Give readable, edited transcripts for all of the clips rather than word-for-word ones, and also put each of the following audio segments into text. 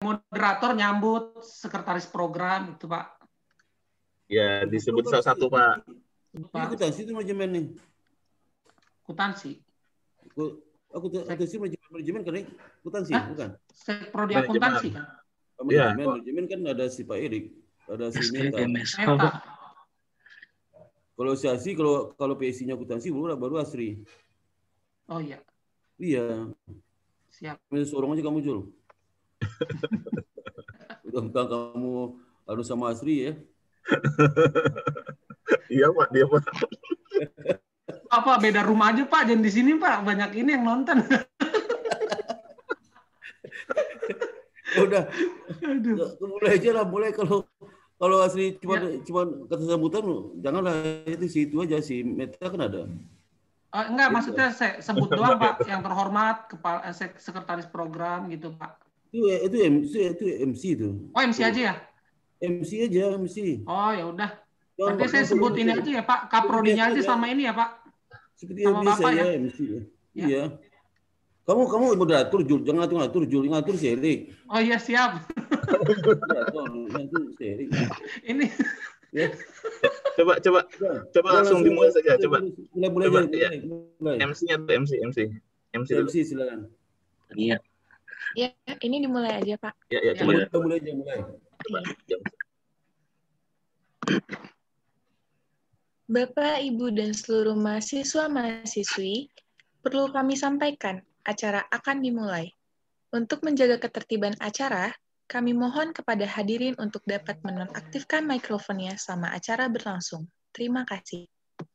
moderator nyambut, sekretaris program itu Pak. Ya, disebut salah satu Pak. Ini akuntansi itu manajemen nih. Akuntansi. Akuntansi manajemen kan akuntansi bukan? Prodi akuntansi kan? Manajemen kan ada si Pak Erik, ada si Meta. Kalau Siasi, kalau PSI-nya akuntansi baru Asri. Oh iya. Iya. Siap. Sorong aja kamu Jul. Udah kamu harus sama Asri ya. Iya Pak, dia Pak. Pak, beda rumah aja Pak, jangan di sini Pak, banyak ini yang nonton. Udah, mulai aja lah, mulai kalau Asri cuma kata sambutan, janganlah itu aja si Meta kan ada. Enggak, maksudnya saya sebut doang Pak, yang terhormat, kepala sekretaris program gitu Pak. Itu MC itu. Oh MC aja ya? MC aja, MC. Oh ya udah. Berarti saya sebut ini aja ya Pak, kaprodinya aja sama ini ya Pak. Seperti yang bisa ya, MC ya. Iya. Kamu moderator Jul, jangan ngatur Jul, ngatur si Erik. Oh iya siap. Ngatur si Erik. Ini. Ya. Coba langsung dimulai saja. Coba. Mulai. MC-nya tuh MC silakan. Iya. Ya, ini dimulai aja Pak. Ya, coba. Mulai aja. Coba. Bapak, Ibu, dan seluruh mahasiswa-mahasiswi, perlu kami sampaikan, acara akan dimulai. Untuk menjaga ketertiban acara, kami mohon kepada hadirin untuk dapat menonaktifkan mikrofonnya selama acara berlangsung. Terima kasih.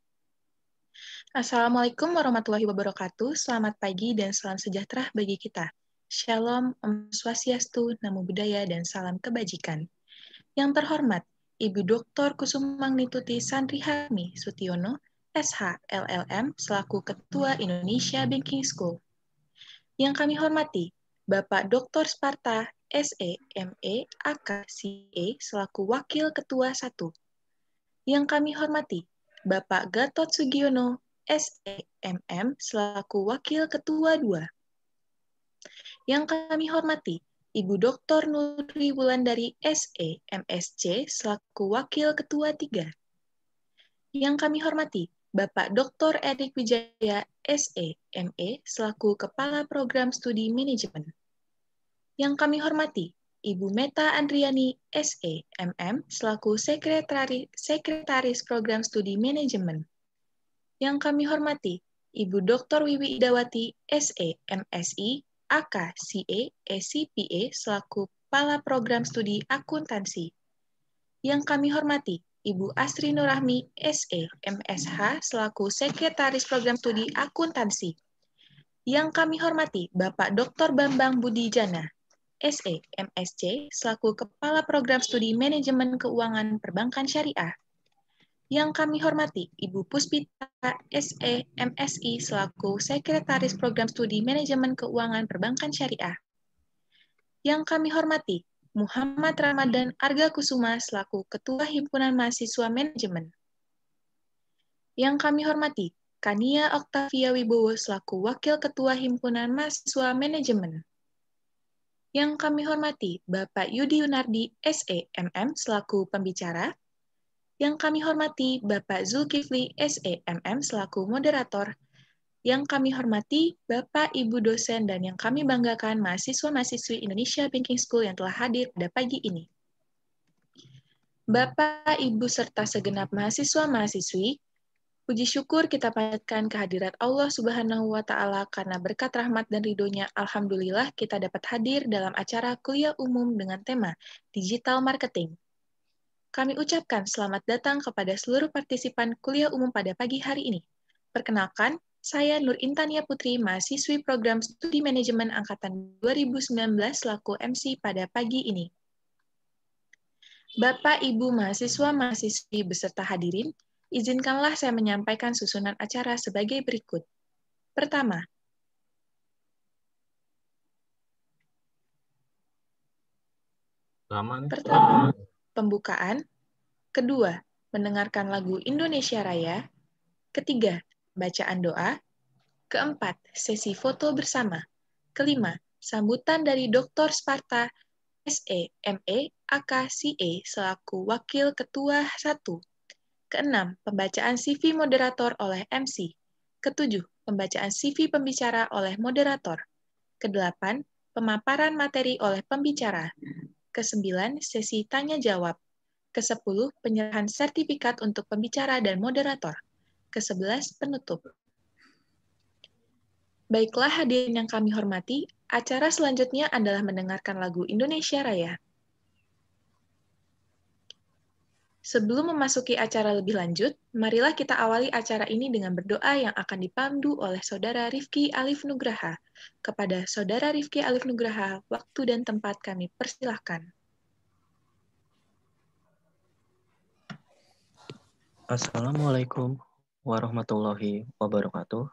Assalamualaikum warahmatullahi wabarakatuh. Selamat pagi dan salam sejahtera bagi kita. Shalom, Om Swastiastu, Namo Buddhaya, dan salam kebajikan. Yang terhormat, Ibu Dr. Kusumangnituti Sandrihami Sutiono, SH, LLM, selaku Ketua Indonesia Banking School. Yang kami hormati, Bapak Dr. Sparta, SE, ME, AK, CA, selaku Wakil Ketua 1. Yang kami hormati, Bapak Gatot Sugiono, SE, MM, selaku Wakil Ketua 2. Yang kami hormati, Ibu Dr. Nuri Wulandari, SE, MSc, selaku Wakil Ketua 3. Yang kami hormati, Bapak Dr. Erik Wijaya, SE, ME, selaku Kepala Program Studi Manajemen. Yang kami hormati, Ibu Meta Andriani, SE, MM, selaku Sekretaris Program Studi Manajemen. Yang kami hormati, Ibu Dr. Wiwi Idawati, SE, MSI, AK, CA, SCPA, selaku Kepala Program Studi Akuntansi. Yang kami hormati, Ibu Asri Nurahmi, SE, MSH, selaku Sekretaris Program Studi Akuntansi. Yang kami hormati, Bapak Dr. Bambang Budijana, SE, MSc, selaku Kepala Program Studi Manajemen Keuangan Perbankan Syariah. Yang kami hormati, Ibu Puspita, SE, MSI, selaku Sekretaris Program Studi Manajemen Keuangan Perbankan Syariah. Yang kami hormati, Muhammad Ramadan Arga Kusuma, selaku Ketua Himpunan Mahasiswa Manajemen. Yang kami hormati, Kania Oktavia Wibowo, selaku Wakil Ketua Himpunan Mahasiswa Manajemen. Yang kami hormati, Bapak Yudi Yunardi, SE, MM, selaku Pembicara. Yang kami hormati, Bapak Zulkifli, SE, MM, selaku moderator. Yang kami hormati, Bapak, Ibu dosen, dan yang kami banggakan mahasiswa-mahasiswi Indonesia Banking School yang telah hadir pada pagi ini. Bapak, Ibu, serta segenap mahasiswa-mahasiswi, puji syukur kita panjatkan kehadirat Allah Subhanahu wa Ta'ala karena berkat rahmat dan ridhonya, alhamdulillah kita dapat hadir dalam acara kuliah umum dengan tema Digital Marketing. Kami ucapkan selamat datang kepada seluruh partisipan kuliah umum pada pagi hari ini. Perkenalkan, saya Nur Intania Putri, mahasiswi program Studi Manajemen Angkatan 2019 selaku MC pada pagi ini. Bapak, Ibu, mahasiswa-mahasiswi beserta hadirin, izinkanlah saya menyampaikan susunan acara sebagai berikut. Pertama, pembukaan. Kedua, mendengarkan lagu Indonesia Raya. Ketiga, bacaan doa. Keempat, sesi foto bersama. Kelima, sambutan dari Dr. Sparta, SE, ME, AK, CE selaku Wakil Ketua 1. Keenam, pembacaan CV moderator oleh MC. Ketujuh, pembacaan CV pembicara oleh moderator. Kedelapan, pemaparan materi oleh pembicara. Kesembilan, sesi tanya-jawab. Kesepuluh, penyerahan sertifikat untuk pembicara dan moderator. Ke-11, penutup. Baiklah hadirin yang kami hormati, acara selanjutnya adalah mendengarkan lagu Indonesia Raya. Sebelum memasuki acara lebih lanjut, marilah kita awali acara ini dengan berdoa yang akan dipandu oleh Saudara Rifki Alif Nugraha. Kepada Saudara Rifki Alif Nugraha, waktu dan tempat kami persilahkan. Assalamualaikum warahmatullahi wabarakatuh.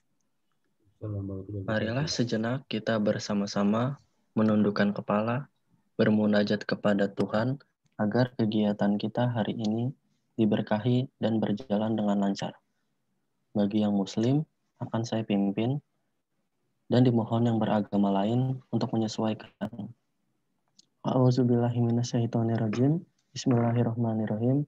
Marilah sejenak kita bersama-sama menundukkan kepala, bermunajat kepada Tuhan, agar kegiatan kita hari ini diberkahi dan berjalan dengan lancar. Bagi yang muslim, akan saya pimpin, dan dimohon yang beragama lain untuk menyesuaikan. A'udzubillahiminasyaitonirrajim. Bismillahirrahmanirrahim.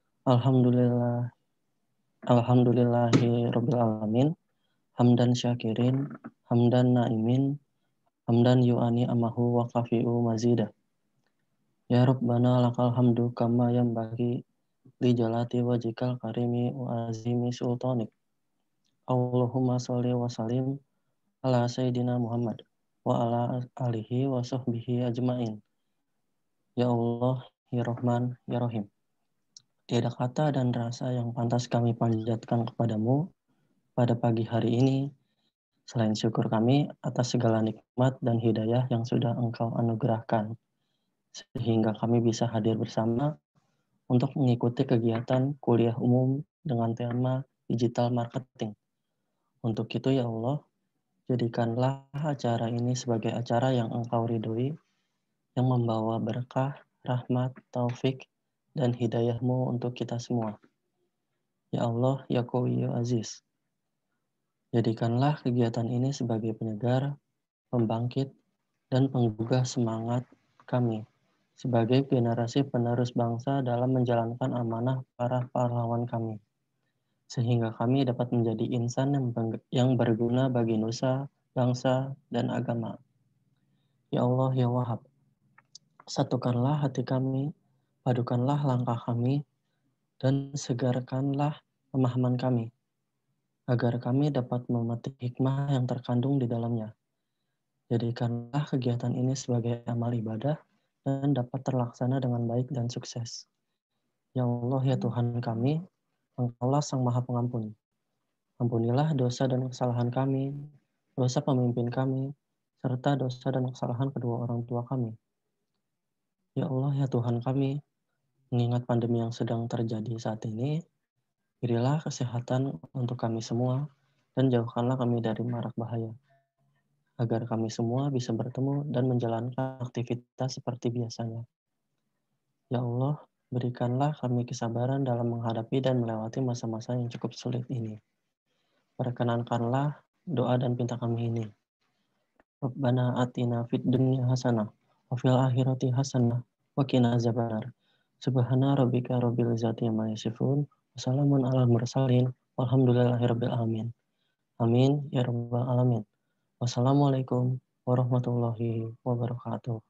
Alhamdulillahi rabbil alamin. Hamdan syakirin, hamdan naimin, hamdan yu'ani amahu wa kafi'u mazidah. Ya Rabbana lakal hamdu kama yanbaghi li jalati wajhikal karimi wa azimi sultanik. Allahumma sholli wa sallim ala sayyidina Muhammad wa ala alihi wa sahbihi ajmain. Ya Allah, ya Rahman, ya Rahim. Tiada kata dan rasa yang pantas kami panjatkan kepadamu pada pagi hari ini, selain syukur kami atas segala nikmat dan hidayah yang sudah Engkau anugerahkan, sehingga kami bisa hadir bersama untuk mengikuti kegiatan kuliah umum dengan tema digital marketing. Untuk itu ya Allah, jadikanlah acara ini sebagai acara yang Engkau ridhoi, yang membawa berkah, rahmat, taufik, dan hidayah-Mu untuk kita semua. Ya Allah, ya Qawi, ya Aziz. Jadikanlah kegiatan ini sebagai penyegar, pembangkit, dan penggugah semangat kami sebagai generasi penerus bangsa dalam menjalankan amanah para pahlawan kami, sehingga kami dapat menjadi insan yang berguna bagi nusa, bangsa, dan agama. Ya Allah, ya Wahhab, satukanlah hati kami, padukanlah langkah kami, dan segarkanlah pemahaman kami, agar kami dapat memetik hikmah yang terkandung di dalamnya. Jadikanlah kegiatan ini sebagai amal ibadah dan dapat terlaksana dengan baik dan sukses. Ya Allah, ya Tuhan kami, Engkaulah Sang Maha Pengampun. Ampunilah dosa dan kesalahan kami, dosa pemimpin kami, serta dosa dan kesalahan kedua orang tua kami. Ya Allah, ya Tuhan kami, mengingat pandemi yang sedang terjadi saat ini, berilah kesehatan untuk kami semua, dan jauhkanlah kami dari marak bahaya, agar kami semua bisa bertemu dan menjalankan aktivitas seperti biasanya. Ya Allah, berikanlah kami kesabaran dalam menghadapi dan melewati masa-masa yang cukup sulit ini. Perkenankanlah doa dan pinta kami ini. Rabbana atina fid dunya hasanah, wa fil akhirati hasanah, wa qina azabannar. Subhana rabbika rabbil izzati amma yasifun, wassalamun alal mursalin, walhamdulillahi rabbil alamin. Amin ya rabbal alamin. Wassalamualaikum warahmatullahi wabarakatuh.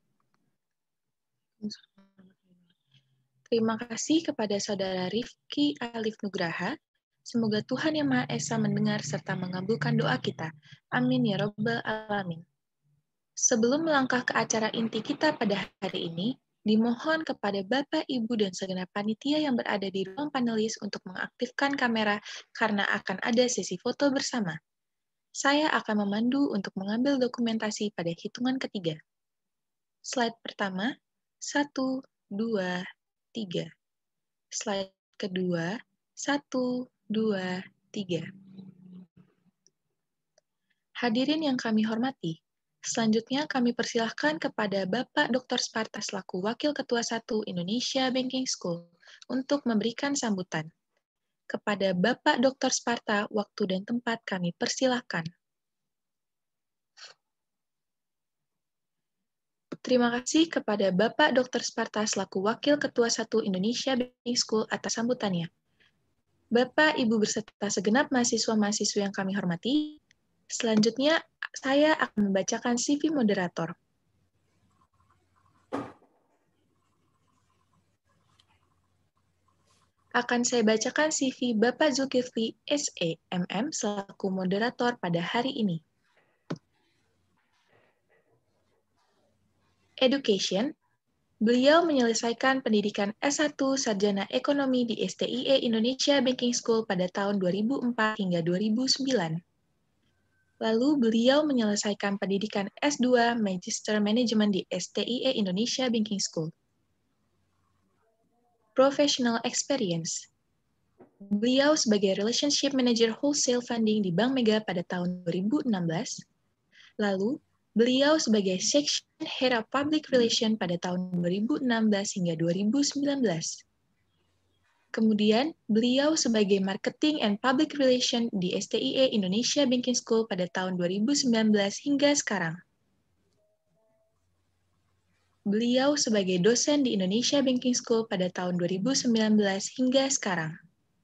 Terima kasih kepada Saudara Rifki Alif Nugraha. Semoga Tuhan Yang Maha Esa mendengar serta mengabulkan doa kita. Amin ya Rabbal Alamin. Sebelum melangkah ke acara inti kita pada hari ini, dimohon kepada Bapak, Ibu, dan segenap panitia yang berada di ruang panelis untuk mengaktifkan kamera karena akan ada sesi foto bersama. Saya akan memandu untuk mengambil dokumentasi pada hitungan ketiga. Slide pertama, 1, 2, 3. Slide kedua, 1, 2, 3. Hadirin yang kami hormati, selanjutnya kami persilahkan kepada Bapak Dr. Sparta selaku Wakil Ketua 1 Indonesia Banking School untuk memberikan sambutan. Kepada Bapak Dr. Sparta, waktu dan tempat kami persilahkan. Terima kasih kepada Bapak Dr. Sparta selaku Wakil Ketua 1 Indonesia Banking School atas sambutannya. Bapak, Ibu beserta segenap mahasiswa-mahasiswa yang kami hormati, selanjutnya saya akan membacakan CV moderator. Akan saya bacakan CV Bapak Zulkifli S.E.M.M. selaku moderator pada hari ini. Education. Beliau menyelesaikan pendidikan S1 Sarjana Ekonomi di STIE Indonesia Banking School pada tahun 2004 hingga 2009. Lalu beliau menyelesaikan pendidikan S2 Magister Management di STIE Indonesia Banking School. Professional Experience. Beliau sebagai Relationship Manager Wholesale Funding di Bank Mega pada tahun 2016. Lalu, beliau sebagai Section Head of Public Relations pada tahun 2016 hingga 2019. Kemudian, beliau sebagai Marketing and Public Relations di STIE Indonesia Banking School pada tahun 2019 hingga sekarang. Beliau sebagai dosen di Indonesia Banking School pada tahun 2019 hingga sekarang.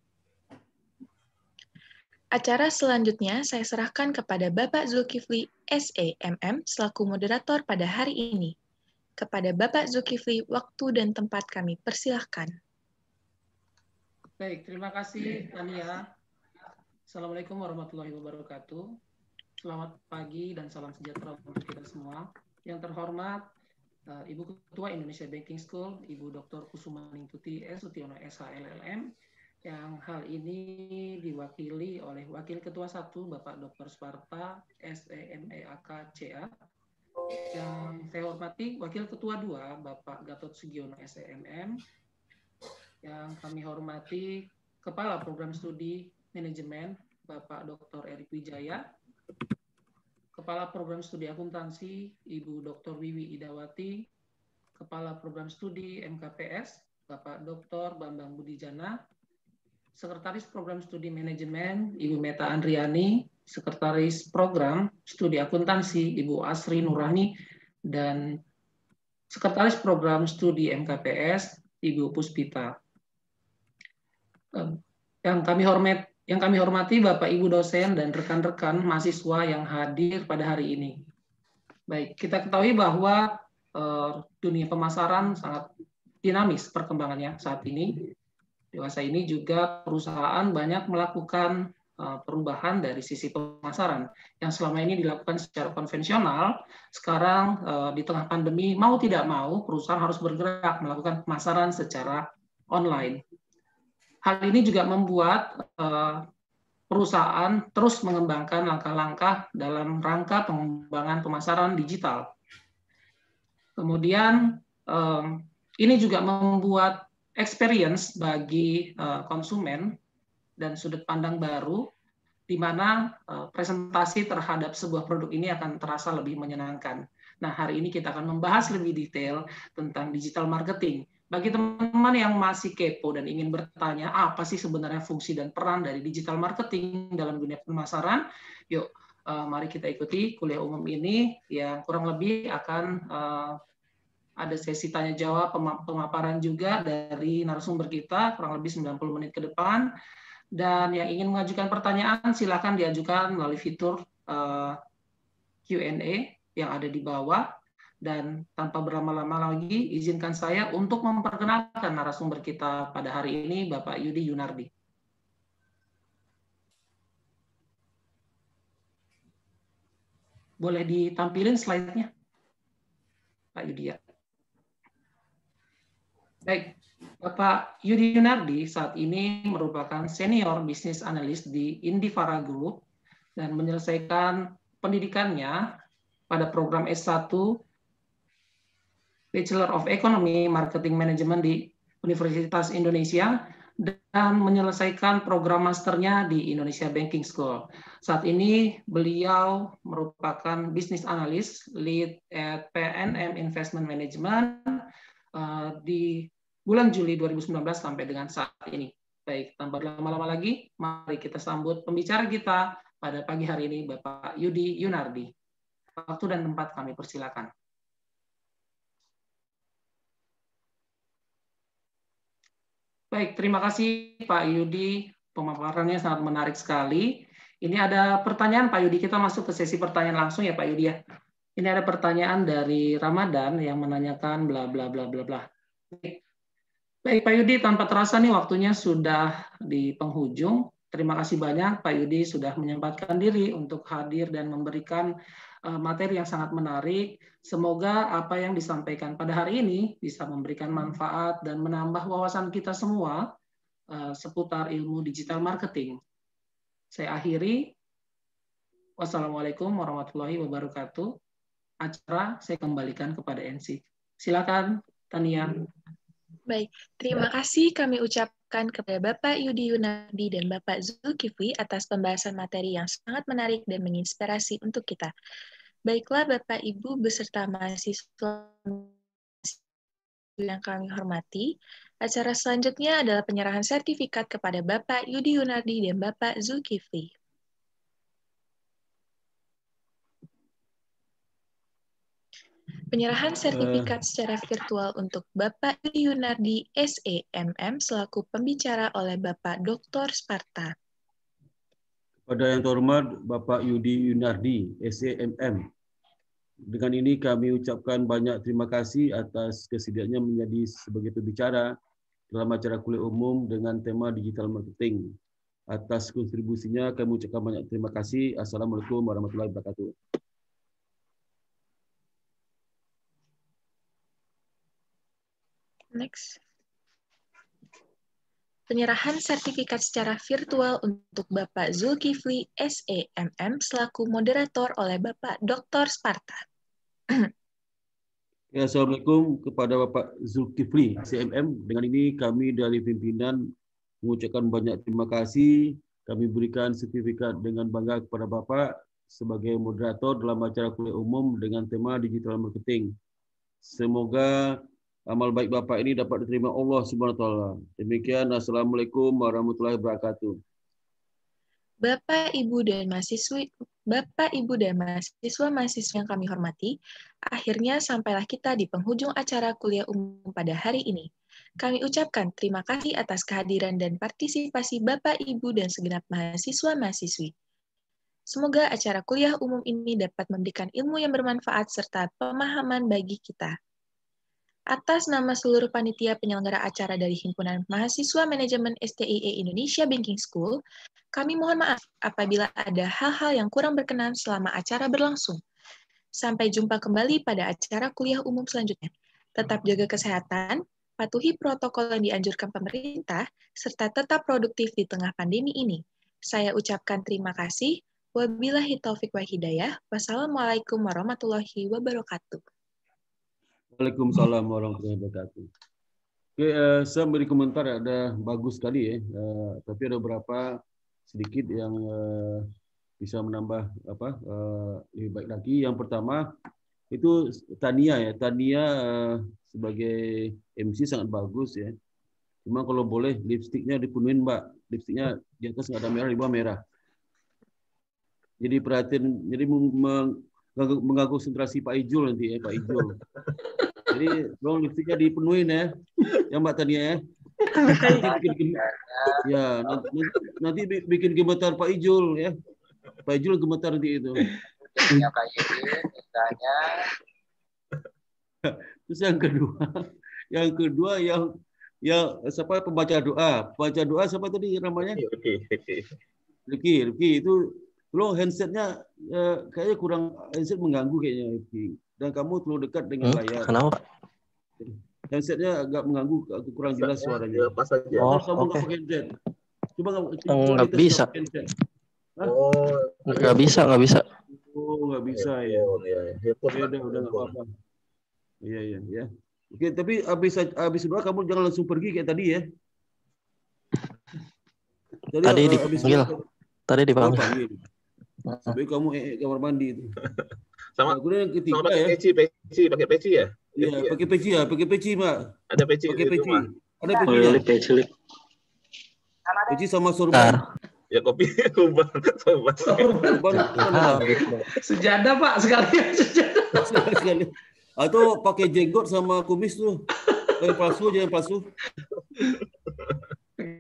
Acara selanjutnya saya serahkan kepada Bapak Zulkifli S.E.M.M. selaku moderator pada hari ini. Kepada Bapak Zulkifli, waktu dan tempat kami persilahkan. Baik, terima kasih Tania. Assalamualaikum warahmatullahi wabarakatuh. Selamat pagi dan salam sejahtera untuk kita semua. Yang terhormat Ibu Ketua Indonesia Banking School, Ibu Dr. Kusumaningtuti S. Sutiono SH.LLM, yang hal ini diwakili oleh Wakil Ketua 1 Bapak Dr. Sparta S.E.M.E.A.K.C.A. Yang saya hormati Wakil Ketua 2 Bapak Gatot Sugiono S.E.M.M. Yang kami hormati Kepala Program Studi Manajemen Bapak Dr. Erik Wijaya, Kepala Program Studi Akuntansi Ibu Dr. Wiwi Idawati, Kepala Program Studi MKPS Bapak Dr. Bambang Budijana, Sekretaris Program Studi Manajemen Ibu Meta Andriani, Sekretaris Program Studi Akuntansi Ibu Asri Nurani, dan Sekretaris Program Studi MKPS Ibu Puspita. Yang kami hormati Bapak Ibu dosen dan rekan-rekan mahasiswa yang hadir pada hari ini. Baik, kita ketahui bahwa dunia pemasaran sangat dinamis perkembangannya saat ini. Dewasa ini juga perusahaan banyak melakukan perubahan dari sisi pemasaran yang selama ini dilakukan secara konvensional. Sekarang di tengah pandemi, mau tidak mau perusahaan harus bergerak melakukan pemasaran secara online. Hal ini juga membuat perusahaan terus mengembangkan langkah-langkah dalam rangka pengembangan pemasaran digital. Kemudian ini juga membuat experience bagi konsumen dan sudut pandang baru, di mana presentasi terhadap sebuah produk ini akan terasa lebih menyenangkan. Nah, hari ini kita akan membahas lebih detail tentang digital marketing. Bagi teman-teman yang masih kepo dan ingin bertanya, apa sih sebenarnya fungsi dan peran dari digital marketing dalam dunia pemasaran? Yuk, mari kita ikuti kuliah umum ini yang kurang lebih akan ada sesi tanya jawab pemaparan juga dari narasumber kita kurang lebih 90 menit ke depan, dan yang ingin mengajukan pertanyaan silakan diajukan melalui fitur Q&A yang ada di bawah. Dan tanpa berlama-lama lagi izinkan saya untuk memperkenalkan narasumber kita pada hari ini, Bapak Yudi Yunardi. Boleh ditampilin slide-nya Pak Yudi ya. Baik, Bapak Yudi Yunardi saat ini merupakan Senior Business Analyst di Indivara Group dan menyelesaikan pendidikannya pada program S1 Bachelor of Economy Marketing Management di Universitas Indonesia dan menyelesaikan program masternya di Indonesia Banking School. Saat ini beliau merupakan Business Analyst Lead at PNM Investment Management di bulan Juli 2019 sampai dengan saat ini. Baik, tanpa lama-lama lagi, mari kita sambut pembicara kita pada pagi hari ini, Bapak Yudi Yunardi. Waktu dan tempat kami persilakan. Baik, terima kasih Pak Yudi. Pemaparannya sangat menarik sekali. Ini ada pertanyaan Pak Yudi. Kita masuk ke sesi pertanyaan langsung ya Pak Yudi ya. Ini ada pertanyaan dari Ramadan yang menanyakan bla bla bla bla bla. Baik Pak Yudi, tanpa terasa nih waktunya sudah di penghujung. Terima kasih banyak Pak Yudi sudah menyempatkan diri untuk hadir dan memberikan materi yang sangat menarik. Semoga apa yang disampaikan pada hari ini bisa memberikan manfaat dan menambah wawasan kita semua seputar ilmu digital marketing. Saya akhiri. Wassalamualaikum warahmatullahi wabarakatuh. Acara saya kembalikan kepada NC. Silakan, Tania. Baik, terima kasih kami ucapkan kepada Bapak Yudi Yunardi dan Bapak Zulkifli atas pembahasan materi yang sangat menarik dan menginspirasi untuk kita. Baiklah Bapak Ibu beserta mahasiswa yang kami hormati, acara selanjutnya adalah penyerahan sertifikat kepada Bapak Yudi Yunardi dan Bapak Zulkifli. Penyerahan sertifikat secara virtual untuk Bapak Yudi Yunardi, SEMM, selaku pembicara oleh Bapak Dr. Sparta. Kepada yang terhormat Bapak Yudi Yunardi, SEMM. Dengan ini kami ucapkan banyak terima kasih atas kesediaannya menjadi sebagai pembicara dalam acara kuliah umum dengan tema digital marketing. Atas kontribusinya kami ucapkan banyak terima kasih. Assalamualaikum warahmatullahi wabarakatuh. Next. Penyerahan sertifikat secara virtual untuk Bapak Zulkifli, SEMM, selaku moderator oleh Bapak Dr. Sparta. Ya, Assalamualaikum kepada Bapak Zulkifli, SEMM. Dengan ini kami dari pimpinan mengucapkan banyak terima kasih. Kami berikan sertifikat dengan bangga kepada Bapak sebagai moderator dalam acara kuliah umum dengan tema digital marketing. Semoga amal baik Bapak ini dapat diterima Allah Subhanahu wa taala. Demikian, Assalamualaikum warahmatullahi wabarakatuh. Bapak, Ibu, dan mahasiswa-mahasiswa yang kami hormati, akhirnya sampailah kita di penghujung acara kuliah umum pada hari ini. Kami ucapkan terima kasih atas kehadiran dan partisipasi Bapak, Ibu, dan segenap mahasiswa-mahasiswi. Semoga acara kuliah umum ini dapat memberikan ilmu yang bermanfaat serta pemahaman bagi kita. Atas nama seluruh panitia penyelenggara acara dari Himpunan Mahasiswa Manajemen STIE Indonesia Banking School, kami mohon maaf apabila ada hal-hal yang kurang berkenan selama acara berlangsung. Sampai jumpa kembali pada acara kuliah umum selanjutnya. Tetap jaga kesehatan, patuhi protokol yang dianjurkan pemerintah, serta tetap produktif di tengah pandemi ini. Saya ucapkan terima kasih. Wabillahi taufiq wa hidayah. Wassalamualaikum warahmatullahi wabarakatuh. Waalaikumsalam warahmatullahi wabarakatuh. Oke, saya beri komentar ada bagus sekali ya, tapi ada beberapa sedikit yang bisa menambah lebih baik lagi. Yang pertama itu Tania ya, Tania sebagai MC sangat bagus ya. Cuma kalau boleh lipstiknya dipenuhin Mbak, lipstiknya di atas nggak ada merah, di bawah merah. Jadi perhatian, jadi mengganggu konsentrasi Pak Ijul nanti ya, Pak Ijul. Jadi tolong lipstiknya dipenuhin ya, Mbak Tania ya. Nanti bikin gemetar Pak Ijul ya. Pak Ijul gemetar nanti itu. Terus yang kedua yang siapa pembaca doa siapa tadi namanya? Riki itu tolong handsetnya kayaknya kurang, handset mengganggu kayaknya Riki. Dan kamu terlalu dekat dengan layar. Kenapa? Handsetnya agak mengganggu, kurang jelas suaranya. Pas aja. Oh, kamu nggak pakai handset. Coba nggak bisa. Nggak bisa. Oh, nggak bisa ya. Ya udah nggak apa-apa. Iya. Oke, tapi habis doa kamu jangan langsung pergi kayak tadi ya. Tadi dipanggil. Sampai kamu kamar mandi itu. Sama. Kemudian yang ketiga pakai peci ya? Iya, pakai peci, Mbak. Ada peci. Pakai peci. Ada peci. Peci sama sorban. Ya kopi sorban. Sejadah Pak, sekalian Sekali. Atau pakai jenggot sama kumis tuh. Jangan palsu.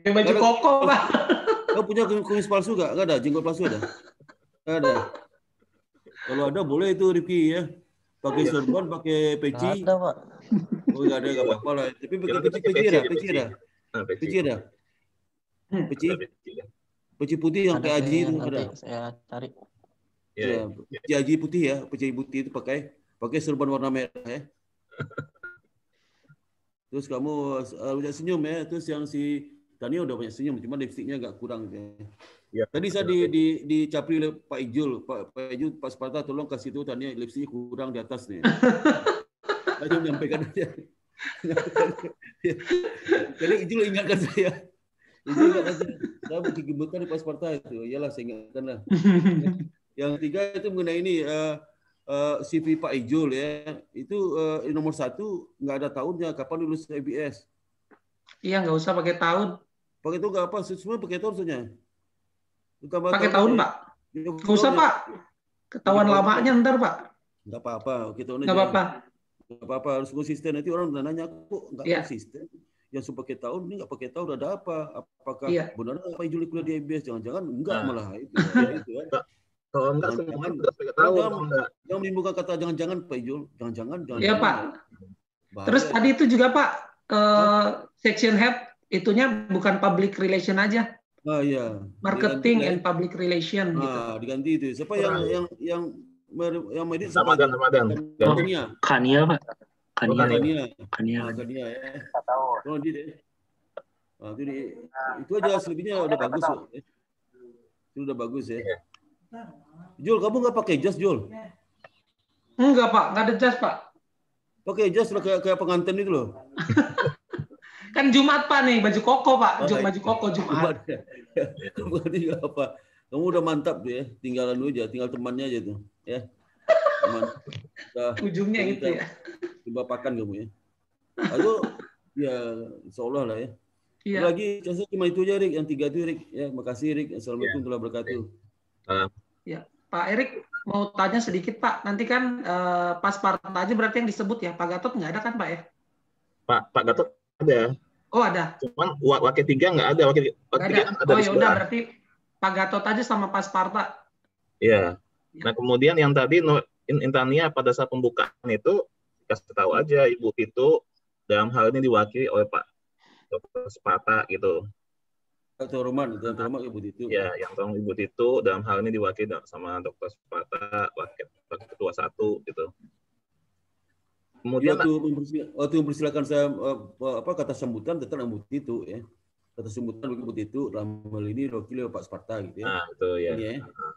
Pakai baju koko, Pak. Kau punya kumis palsu nggak? Nggak ada, jenggot palsu ada? Nggak ada. Kalau ada boleh itu Rifki ya. Pakai sorban, pakai peci. Nggak ada, Pak. Oh nggak ada, nggak apa-apa lah. Tapi pakai Jangan pakai peci ada, peci. peci ada, Nah, peci. peci ada, peci, Ada peci, ya. peci putih yang Ada kayak Haji kayaknya, itu nanti ada. saya cari. Ya, Ya, peci Haji putih ya, peci putih itu pakai sorban warna merah ya. Terus kamu banyak senyum ya. Terus yang si Tania udah banyak senyum, cuma lipstiknya agak kurang. Ya. Ya. Tadi saya dicapri oleh Pak Ijul, Pak Ijul, Pak Sparta tolong kasih tahu Tania lipstiknya kurang di atas nih. Saya menyampaikan aja. Jadi Ijul ingatkan saya. Ijul ingatkan saya berkegibutan di Pak Sparta itu. Iyalah saya ingatkan lah. Yang tiga itu mengenai ini CV Pak Ijul ya. Itu nomor 1 nggak ada tahunnya. Kapan lulus IBS? Iya, nggak usah pakai tahun. Pakai itu nggak apa? Semua pakai tahun saja. Pakai tahun, Pak. Nggak usah, Pak. Ketahuan lamanya ntar, Pak. Nggak apa-apa. Nggak apa-apa. Nggak apa-apa. Harus konsisten. Nanti orang udah nanya, kok nggak konsisten? Yang suka pakai tahun, ini nggak pakai tahun, ada apa? Apakah benar Pak Ijul kuliah di IBS? Jangan-jangan enggak malah. Itu ya. Kalau enggak semua udah pakai tahun. Jangan menimbulkan kata jangan-jangan Pak Ijul. Jangan-jangan. Iya, Pak. Terus tadi itu juga, Pak, section head itunya bukan public relation aja. Iya. Marketing and public relation gitu. Diganti itu. Siapa yang medit Ramadan. Kania, Pak. Kania Kania. ya. Oh, deh. Nah, itu aja selebihnya udah bagus kok. Itu udah bagus ya. Jul, kamu nggak pakai jas, Jul? Enggak, Pak. Nggak ada jas, Pak. Pakai jas lah kayak pengantin itu loh. Kan Jumat, Pak, nih. Baju koko, Pak. Baju koko Jumat. Berarti nggak apa. Kamu udah mantap tuh ya. Tinggalan lu aja. Tinggal temannya aja tuh. Ya. Ujungnya gitu ya. Coba pakan kamu ya. Lalu ya insyaallah lah ya. Iya. Lagi saya cuma itu aja, Rik. Yang 3 itu, Rik. Ya, makasih, Rik. Assalamualaikum warahmatullahi wabarakatuh. Ya, Pak Erik mau tanya sedikit, Pak. Nanti kan pas Sparta aja berarti yang disebut ya. Pak Gatot nggak ada kan, Pak ya? Pak Gatot ada. Oh, ada. Cuman wakil 3 nggak ada. Wakil 3 kan ada. Oh, ya udah berarti Pak Gatot aja sama Pak Sparta. Iya. Nah, kemudian yang tadi Intania pada saat pembukaan itu kasih tahu aja Ibu Tito dalam hal ini diwakili oleh Pak Dr. Sparta gitu. Terhormat Ibu Tito. Ya, yang tolong Ibu Tito dalam hal ini diwakili sama Dr. Sparta, wakil ketua 1 gitu. Kemudian waktu mempersilakan saya kata sambutan tetap Ibu Tito ya. Kata sambutan Ibu Tito dalam hal ini wakil Pak Sparta gitu ya. Nah, itu ya. Ini, ya.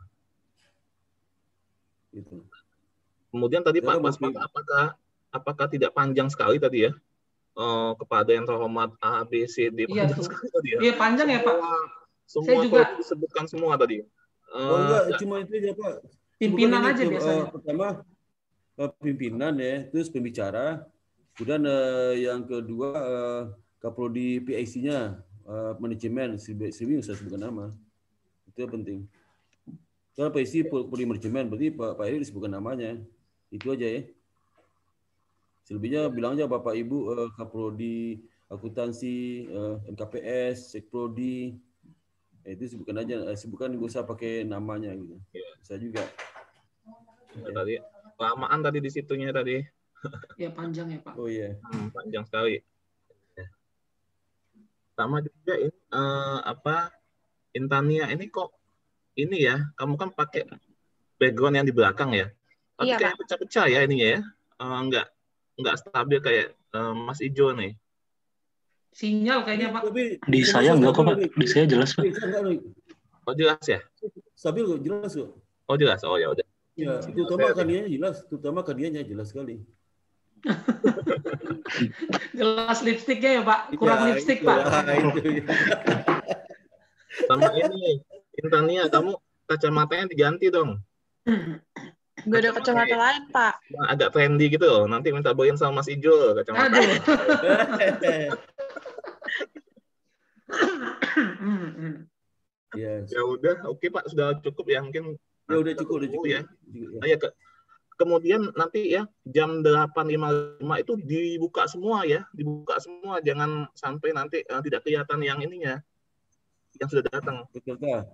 Gitu. Kemudian tadi Pak Sparta apakah tidak panjang sekali tadi ya? Kepada yang terhormat A, B, C, D panjang sekali tadi ya? Iya panjang ya Pak. Semua saya juga disebutkan semua tadi. Enggak, cuma itu aja Pak. Pimpinan aja biasanya. Pertama pimpinan ya, terus pembicara. Kemudian yang kedua Kaprodi PIC-nya, manajemen, Sriwi saya sebutkan nama. Itu yang penting. Karena PIC Kaprodi manajemen, berarti Pak Eri disebutkan namanya. Itu aja ya. Selebihnya bilang aja Bapak Ibu Kaprodi akuntansi, MKPS, Sekprodi, itu sebutkan aja, sebutkan nggak usah pakai namanya gitu. Ya. Saya juga. Ya. Tadi lamaan tadi di situnya tadi. Ya panjang ya Pak. Oh iya. Panjang sekali. Sama juga ini Intania ini kok ini ya, kamu kan pakai background yang di belakang ya. Tapi iya, kayak pecah-pecah ya ininya ya. Enggak stabil kayak Mas Ijo nih. Sinyal kayaknya Pak. Di saya enggak kok Pak. Di saya jelas Pak. Oh jelas ya? Stabil kok, jelas kok. Oh jelas. Oh ya udah. Ya, terutama kadianya jelas, jelas sekali. Jelas lipstiknya ya Pak. Kurang ya, lipstik Pak. Sama ini Intania, kamu kacamatanya diganti dong. Gak ada kacamata lain, Pak. Agak trendy gitu loh. Nanti minta boyin sama Mas Ijo kacamata. Aduh. Ya udah, oke Pak, sudah cukup ya mungkin. Ya udah cukup ya. Ya. Kemudian nanti ya jam 8.55 itu dibuka semua ya, dibuka semua. Jangan sampai nanti tidak kelihatan yang ininya. yang sudah datang. Peserta.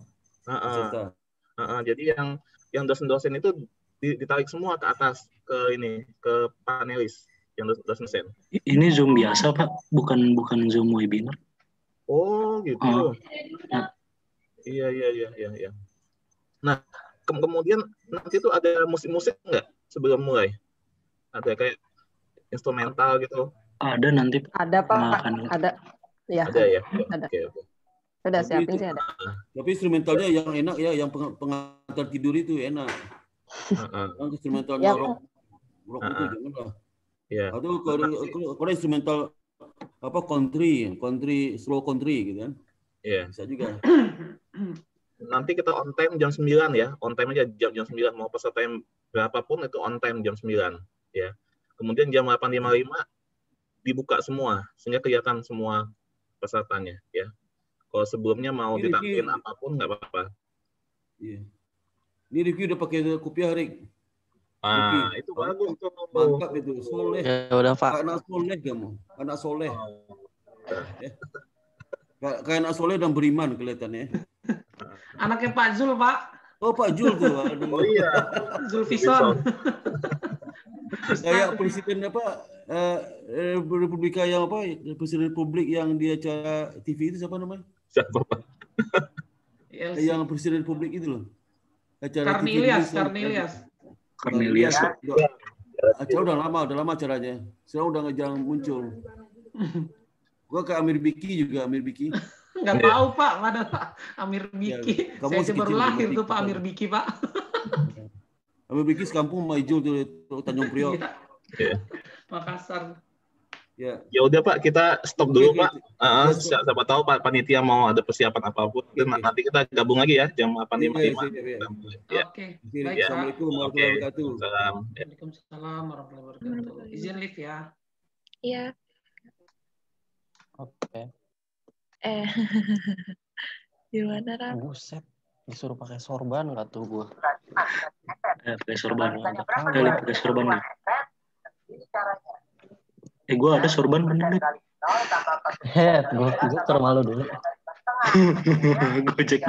Jadi yang dosen-dosen itu ditarik semua ke atas ke panelis yang dosen. Ini Zoom biasa Pak, bukan Zoom webinar. Oh gitu. Nah. Iya. Nah kemudian nanti tuh ada musik-musik nggak sebelum mulai? Ada kayak instrumental gitu? Ada nanti. Ada Pak, ada. Ya. Ada ya. Ada. Oke. Sudah siapin sih ada. Tapi instrumentalnya yang enak ya, yang pengantar tidur itu enak. Yang instrumentalnya rock itu janganlah. Ya. Atau kalau instrumental country slow country gitu kan. Iya. Bisa juga. Nanti kita on time jam 9 ya. On time aja jam 9, mau peserta yang berapapun itu on time jam 9 ya. Kemudian jam 8.55 dibuka semua sehingga kelihatan semua pesertanya ya. Kalau sebelumnya mau ditampilin apapun nggak apa-apa. Iya. Ini review udah pakai kopiah, Rik. Itu bagus tuh. Mantap itu, soleh. Ya udah Pak. Anak soleh kamu, anak soleh. Kayak anak soleh dan beriman kelihatannya. Anaknya Pak Zul, Pak. Oh, Pak Jul tuh. Aduh. Oh iya. Zulfison. Kayak presiden Republika yang presiden Republik yang di acara TV itu siapa namanya? Siapa Pak? Yang presiden Republik itu loh. Acara Cornelius. Acara udah lama acaranya. Sekarang udah jarang muncul. Gua ke Amir Biki. Nggak tahu Pak, mana Pak Amir Biki. Ya, saya baru lahir tuh Pak Amir Biki Pak. Amir Biki sekampung Maijul tuh Tanjung Priok. Iya. Makassar. Ya udah Pak, kita stop dulu Pak. Siapa tahu Pak panitia mau ada persiapan apapun. Nanti kita gabung lagi ya jam 8.55. Oke. Baik, Assalamualaikum warahmatullahi wabarakatuh. Waalaikumsalam warahmatullahi wabarakatuh. Izin live ya. Iya. Oke. Gimana Ram? Buset, disuruh pakai sorban nggak tuh gue? Pakai sorban, mantap kali pakai sorban nih. Gue ada sorban kan nih. Gue termalu dulu. Gojek.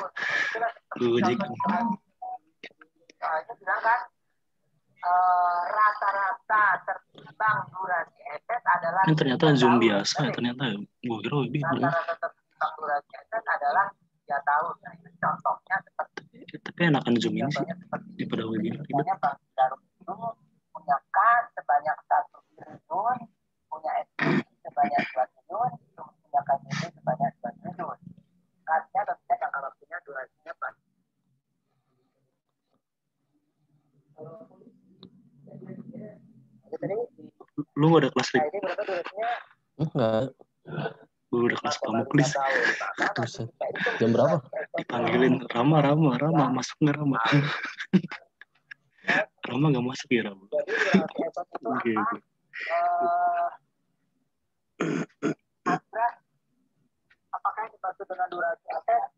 Rata-rata tertimbang durasi etes adalah ini ternyata Zoom biasa ya, ternyata gue kira webinar. Rata-rata tertimbang durasi etes adalah 3 tahun. Nah, ini contohnya seperti tapi enakan Zoom ini sih daripada webinar. misalnya Bang Jarum itu punya K sebanyak 1 triliun, punya SP sebanyak 2 triliun, punya KJP sebanyak 2 triliun. Artinya tentunya jangka waktunya durasinya Pak. Lu gak ada kelas Nah, ini berapa durasinya? Enggak. Gue udah kelas pamuklis. Buset. Jam berapa? Dipanggilin Rama, masuk nggak Rama? Rama nggak masuk ya Rama? Oke. Apakah dimaksud dengan durasi etes?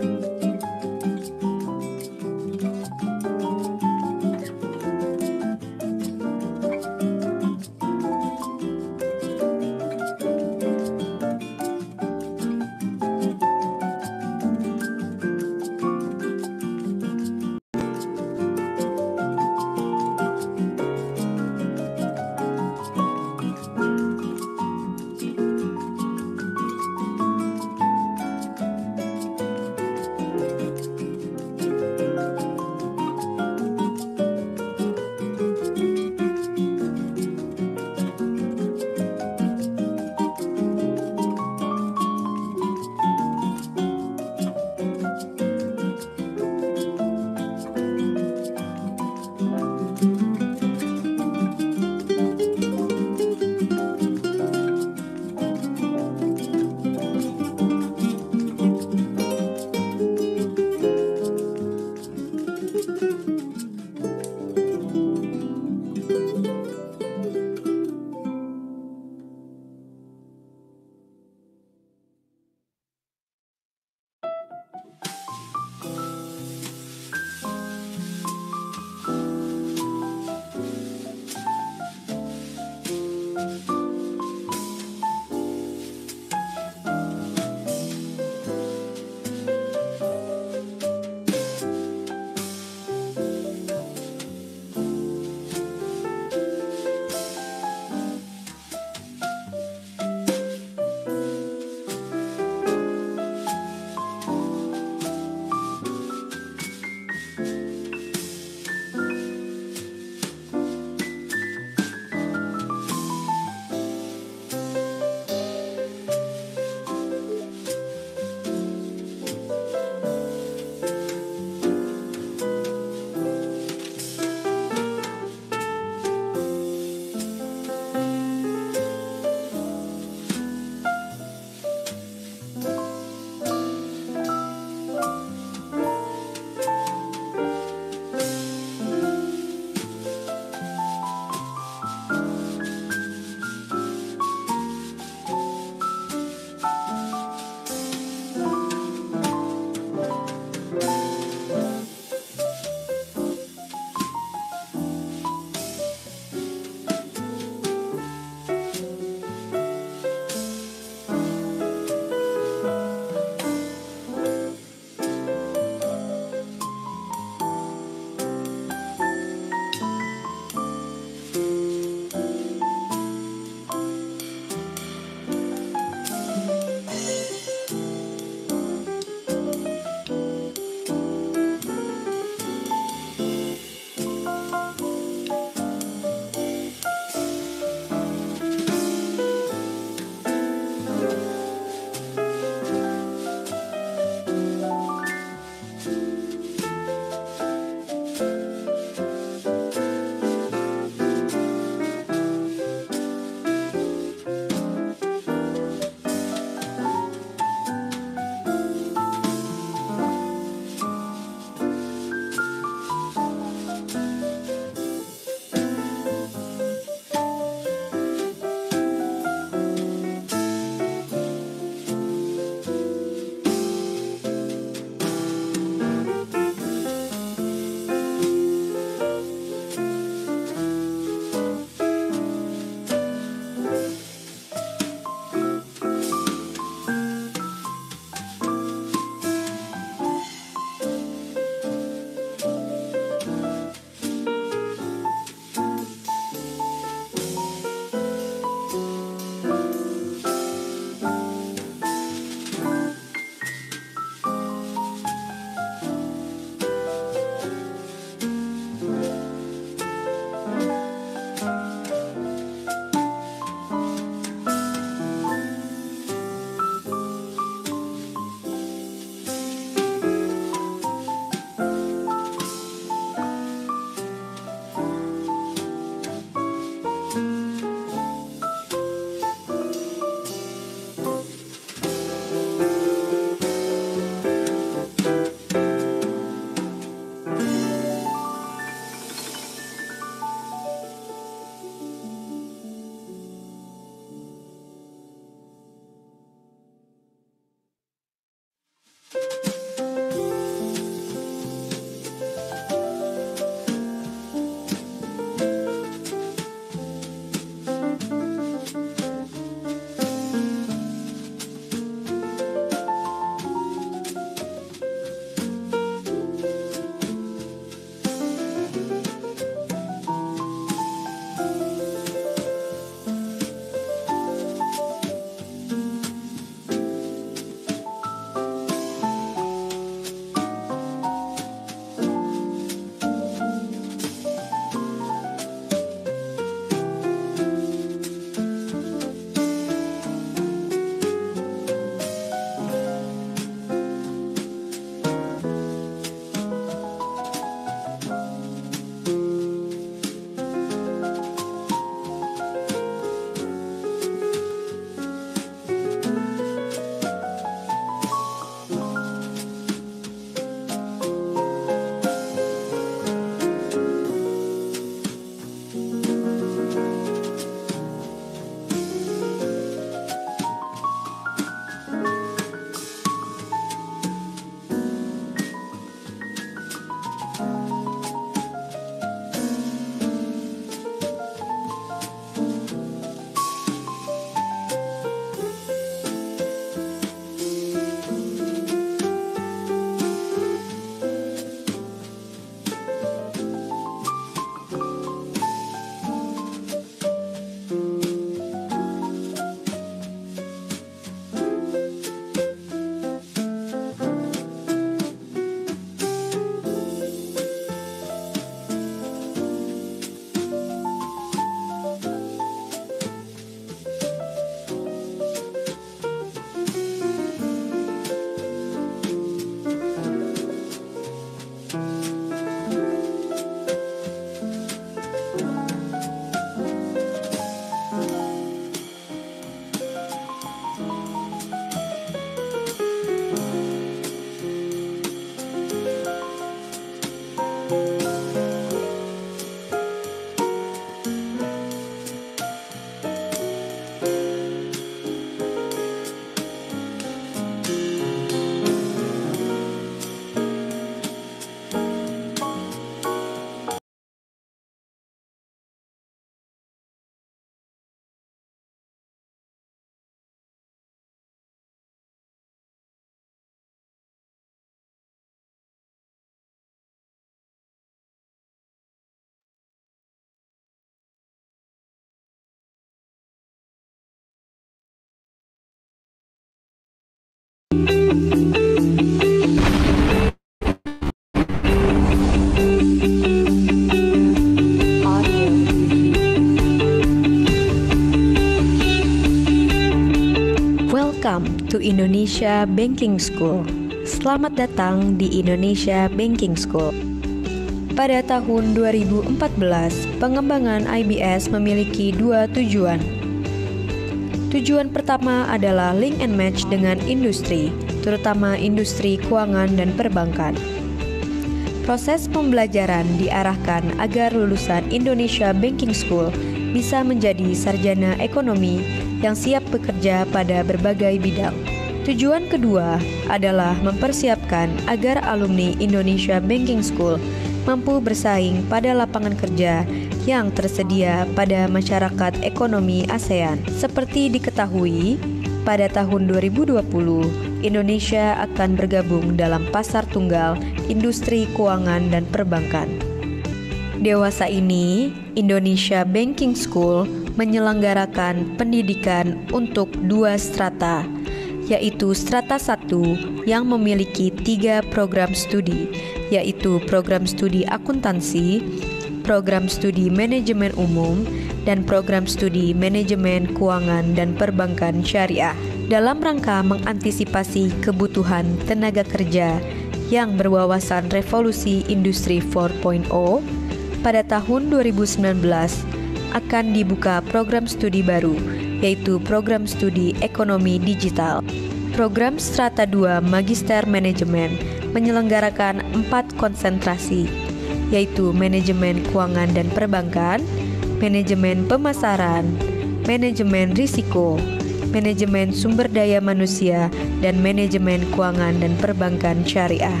Welcome to Indonesia Banking School. Selamat datang di Indonesia Banking School. Pada tahun 2014, pengembangan IBS memiliki 2 tujuan. Tujuan pertama adalah link and match dengan industri, terutama industri keuangan dan perbankan. Proses pembelajaran diarahkan agar lulusan Indonesia Banking School bisa menjadi sarjana ekonomi yang siap bekerja pada berbagai bidang. Tujuan kedua adalah mempersiapkan agar alumni Indonesia Banking School mampu bersaing pada lapangan kerja yang tersedia pada masyarakat ekonomi ASEAN. Seperti diketahui, pada tahun 2020, Indonesia akan bergabung dalam pasar tunggal industri keuangan dan perbankan. Dewasa ini, Indonesia Banking School menyelenggarakan pendidikan untuk 2 strata, yaitu strata 1 yang memiliki 3 program studi, yaitu program studi akuntansi, program studi manajemen umum, dan program studi manajemen keuangan dan perbankan syariah. Dalam rangka mengantisipasi kebutuhan tenaga kerja yang berwawasan revolusi industri 4.0, pada tahun 2019 akan dibuka program studi baru, yaitu program studi ekonomi digital. Program Strata 2 Magister Manajemen menyelenggarakan 4 konsentrasi, yaitu manajemen keuangan dan perbankan, manajemen pemasaran, manajemen risiko, manajemen sumber daya manusia, dan manajemen keuangan dan perbankan syariah.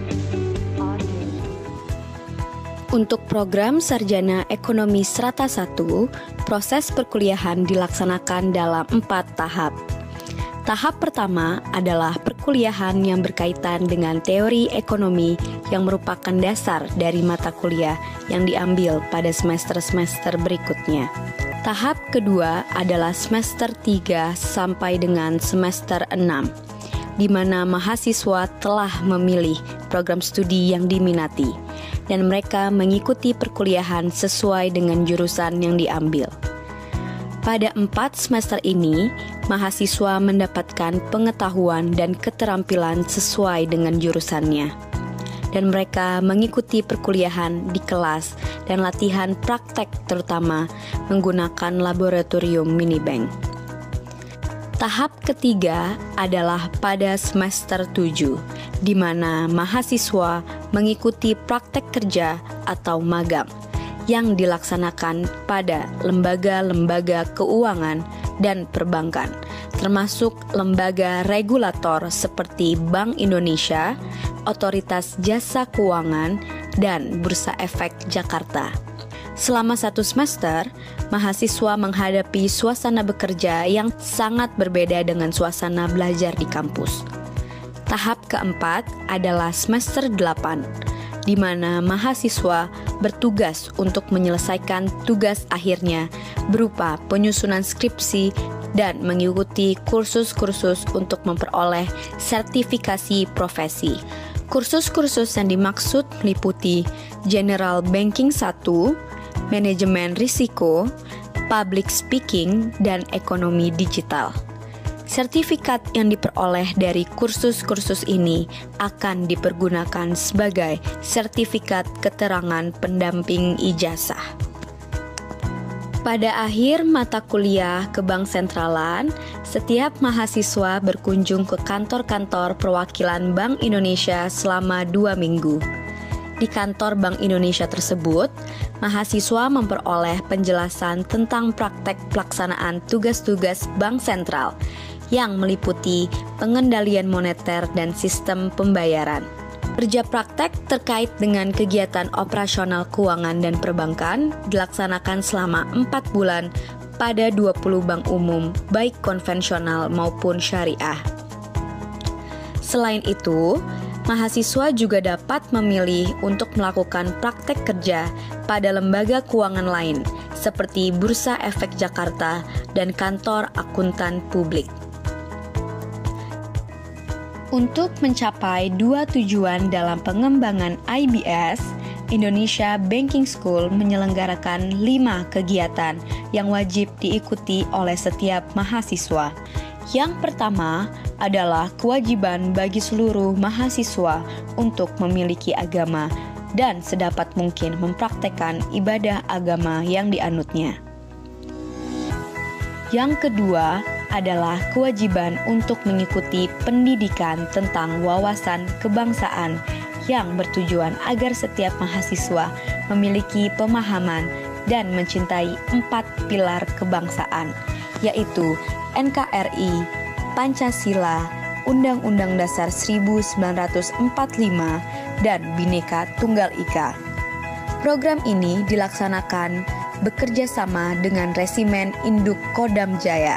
Untuk program Sarjana Ekonomi Strata 1, proses perkuliahan dilaksanakan dalam 4 tahap. Tahap pertama adalah perkuliahan yang berkaitan dengan teori ekonomi yang merupakan dasar dari mata kuliah yang diambil pada semester-semester berikutnya. Tahap kedua adalah semester 3 sampai dengan semester 6, di mana mahasiswa telah memilih program studi yang diminati, dan mereka mengikuti perkuliahan sesuai dengan jurusan yang diambil. Pada 4 semester ini, mahasiswa mendapatkan pengetahuan dan keterampilan sesuai dengan jurusannya, dan mereka mengikuti perkuliahan di kelas dan latihan praktek terutama menggunakan laboratorium minibank. Tahap ketiga adalah pada semester 7, di mana mahasiswa mengikuti praktek kerja atau magang yang dilaksanakan pada lembaga-lembaga keuangan dan perbankan, termasuk lembaga regulator seperti Bank Indonesia, Otoritas Jasa Keuangan, dan Bursa Efek Jakarta. Selama 1 semester, mahasiswa menghadapi suasana bekerja yang sangat berbeda dengan suasana belajar di kampus. Tahap keempat adalah semester 8, di mana mahasiswa bertugas untuk menyelesaikan tugas akhirnya berupa penyusunan skripsi dan mengikuti kursus-kursus untuk memperoleh sertifikasi profesi. Kursus-kursus yang dimaksud meliputi General Banking 1, Manajemen Risiko, Public Speaking, dan Ekonomi Digital. Sertifikat yang diperoleh dari kursus-kursus ini akan dipergunakan sebagai sertifikat keterangan pendamping ijazah. Pada akhir mata kuliah ke Bank Sentralan, setiap mahasiswa berkunjung ke kantor-kantor perwakilan Bank Indonesia selama 2 minggu. Di kantor Bank Indonesia tersebut, mahasiswa memperoleh penjelasan tentang praktek pelaksanaan tugas-tugas Bank Sentral yang meliputi pengendalian moneter dan sistem pembayaran. Kerja praktek terkait dengan kegiatan operasional keuangan dan perbankan dilaksanakan selama 4 bulan pada 20 bank umum, baik konvensional maupun syariah. Selain itu, mahasiswa juga dapat memilih untuk melakukan praktek kerja pada lembaga keuangan lain, seperti Bursa Efek Jakarta dan Kantor Akuntan Publik. Untuk mencapai 2 tujuan dalam pengembangan IBS, Indonesia Banking School menyelenggarakan 5 kegiatan yang wajib diikuti oleh setiap mahasiswa, Yang pertama adalah kewajiban bagi seluruh mahasiswa untuk memiliki agama dan sedapat mungkin mempraktekkan ibadah agama yang dianutnya. Yang kedua adalah kewajiban untuk mengikuti pendidikan tentang wawasan kebangsaan yang bertujuan agar setiap mahasiswa memiliki pemahaman dan mencintai 4 pilar kebangsaan, yaitu NKRI, Pancasila, Undang-Undang Dasar 1945, dan Bhinneka Tunggal Ika. Program ini dilaksanakan bekerja sama dengan Resimen Induk Kodam Jaya.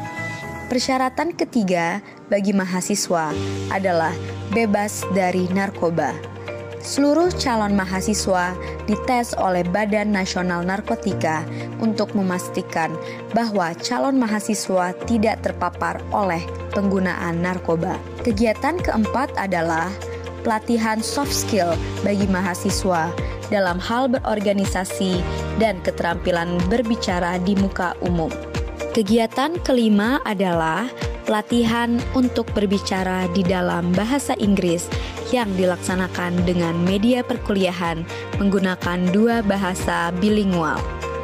Persyaratan ketiga bagi mahasiswa adalah bebas dari narkoba. Seluruh calon mahasiswa dites oleh Badan Nasional Narkotika untuk memastikan bahwa calon mahasiswa tidak terpapar oleh penggunaan narkoba. Kegiatan keempat adalah pelatihan soft skill bagi mahasiswa dalam hal berorganisasi dan keterampilan berbicara di muka umum. Kegiatan kelima adalah pelatihan untuk berbicara di dalam bahasa Inggris yang dilaksanakan dengan media perkuliahan menggunakan 2 bahasa bilingual,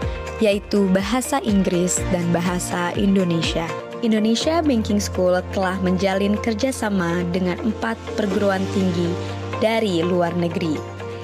yaitu bahasa Inggris dan bahasa Indonesia. Indonesia Banking School telah menjalin kerjasama dengan 4 perguruan tinggi dari luar negeri,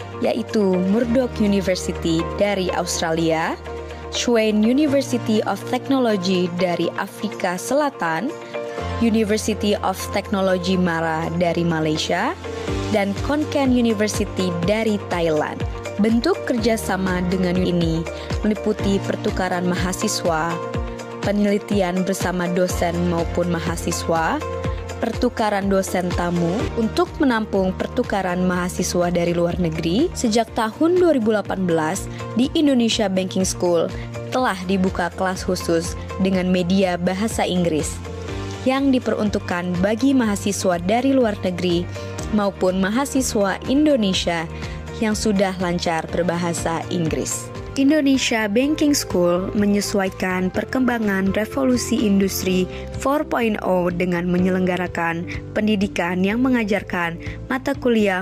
yaitu Murdoch University dari Australia, Swain University of Technology dari Afrika Selatan, University of Technology Mara dari Malaysia, dan Konkan University dari Thailand. Bentuk kerjasama dengan ini meliputi pertukaran mahasiswa, penelitian bersama dosen maupun mahasiswa, pertukaran dosen tamu untuk menampung pertukaran mahasiswa dari luar negeri. Sejak tahun 2018, di Indonesia Banking School telah dibuka kelas khusus dengan media bahasa Inggris yang diperuntukkan bagi mahasiswa dari luar negeri maupun mahasiswa Indonesia yang sudah lancar berbahasa Inggris. Indonesia Banking School menyesuaikan perkembangan revolusi industri 4.0 dengan menyelenggarakan pendidikan yang mengajarkan mata kuliah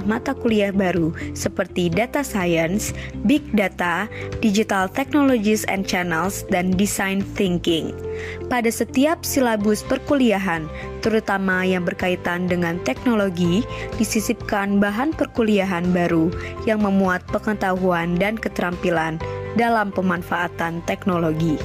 baru seperti Data Science, Big Data, Digital Technologies and Channels, dan Design Thinking. Pada setiap silabus perkuliahan, terutama yang berkaitan dengan teknologi, disisipkan bahan perkuliahan baru yang memuat pengetahuan dan keterampilan dalam pemanfaatan teknologi.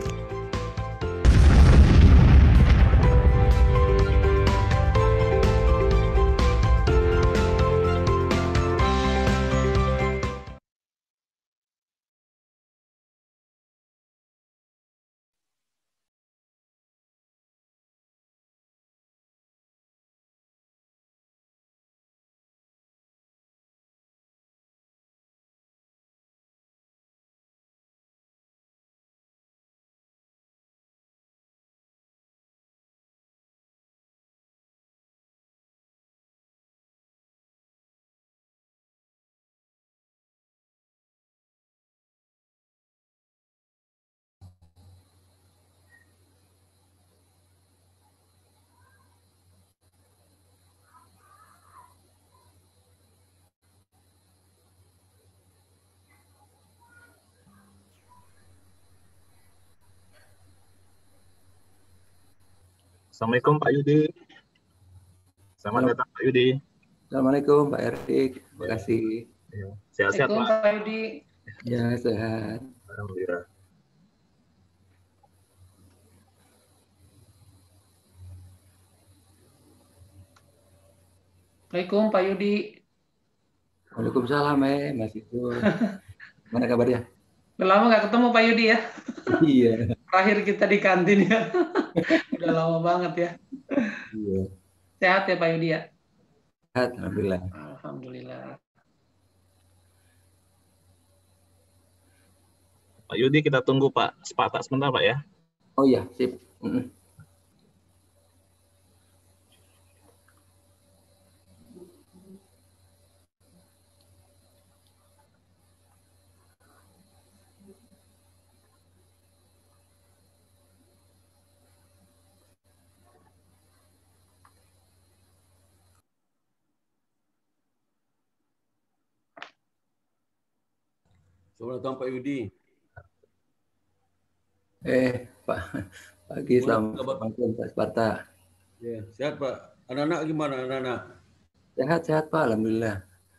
Assalamualaikum Pak Yudi. Selamat datang Pak Yudi. Assalamualaikum Pak Erik. Terima kasih. Sehat-sehat Pak. Pak Yudi. Ya, sehat. Alhamdulillah. Assalamualaikum Pak Yudi. Waalaikumsalam Mas Itu. Mana kabarnya? Udah lama nggak ketemu Pak Yudi ya? Iya. Terakhir kita di kantin ya. Udah lama banget ya. Iya. Sehat ya Pak Yudi ya? Sehat, alhamdulillah. Alhamdulillah. Pak Yudi kita tunggu Pak. Sepatak sebentar Pak ya. Oh iya, sip. Selamat datang Pak Yudi. Pak pagi, selamat pagi Pak Sparta. Ya, sehat Pak. Anak-anak gimana anak-anak? Sehat Pak, alhamdulillah.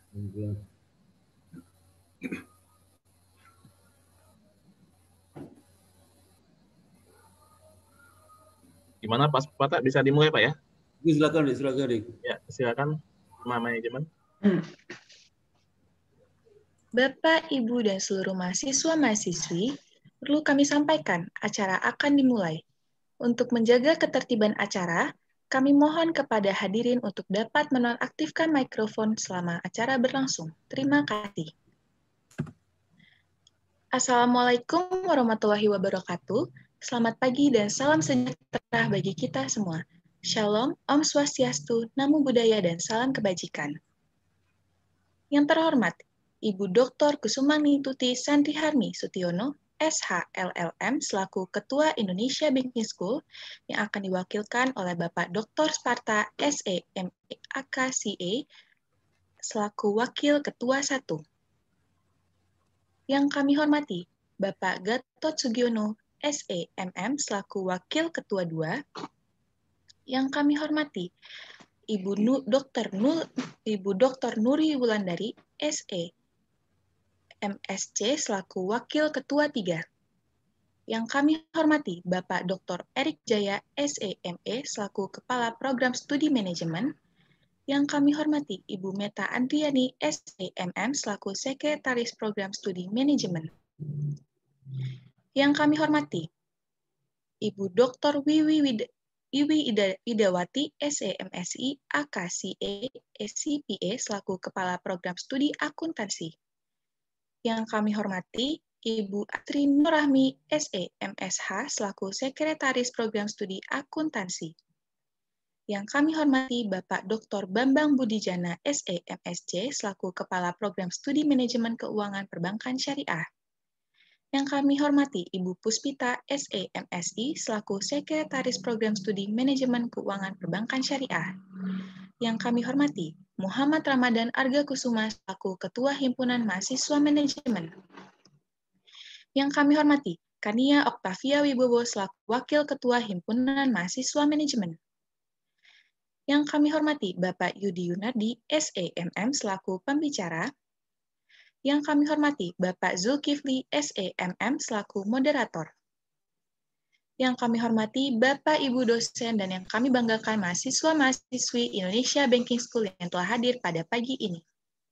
Gimana Pak Sparta, bisa dimulai Pak ya? Silakan. Ya, silakan manajemen. Bapak, Ibu, dan seluruh mahasiswa-mahasiswi, perlu kami sampaikan, acara akan dimulai. Untuk menjaga ketertiban acara, kami mohon kepada hadirin untuk dapat menonaktifkan mikrofon selama acara berlangsung. Terima kasih. Assalamualaikum warahmatullahi wabarakatuh. Selamat pagi dan salam sejahtera bagi kita semua. Shalom, Om Swastiastu, Namo Buddhaya, dan salam kebajikan. Yang terhormat, Ibu Dr. Kusumangituti Sandriharmi Sutiono, SH LLM selaku Ketua Indonesia Banking School yang akan diwakilkan oleh Bapak Dr. Sparta SEME AKCA selaku Wakil Ketua 1. Yang kami hormati, Bapak Gatot Sugiono SEMM selaku Wakil Ketua 2. Yang kami hormati, Ibu Dr. Nuri Wulandari SE MSc selaku Wakil Ketua 3. Yang kami hormati, Bapak Dr. Erik Jaya SEME selaku Kepala Program Studi Manajemen. Yang kami hormati, Ibu Meta Andriani SEMM selaku Sekretaris Program Studi Manajemen. Yang kami hormati, Ibu Dr. Wiwi Idawati SEMSI AKCA SCPA selaku Kepala Program Studi Akuntansi. Yang kami hormati, Ibu Atri Nurrahmi SEMSH selaku Sekretaris Program Studi Akuntansi. Yang kami hormati, Bapak Dr. Bambang Budijana SEMSC selaku Kepala Program Studi Manajemen Keuangan Perbankan Syariah. Yang kami hormati, Ibu Puspita SEMSI selaku Sekretaris Program Studi Manajemen Keuangan Perbankan Syariah. Yang kami hormati, Muhammad Ramadan Arga Kusuma selaku Ketua Himpunan Mahasiswa Manajemen. Yang kami hormati, Kania Oktavia Wibowo selaku Wakil Ketua Himpunan Mahasiswa Manajemen. Yang kami hormati, Bapak Yudi Yunardi SEMM selaku pembicara. Yang kami hormati, Bapak Zulkifli SEMM selaku moderator. Yang kami hormati, Bapak Ibu dosen dan yang kami banggakan mahasiswa-mahasiswi Indonesia Banking School yang telah hadir pada pagi ini.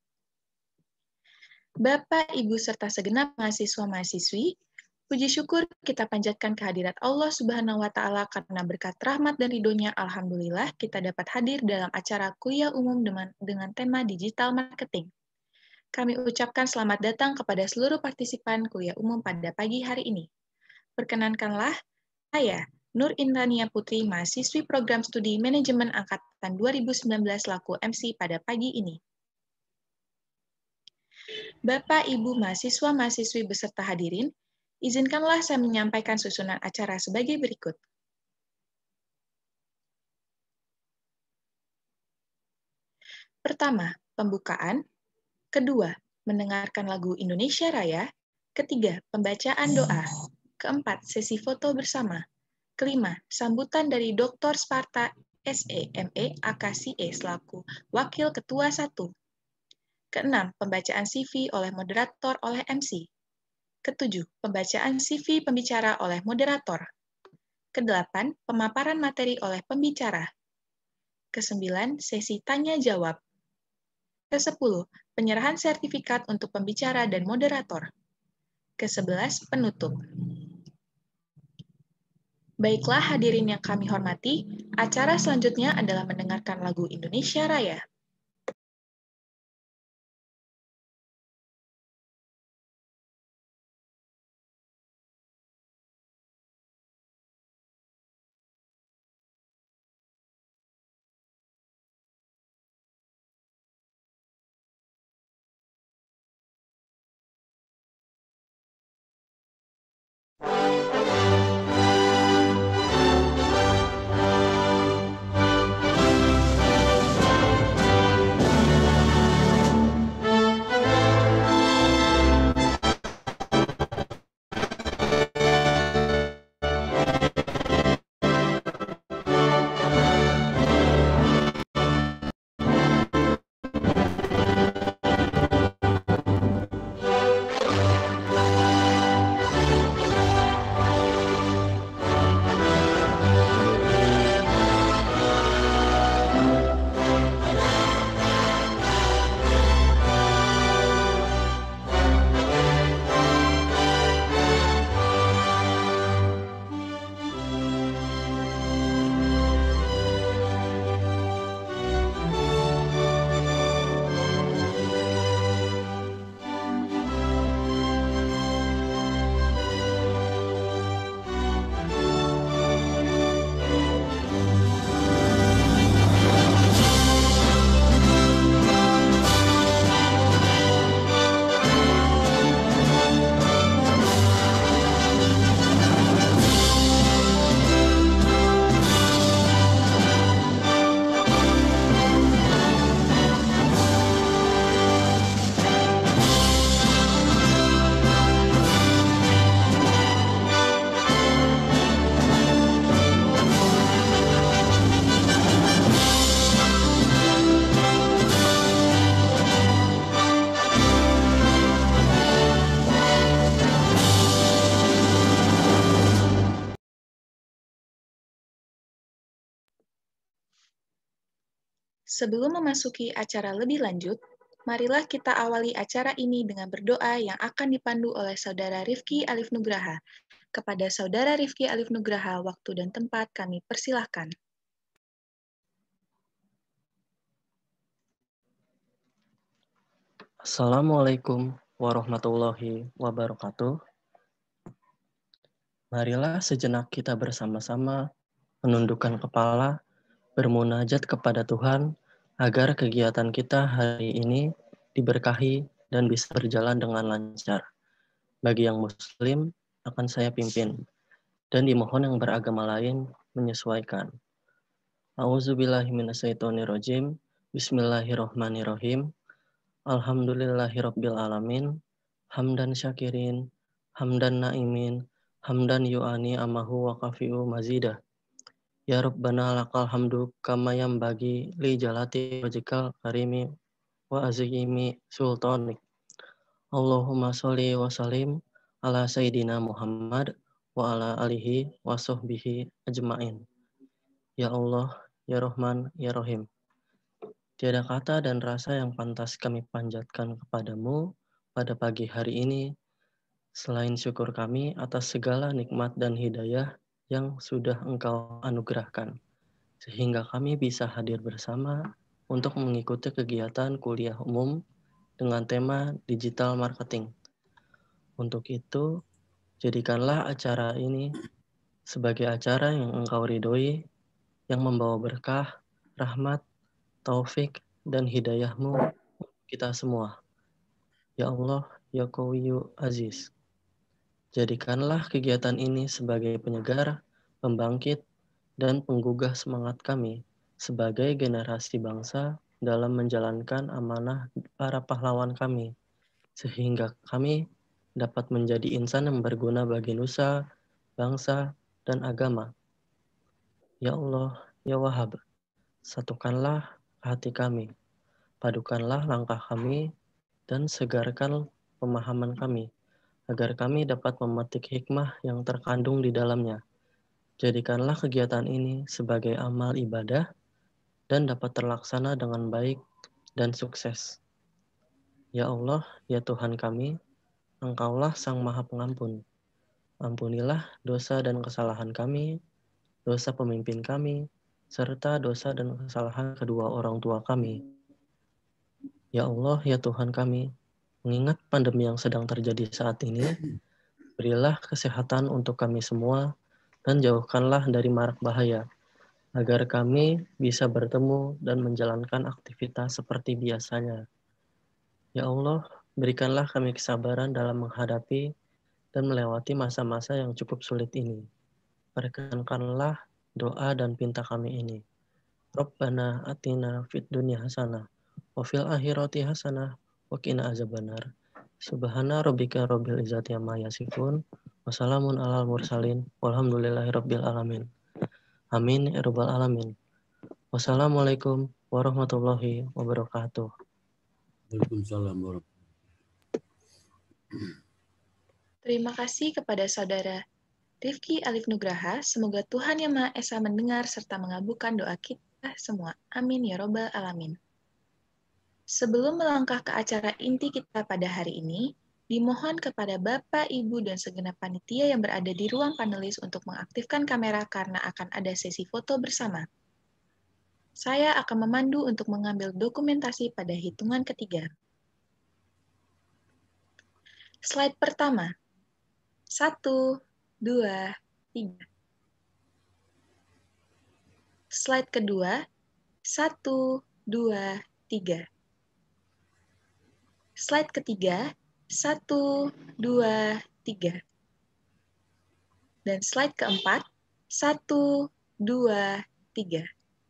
Bapak, Ibu, serta segenap mahasiswa-mahasiswi, puji syukur kita panjatkan kehadirat Allah Subhanahu wa Ta'ala karena berkat rahmat dan ridhonya, alhamdulillah kita dapat hadir dalam acara kuliah umum dengan tema digital marketing. Kami ucapkan selamat datang kepada seluruh partisipan kuliah umum pada pagi hari ini. Perkenankanlah, saya, Nur Indrania Putri, mahasiswi program studi manajemen angkatan 2019 laku MC pada pagi ini. Bapak, Ibu, mahasiswa-mahasiswi beserta hadirin, izinkanlah saya menyampaikan susunan acara sebagai berikut. Pertama, pembukaan. Kedua, mendengarkan lagu Indonesia Raya. Ketiga, pembacaan doa. Keempat, sesi foto bersama. Kelima, sambutan dari Dr. Sparta SEME AKCA selaku Wakil Ketua 1. Keenam, pembacaan CV oleh moderator oleh MC. Ketujuh, pembacaan CV pembicara oleh moderator. Kedelapan, pemaparan materi oleh pembicara. Kesembilan, sesi tanya-jawab. Kesepuluh, penyerahan sertifikat untuk pembicara dan moderator. Ke-11, penutup. Baiklah hadirin yang kami hormati, acara selanjutnya adalah mendengarkan lagu Indonesia Raya. Sebelum memasuki acara lebih lanjut, marilah kita awali acara ini dengan berdoa yang akan dipandu oleh Saudara Rifki Alif Nugraha. Kepada Saudara Rifki Alif Nugraha, waktu dan tempat kami persilahkan. Assalamualaikum warahmatullahi wabarakatuh. Marilah sejenak kita bersama-sama menundukkan kepala, bermunajat kepada Tuhan, agar kegiatan kita hari ini diberkahi dan bisa berjalan dengan lancar. Bagi yang muslim, akan saya pimpin, dan dimohon yang beragama lain menyesuaikan. A'udzubillahiminasyaitonirrajim. Bismillahirrahmanirrahim. Alhamdulillahirabbil alamin. Hamdan syakirin, hamdan naimin, hamdan yu'ani amahu wa kafi'u mazidah. Ya Rabbana lakal hamdu kama yambagi li jalati wajikal karimi wa azimi sultanik. Allahumma sholli wa salim ala Sayyidina Muhammad wa ala alihi wa sahbihi ajma'in. Ya Allah, Ya Rahman, Ya Rahim. Tiada kata dan rasa yang pantas kami panjatkan kepadamu pada pagi hari ini, selain syukur kami atas segala nikmat dan hidayah yang sudah Engkau anugerahkan, sehingga kami bisa hadir bersama untuk mengikuti kegiatan kuliah umum dengan tema digital marketing. Untuk itu, jadikanlah acara ini sebagai acara yang Engkau ridhoi, yang membawa berkah, rahmat, taufik, dan hidayah-Mu kita semua. Ya Allah, Ya Qawiyyu Aziz. Jadikanlah kegiatan ini sebagai penyegar, pembangkit, dan penggugah semangat kami sebagai generasi bangsa dalam menjalankan amanah para pahlawan kami, sehingga kami dapat menjadi insan yang berguna bagi nusa, bangsa, dan agama. Ya Allah, Ya Wahhab, satukanlah hati kami, padukanlah langkah kami, dan segarkan pemahaman kami, agar kami dapat memetik hikmah yang terkandung di dalamnya. Jadikanlah kegiatan ini sebagai amal ibadah dan dapat terlaksana dengan baik dan sukses. Ya Allah, ya Tuhan kami, Engkaulah Sang Maha Pengampun. Ampunilah dosa dan kesalahan kami, dosa pemimpin kami, serta dosa dan kesalahan kedua orang tua kami. Ya Allah, ya Tuhan kami, mengingat pandemi yang sedang terjadi saat ini, berilah kesehatan untuk kami semua dan jauhkanlah dari marak bahaya, agar kami bisa bertemu dan menjalankan aktivitas seperti biasanya. Ya Allah, berikanlah kami kesabaran dalam menghadapi dan melewati masa-masa yang cukup sulit ini. Perkenankanlah doa dan pinta kami ini. Rabbana atina fid dunya hasanah wa fil akhirati hasanah wa qina azabannar. Subhana rabbika rabbil izzati amma yasifun wa salamun alal mursalin walhamdulillahi rabbil alamin. Amin ya rabbal alamin. Wassalamualaikum warahmatullahi wabarakatuh. Waalaikumsalam warahmatullahi. Terima kasih kepada Saudara Rifki Alif Nugraha. Semoga Tuhan Yang Maha Esa mendengar serta mengabulkan doa kita semua. Amin ya robbal alamin. Sebelum melangkah ke acara inti kita pada hari ini, dimohon kepada Bapak, Ibu, dan segenap panitia yang berada di ruang panelis untuk mengaktifkan kamera karena akan ada sesi foto bersama. Saya akan memandu untuk mengambil dokumentasi pada hitungan ketiga. Slide pertama. 1, 2, 3. Slide kedua. 1, 2, 3. Slide ketiga. 1, 2, 3. Dan slide keempat. 1, 2, 3.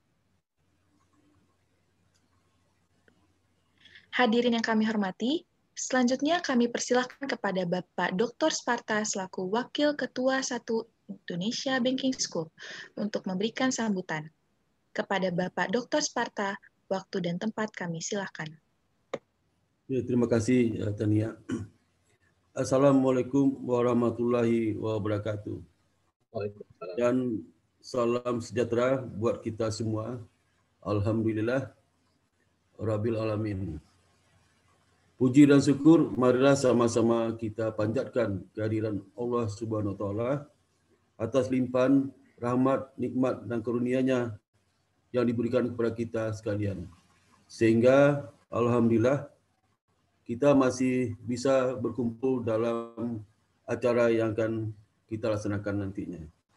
Hadirin yang kami hormati, selanjutnya kami persilahkan kepada Bapak Dr. Sparta selaku Wakil Ketua 1 Indonesia Banking School untuk memberikan sambutan. Kepada Bapak Dr. Sparta, waktu dan tempat kami silakan. Ya, terima kasih Tania. Assalamualaikum warahmatullahi wabarakatuh. Dan salam sejahtera buat kita semua. Alhamdulillah Rabbil Alamin. Puji dan syukur, marilah sama-sama kita panjatkan kehadiran Allah Subhanahu wa Ta'ala atas limpahan rahmat, nikmat, dan karunia-Nya yang diberikan kepada kita sekalian. Sehingga alhamdulillah kita masih bisa berkumpul dalam acara yang akan kita laksanakan nantinya.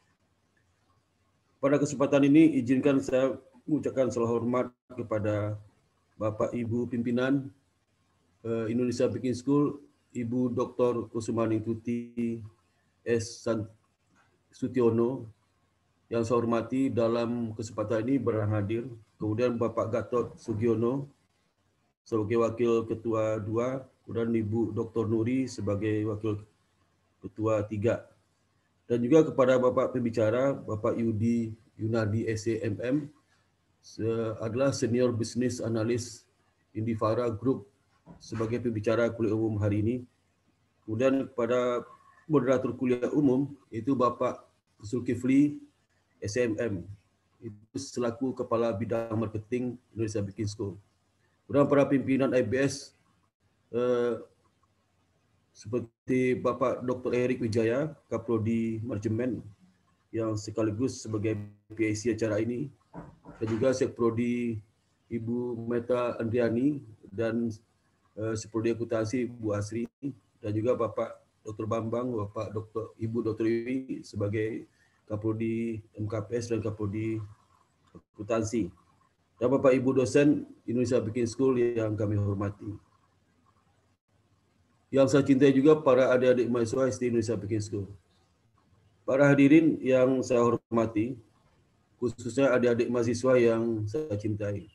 Pada kesempatan ini izinkan saya mengucapkan salam hormat kepada Bapak Ibu pimpinan Indonesia Banking School, Ibu Dr. Kusumaningtuti S. Sutiono, yang saya hormati dalam kesempatan ini berhadir. Kemudian Bapak Gatot Sugiono sebagai Wakil Ketua 2, kemudian Ibu Dr. Nuri sebagai Wakil Ketua 3. Dan juga kepada Bapak pembicara, Bapak Yudi Yunardi SCMM, adalah Senior Business Analyst Indivara Group sebagai pembicara kuliah umum hari ini. Kemudian kepada moderator kuliah umum, yaitu Bapak Zulkifli SMM, itu selaku Kepala Bidang Marketing Indonesia Banking School. Kemudian para pimpinan IBS seperti Bapak Dr. Erik Wijaya, Kaprodi Manajemen, yang sekaligus sebagai PIC acara ini, dan juga Sekprodi Ibu Meta Andriani, dan Seprodi Akuntansi Bu Asri, dan juga Bapak Dr. Bambang, Bapak Ibu Dr. Iwi sebagai Kaprodi MKPS dan Kaprodi Akuntansi, dan Bapak Ibu dosen Indonesia Banking School yang kami hormati. Yang saya cintai juga para adik-adik mahasiswa SD Indonesia Banking School. Para hadirin yang saya hormati, khususnya adik-adik mahasiswa yang saya cintai.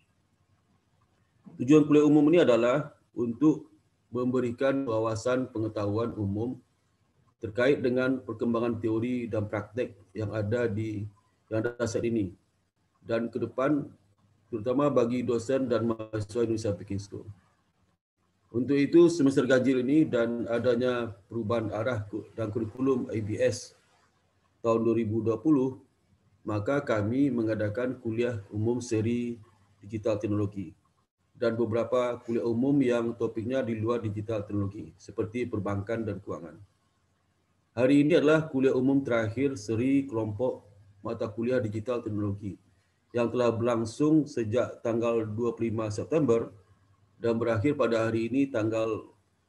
Tujuan kuliah umum ini adalah untuk memberikan wawasan pengetahuan umum terkait dengan perkembangan teori dan praktek yang ada saat ini dan ke depan, terutama bagi dosen dan mahasiswa Indonesia Banking School. Untuk itu, semester ganjil ini dan adanya perubahan arah dan kurikulum IBS tahun 2020, maka kami mengadakan kuliah umum seri digital teknologi dan beberapa kuliah umum yang topiknya di luar digital teknologi, seperti perbankan dan keuangan. Hari ini adalah kuliah umum terakhir seri kelompok mata kuliah digital teknologi yang telah berlangsung sejak tanggal 25 September dan berakhir pada hari ini tanggal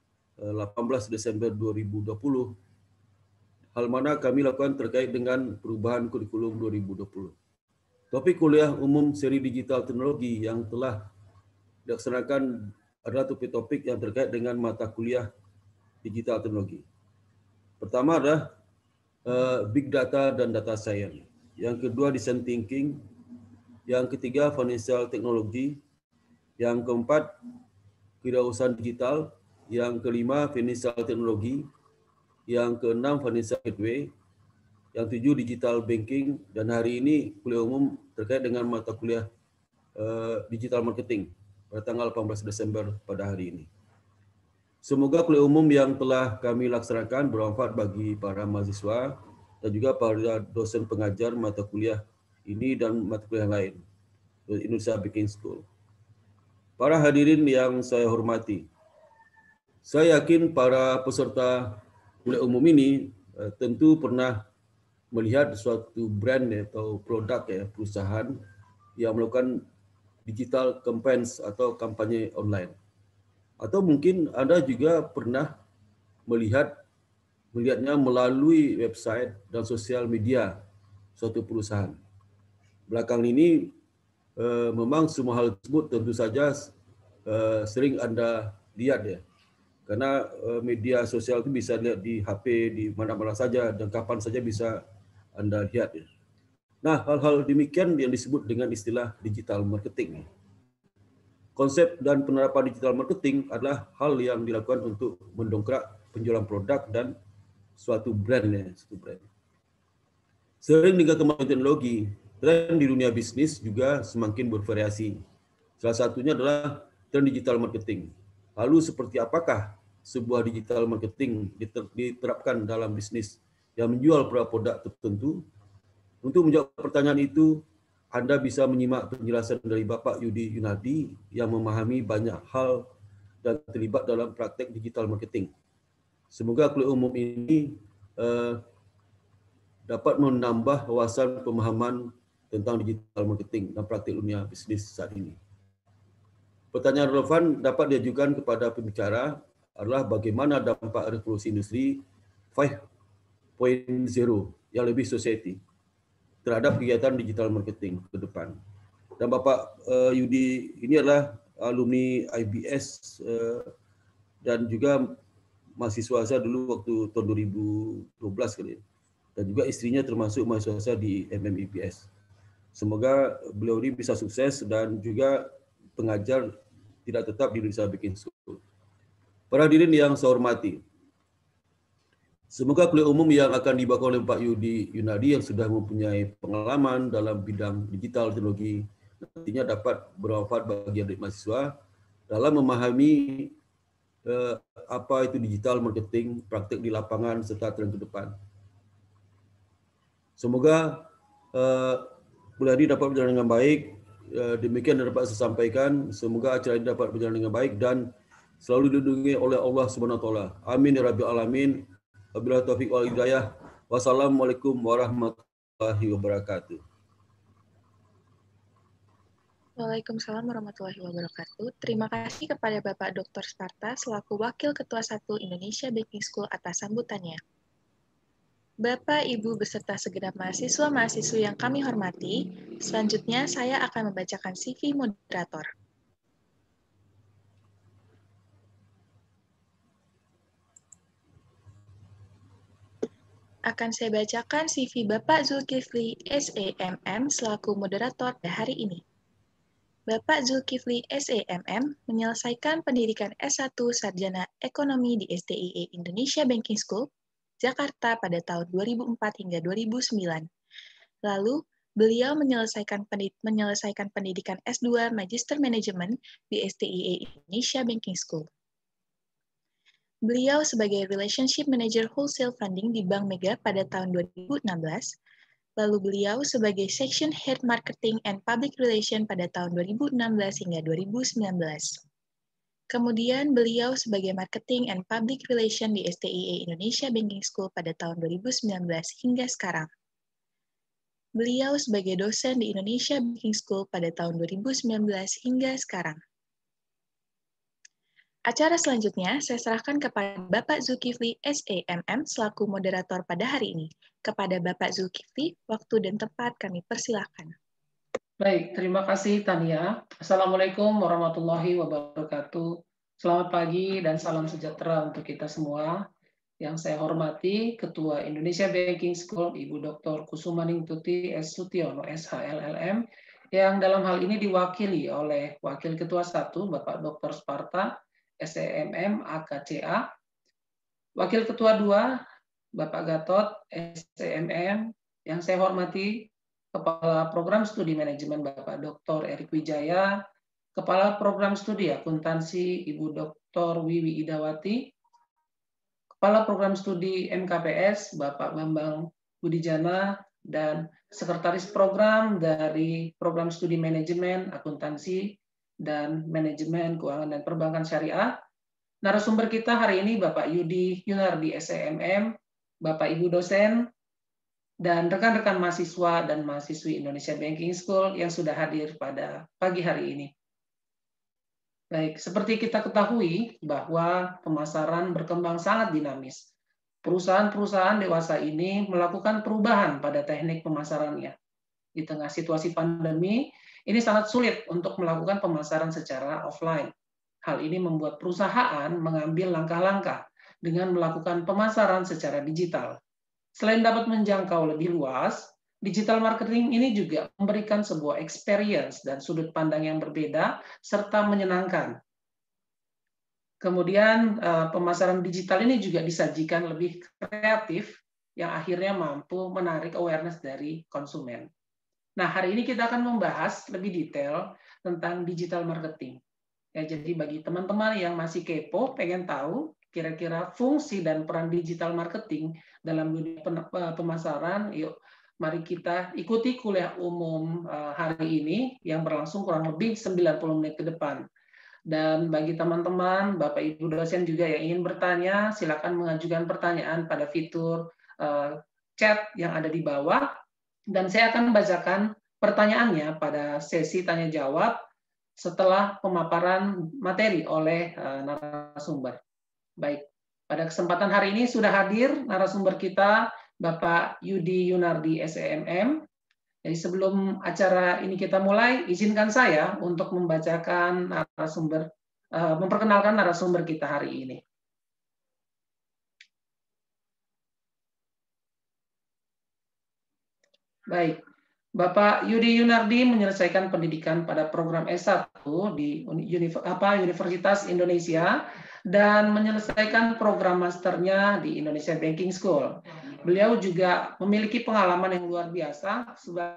18 Desember 2020. Hal mana kami lakukan terkait dengan perubahan kurikulum 2020. Topik kuliah umum seri digital teknologi yang telah dilaksanakan adalah topik-topik yang terkait dengan mata kuliah digital teknologi. Pertama adalah Big Data dan Data Science. Yang kedua Design Thinking. Yang ketiga Financial Technology. Yang keempat Kewirausahaan Digital. Yang kelima Financial Technology. Yang keenam Financial Gateway. Yang tujuh Digital Banking. Dan hari ini kuliah umum terkait dengan mata kuliah Digital Marketing pada tanggal 18 Desember pada hari ini. Semoga kuliah umum yang telah kami laksanakan bermanfaat bagi para mahasiswa dan juga para dosen pengajar mata kuliah ini dan mata kuliah lain di Indonesia Banking School. Para hadirin yang saya hormati, saya yakin para peserta kuliah umum ini tentu pernah melihat suatu brand atau produk perusahaan yang melakukan digital campaigns atau kampanye online. Atau mungkin Anda juga pernah melihatnya melalui website dan sosial media suatu perusahaan. Belakang ini memang semua hal tersebut tentu saja sering Anda lihat ya. Karena media sosial itu bisa lihat di HP di mana-mana saja dan kapan saja bisa Anda lihat ya. Nah, hal-hal demikian yang disebut dengan istilah digital marketing. Konsep dan penerapan digital marketing adalah hal yang dilakukan untuk mendongkrak penjualan produk dan suatu brand ya, suatu brand. Sering dengan kemajuan teknologi, tren di dunia bisnis juga semakin bervariasi. Salah satunya adalah tren digital marketing. Lalu seperti apakah sebuah digital marketing diterapkan dalam bisnis yang menjual produk tertentu? Untuk menjawab pertanyaan itu, Anda bisa menyimak penjelasan dari Bapak Yudi Yunardi yang memahami banyak hal dan terlibat dalam praktek digital marketing. Semoga kuliah umum ini dapat menambah wawasan pemahaman tentang digital marketing dan praktik dunia bisnis saat ini. Pertanyaan relevan dapat diajukan kepada pembicara adalah bagaimana dampak revolusi industri 5.0 yang lebih society terhadap kegiatan digital marketing ke depan. Dan Bapak Yudi ini adalah alumni IBS dan juga mahasiswa saya dulu waktu tahun 2012 kali. Dan juga istrinya termasuk mahasiswa saya di MMIBS. Semoga beliau ini bisa sukses dan juga pengajar tidak tetap di Indonesia Banking School. Para hadirin yang saya hormati, semoga kuliah umum yang akan dibawakan oleh Pak Yudi Yunardi yang sudah mempunyai pengalaman dalam bidang digital teknologi nantinya dapat bermanfaat bagi adik mahasiswa dalam memahami apa itu digital marketing, praktik di lapangan, serta tren ke depan. Semoga kuliah ini dapat berjalan dengan baik. Demikian yang dapat saya sampaikan. Semoga acara ini dapat berjalan dengan baik dan selalu dilindungi oleh Allah SWT. Amin ya Rabbil Alamin. Wabillahi taufiq wal hidayah. Wassalamualaikum warahmatullahi wabarakatuh. Waalaikumsalam warahmatullahi wabarakatuh. Terima kasih kepada Bapak Dr. Sparta selaku Wakil Ketua 1 Indonesia Banking School atas sambutannya. Bapak, Ibu, beserta segenap mahasiswa-mahasiswi yang kami hormati, selanjutnya saya akan membacakan CV moderator. Akan saya bacakan CV Bapak Zulkifli SEMM selaku moderator pada hari ini. Bapak Zulkifli SEMM menyelesaikan pendidikan S1 Sarjana Ekonomi di STIE Indonesia Banking School, Jakarta pada tahun 2004 hingga 2009. Lalu, beliau menyelesaikan pendidikan S2 Magister Manajemen di STIE Indonesia Banking School. Beliau sebagai Relationship Manager Wholesale Funding di Bank Mega pada tahun 2016, lalu beliau sebagai Section Head Marketing and Public Relation pada tahun 2016 hingga 2019. Kemudian beliau sebagai Marketing and Public Relation di STIE Indonesia Banking School pada tahun 2019 hingga sekarang. Beliau sebagai dosen di Indonesia Banking School pada tahun 2019 hingga sekarang. Acara selanjutnya saya serahkan kepada Bapak Zulkifli SEMM selaku moderator pada hari ini. Kepada Bapak Zulkifli, waktu dan tempat kami persilahkan. Baik, terima kasih Tania. Assalamualaikum warahmatullahi wabarakatuh. Selamat pagi dan salam sejahtera untuk kita semua. Yang saya hormati Ketua Indonesia Banking School, Ibu Dr. Kusumaning Tuti S. Sutiono, SHLLM, yang dalam hal ini diwakili oleh Wakil Ketua 1, Bapak Dr. Sparta, SEMM AKCA, Wakil Ketua 2, Bapak Gatot, SEMM, yang saya hormati Kepala Program Studi Manajemen Bapak Dr. Erik Wijaya, Kepala Program Studi Akuntansi Ibu Dr. Wiwi Idawati, Kepala Program Studi MKPS Bapak Bambang Budijana, dan Sekretaris Program dari Program Studi Manajemen Akuntansi dan Manajemen Keuangan dan Perbankan Syariah. Narasumber kita hari ini Bapak Yudi Yunardi SEMM, Bapak Ibu dosen, dan rekan-rekan mahasiswa dan mahasiswi Indonesia Banking School yang sudah hadir pada pagi hari ini. Baik, seperti kita ketahui bahwa pemasaran berkembang sangat dinamis. Perusahaan-perusahaan dewasa ini melakukan perubahan pada teknik pemasarannya. Di tengah situasi pandemi, ini sangat sulit untuk melakukan pemasaran secara offline. Hal ini membuat perusahaan mengambil langkah-langkah dengan melakukan pemasaran secara digital. Selain dapat menjangkau lebih luas, digital marketing ini juga memberikan sebuah experience dan sudut pandang yang berbeda serta menyenangkan. Kemudian pemasaran digital ini juga disajikan lebih kreatif yang akhirnya mampu menarik awareness dari konsumen. Nah, hari ini kita akan membahas lebih detail tentang digital marketing. Ya, jadi bagi teman-teman yang masih kepo, pengen tahu kira-kira fungsi dan peran digital marketing dalam dunia pemasaran, yuk mari kita ikuti kuliah umum hari ini yang berlangsung kurang lebih 90 menit ke depan. Dan bagi teman-teman, Bapak Ibu dosen juga yang ingin bertanya, silakan mengajukan pertanyaan pada fitur chat yang ada di bawah, dan saya akan membacakan pertanyaannya pada sesi tanya jawab setelah pemaparan materi oleh narasumber. Baik, pada kesempatan hari ini sudah hadir narasumber kita, Bapak Yudi Yunardi, SEMM. Jadi sebelum acara ini kita mulai, izinkan saya untuk membacakan narasumber, memperkenalkan narasumber kita hari ini. Baik, Bapak Yudi Yunardi menyelesaikan pendidikan pada program S1 di Universitas Indonesia dan menyelesaikan program masternya di Indonesia Banking School. Beliau juga memiliki pengalaman yang luar biasa sebagai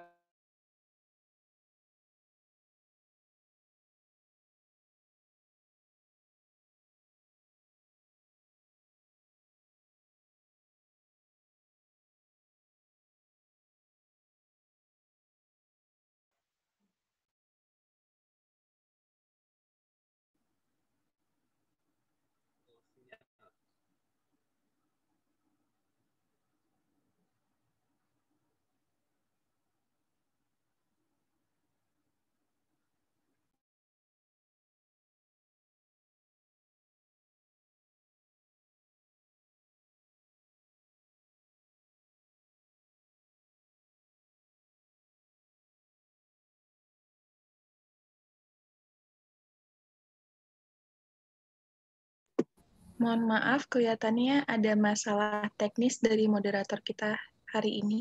Mohon maaf, kelihatannya ada masalah teknis dari moderator kita hari ini.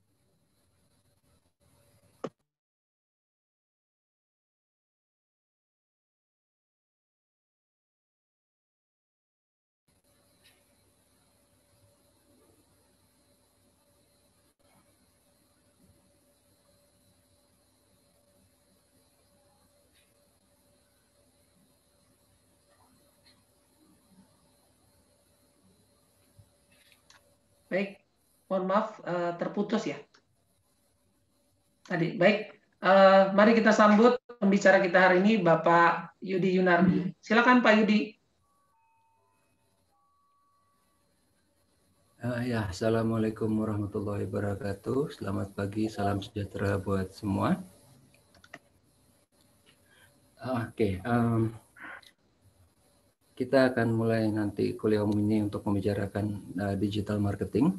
Baik, mohon maaf terputus ya. Tadi, baik. Mari kita sambut pembicara kita hari ini, Bapak Yudi Yunardi. Silakan Pak Yudi. Ya, Assalamualaikum warahmatullahi wabarakatuh. Selamat pagi, salam sejahtera buat semua. Oke, kita akan mulai nanti kuliah umum ini untuk membicarakan digital marketing.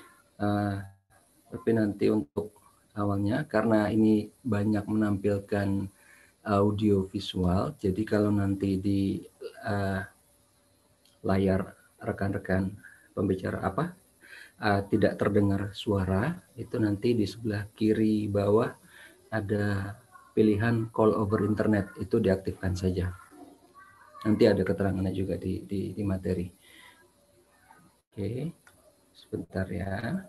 Tapi nanti untuk awalnya, karena ini banyak menampilkan audio visual, jadi kalau nanti di layar rekan-rekan pembicara tidak terdengar suara, itu nanti di sebelah kiri bawah ada pilihan call over internet, itu diaktifkan saja. Nanti ada keterangannya juga di materi. Oke, sebentar ya.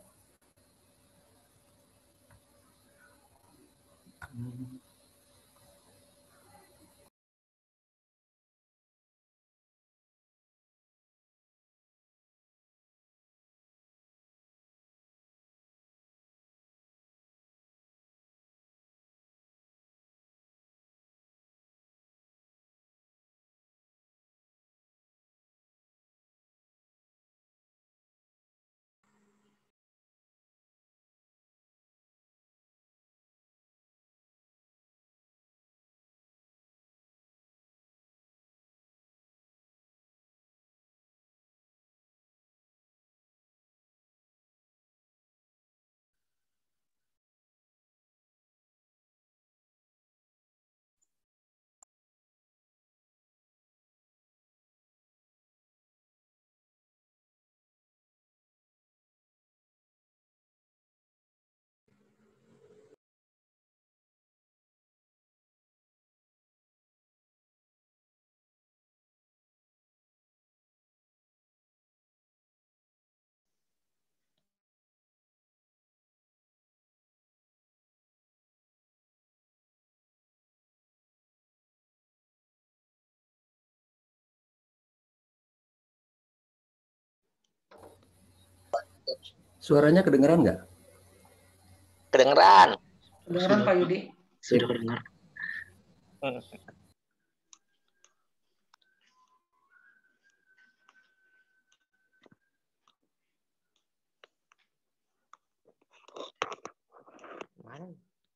Suaranya kedengeran nggak? kedengeran? Kedengeran Pak Yudi? Sudah kedengar. Mana?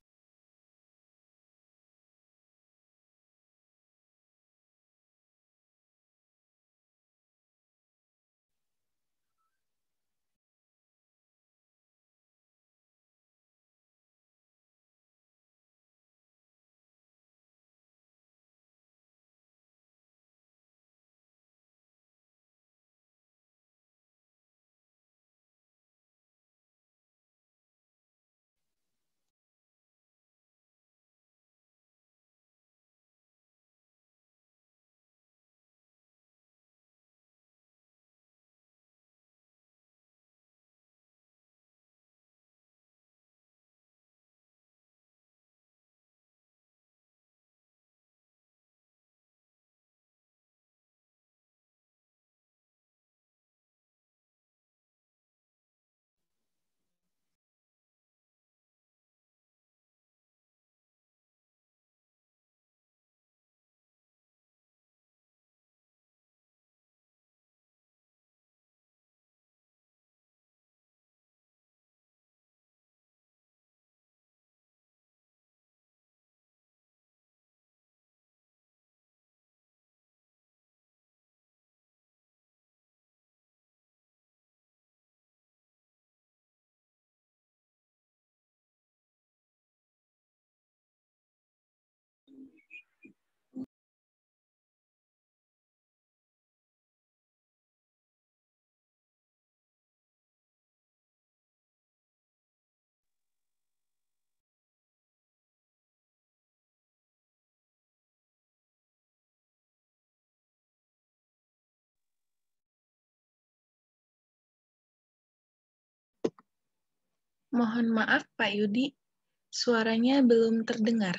Mohon maaf Pak Yudi, suaranya belum terdengar.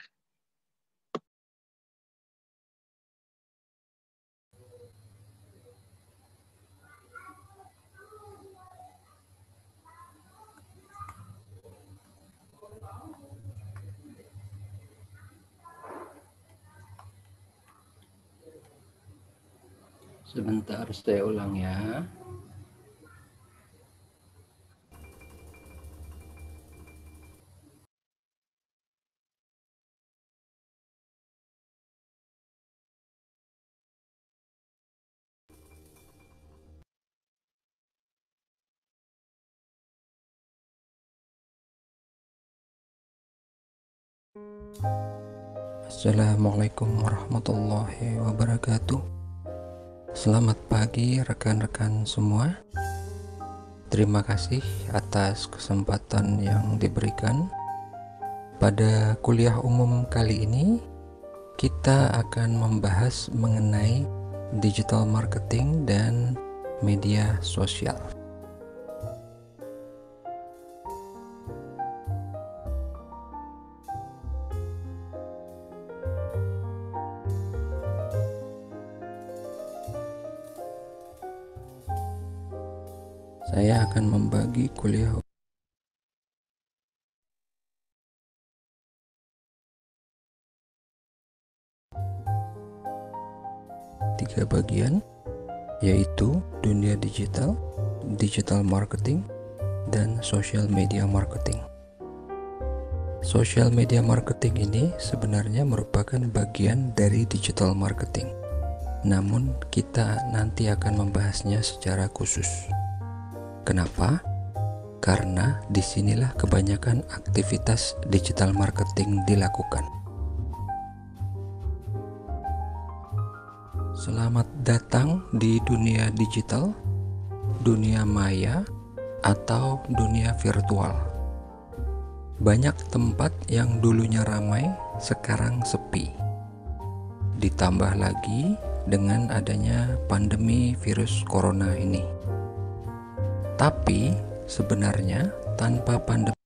Sebentar, saya ulang ya. Assalamualaikum warahmatullahi wabarakatuh. Selamat pagi rekan-rekan semua. Terima kasih atas kesempatan yang diberikan. Pada kuliah umum kali ini, kita akan membahas mengenai digital marketing dan media sosial. Saya akan membagi kuliah tiga bagian, yaitu dunia digital, digital marketing, dan social media marketing. Social media marketing ini sebenarnya merupakan bagian dari digital marketing. Namun kita nanti akan membahasnya secara khusus. Kenapa? Karena disinilah kebanyakan aktivitas digital marketing dilakukan. Selamat datang di dunia digital, dunia maya, atau dunia virtual. Banyak tempat yang dulunya ramai, sekarang sepi. Ditambah lagi dengan adanya pandemi virus corona ini. Tapi sebenarnya tanpa pandemi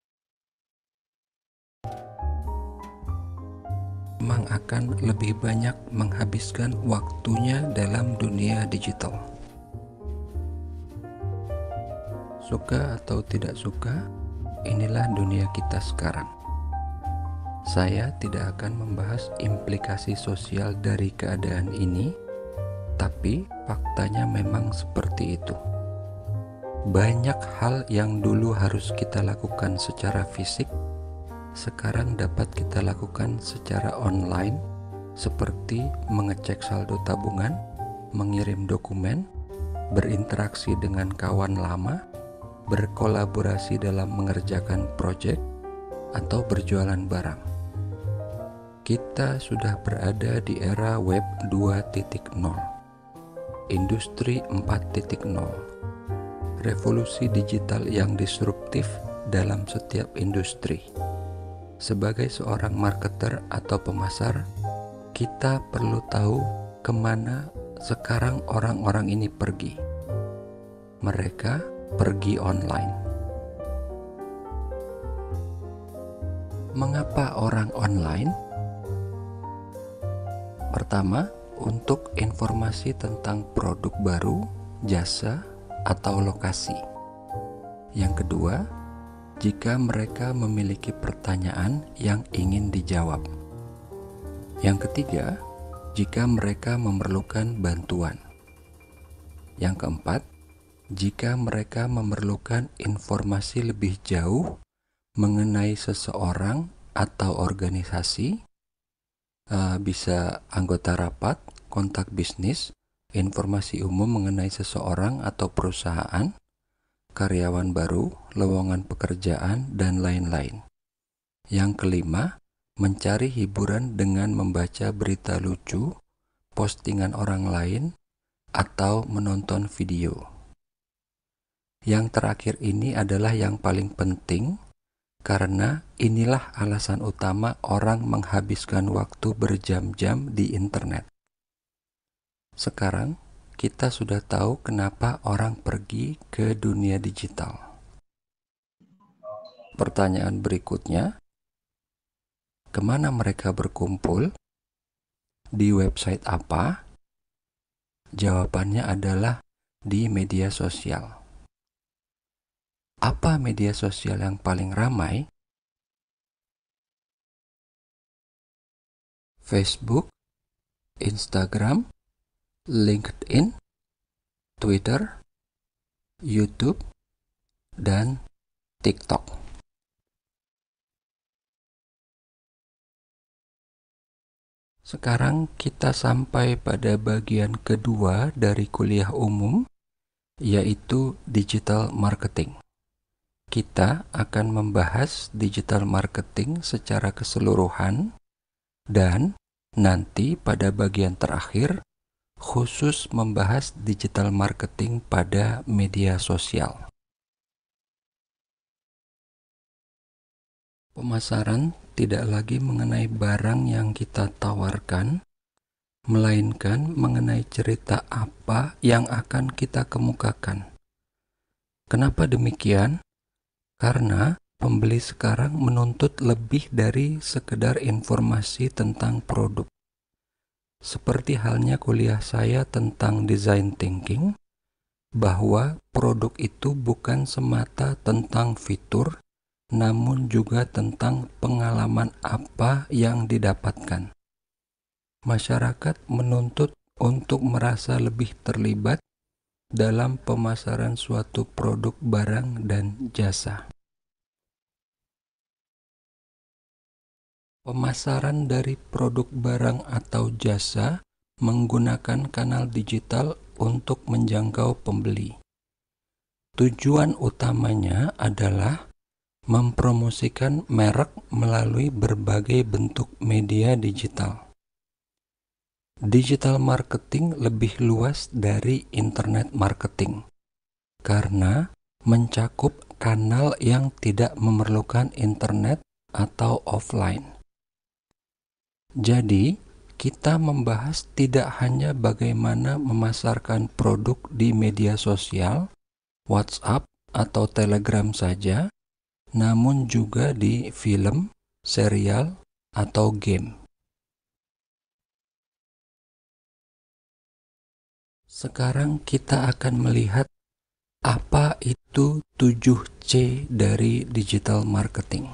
memang akan lebih banyak menghabiskan waktunya dalam dunia digital. Suka atau tidak suka, inilah dunia kita sekarang. Saya tidak akan membahas implikasi sosial dari keadaan ini, tapi faktanya memang seperti itu. Banyak hal yang dulu harus kita lakukan secara fisik, sekarang dapat kita lakukan secara online, seperti mengecek saldo tabungan, mengirim dokumen, berinteraksi dengan kawan lama, berkolaborasi dalam mengerjakan proyek, atau berjualan barang. Kita sudah berada di era Web 2.0, Industri 4.0, revolusi digital yang disruptif dalam setiap industri. Sebagai seorang marketer atau pemasar, kita perlu tahu kemana sekarang orang-orang ini pergi. Mereka pergi online. Mengapa orang online? Pertama, untuk informasi tentang produk baru, jasa, atau lokasi. Yang kedua, jika mereka memiliki pertanyaan yang ingin dijawab. Yang ketiga, jika mereka memerlukan bantuan. Yang keempat, jika mereka memerlukan informasi lebih jauh mengenai seseorang atau organisasi, bisa anggota rapat, kontak bisnis, informasi umum mengenai seseorang atau perusahaan, karyawan baru, lowongan pekerjaan, dan lain-lain. Yang kelima, mencari hiburan dengan membaca berita lucu, postingan orang lain, atau menonton video. Yang terakhir ini adalah yang paling penting, karena inilah alasan utama orang menghabiskan waktu berjam-jam di internet. Sekarang, kita sudah tahu kenapa orang pergi ke dunia digital. Pertanyaan berikutnya, kemana mereka berkumpul? Di website apa? Jawabannya adalah di media sosial. Apa media sosial yang paling ramai? Facebook, Instagram, LinkedIn, Twitter, YouTube, dan TikTok. Sekarang kita sampai pada bagian kedua dari kuliah umum, yaitu digital marketing. Kita akan membahas digital marketing secara keseluruhan, dan nanti pada bagian terakhir khusus membahas digital marketing pada media sosial. Pemasaran tidak lagi mengenai barang yang kita tawarkan, melainkan mengenai cerita apa yang akan kita kemukakan. Kenapa demikian? Karena pembeli sekarang menuntut lebih dari sekedar informasi tentang produk. Seperti halnya kuliah saya tentang design thinking, bahwa produk itu bukan semata tentang fitur, namun juga tentang pengalaman apa yang didapatkan. Masyarakat menuntut untuk merasa lebih terlibat dalam pemasaran suatu produk barang dan jasa. Pemasaran dari produk barang atau jasa menggunakan kanal digital untuk menjangkau pembeli. Tujuan utamanya adalah mempromosikan merek melalui berbagai bentuk media digital. Digital marketing lebih luas dari internet marketing karena mencakup kanal yang tidak memerlukan internet atau offline. Jadi, kita membahas tidak hanya bagaimana memasarkan produk di media sosial, WhatsApp, atau Telegram saja, namun juga di film, serial, atau game. Sekarang kita akan melihat Apa itu 7C dari digital marketing?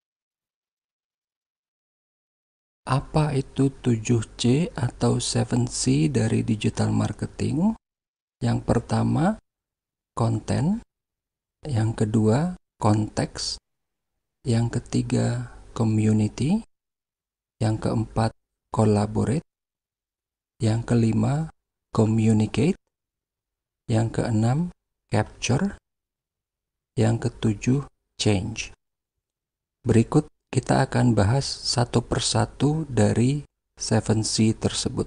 Apa itu 7C atau 7C dari digital marketing? Yang pertama, konten. Yang kedua, konteks. Yang ketiga, community. Yang keempat, collaborate. Yang kelima, communicate. Yang keenam, capture. Yang ketujuh, change. Berikut kita akan bahas satu persatu dari 7C tersebut.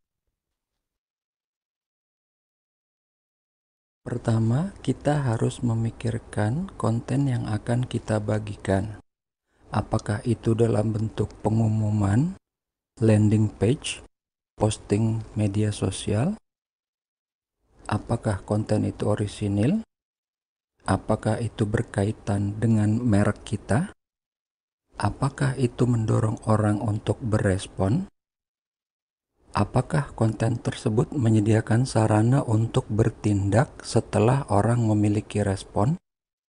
Pertama, kita harus memikirkan konten yang akan kita bagikan. Apakah itu dalam bentuk pengumuman, landing page, posting media sosial? Apakah konten itu orisinil? Apakah itu berkaitan dengan merek kita? Apakah itu mendorong orang untuk berespon? Apakah konten tersebut menyediakan sarana untuk bertindak setelah orang memiliki respon?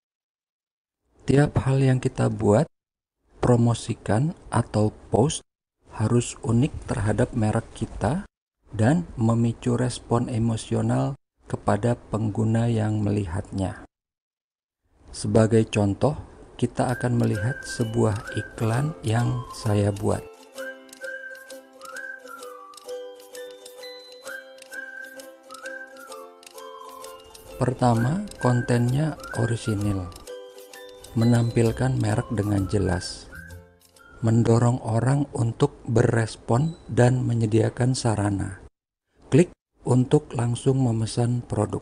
Tiap hal yang kita buat, promosikan atau post harus unik terhadap merek kita dan memicu respon emosional kepada pengguna yang melihatnya. Sebagai contoh, kita akan melihat sebuah iklan yang saya buat. Pertama, kontennya orisinil, menampilkan merek dengan jelas, mendorong orang untuk berespon dan menyediakan sarana. Klik untuk langsung memesan produk.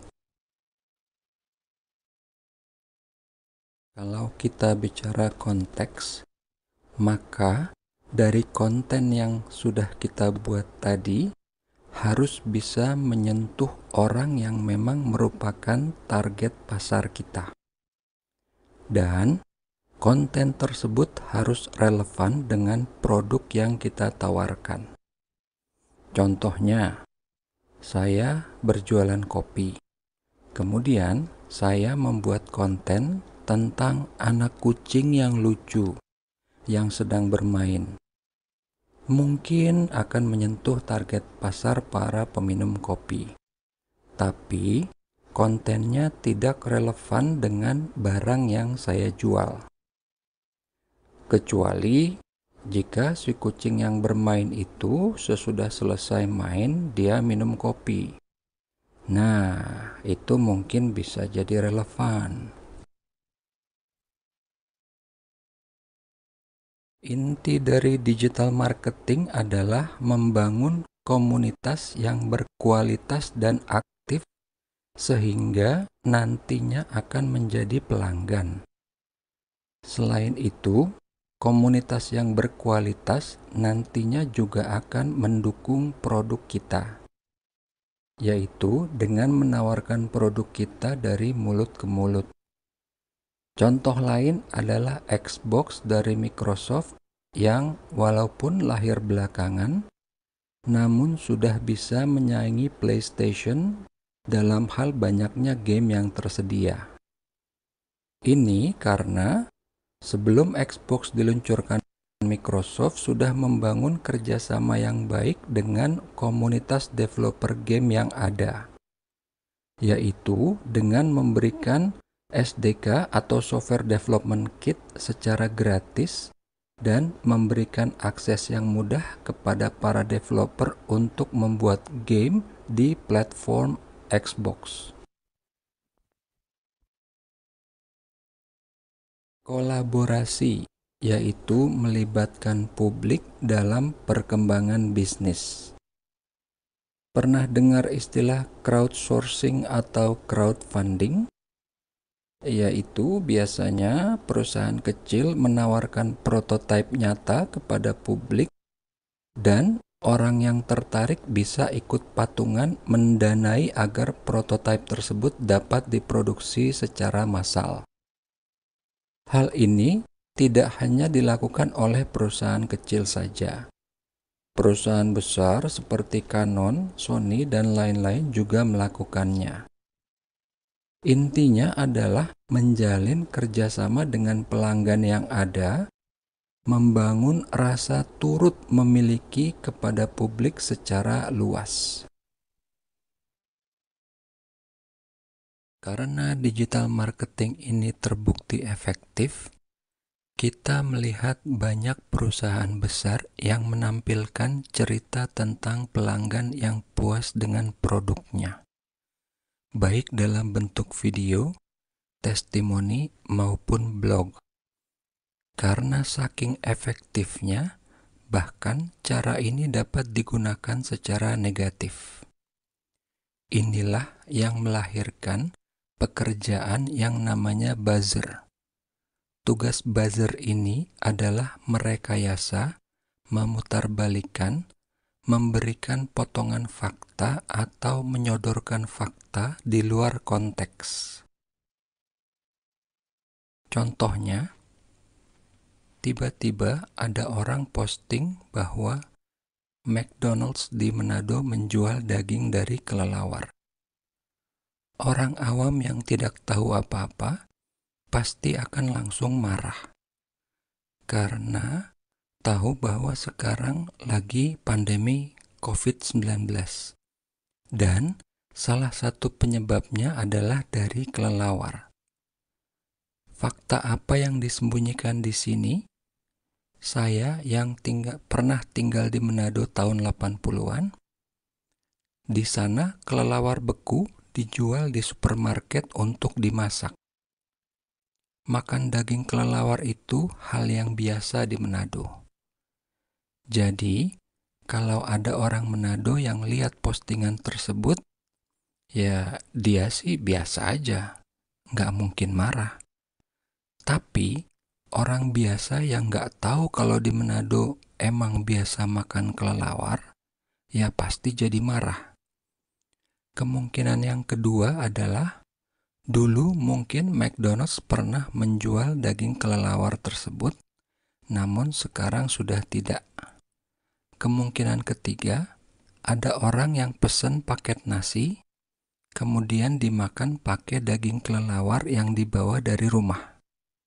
Kalau kita bicara konteks, maka dari konten yang sudah kita buat tadi, harus bisa menyentuh orang yang memang merupakan target pasar kita. Dan konten tersebut harus relevan dengan produk yang kita tawarkan. Contohnya, saya berjualan kopi. Kemudian, saya membuat konten tentang anak kucing yang lucu, yang sedang bermain. Mungkin akan menyentuh target pasar para peminum kopi. Tapi, kontennya tidak relevan dengan barang yang saya jual. Kecuali jika si kucing yang bermain itu sesudah selesai main, dia minum kopi. Nah, itu mungkin bisa jadi relevan. Inti dari digital marketing adalah membangun komunitas yang berkualitas dan aktif sehingga nantinya akan menjadi pelanggan. Selain itu, komunitas yang berkualitas nantinya juga akan mendukung produk kita, yaitu dengan menawarkan produk kita dari mulut ke mulut. Contoh lain adalah Xbox dari Microsoft yang walaupun lahir belakangan, namun sudah bisa menyaingi PlayStation dalam hal banyaknya game yang tersedia. Ini karena sebelum Xbox diluncurkan, Microsoft sudah membangun kerjasama yang baik dengan komunitas developer game yang ada, yaitu dengan memberikan SDK atau Software Development Kit secara gratis dan memberikan akses yang mudah kepada para developer untuk membuat game di platform Xbox. Kolaborasi, yaitu melibatkan publik dalam perkembangan bisnis. Pernah dengar istilah crowdsourcing atau crowdfunding? Yaitu biasanya perusahaan kecil menawarkan prototipe nyata kepada publik dan orang yang tertarik bisa ikut patungan mendanai agar prototipe tersebut dapat diproduksi secara massal. Hal ini tidak hanya dilakukan oleh perusahaan kecil saja. Perusahaan besar seperti Canon, Sony, dan lain-lain juga melakukannya. Intinya adalah menjalin kerjasama dengan pelanggan yang ada, membangun rasa turut memiliki kepada publik secara luas. Karena digital marketing ini terbukti efektif, kita melihat banyak perusahaan besar yang menampilkan cerita tentang pelanggan yang puas dengan produknya, baik dalam bentuk video, testimoni, maupun blog. Karena saking efektifnya, bahkan cara ini dapat digunakan secara negatif. Inilah yang melahirkan pekerjaan yang namanya buzzer. Tugas buzzer ini adalah merekayasa, memutarbalikkan, memberikan potongan fakta atau menyodorkan fakta di luar konteks. Contohnya, tiba-tiba ada orang posting bahwa McDonald's di Manado menjual daging dari kelelawar. Orang awam yang tidak tahu apa-apa pasti akan langsung marah karena tahu bahwa sekarang lagi pandemi COVID-19 dan salah satu penyebabnya adalah dari kelelawar. Fakta apa yang disembunyikan di sini? Saya yang pernah tinggal di Manado tahun 80-an, di sana kelelawar beku dijual di supermarket untuk dimasak. Makan daging kelelawar itu hal yang biasa di Manado. Jadi, kalau ada orang Manado yang lihat postingan tersebut, ya dia sih biasa aja, nggak mungkin marah. Tapi, orang biasa yang nggak tahu kalau di Manado emang biasa makan kelelawar, ya pasti jadi marah. Kemungkinan yang kedua adalah, dulu mungkin McDonald's pernah menjual daging kelelawar tersebut, namun sekarang sudah tidak. Kemungkinan ketiga, ada orang yang pesen paket nasi, kemudian dimakan pakai daging kelelawar yang dibawa dari rumah.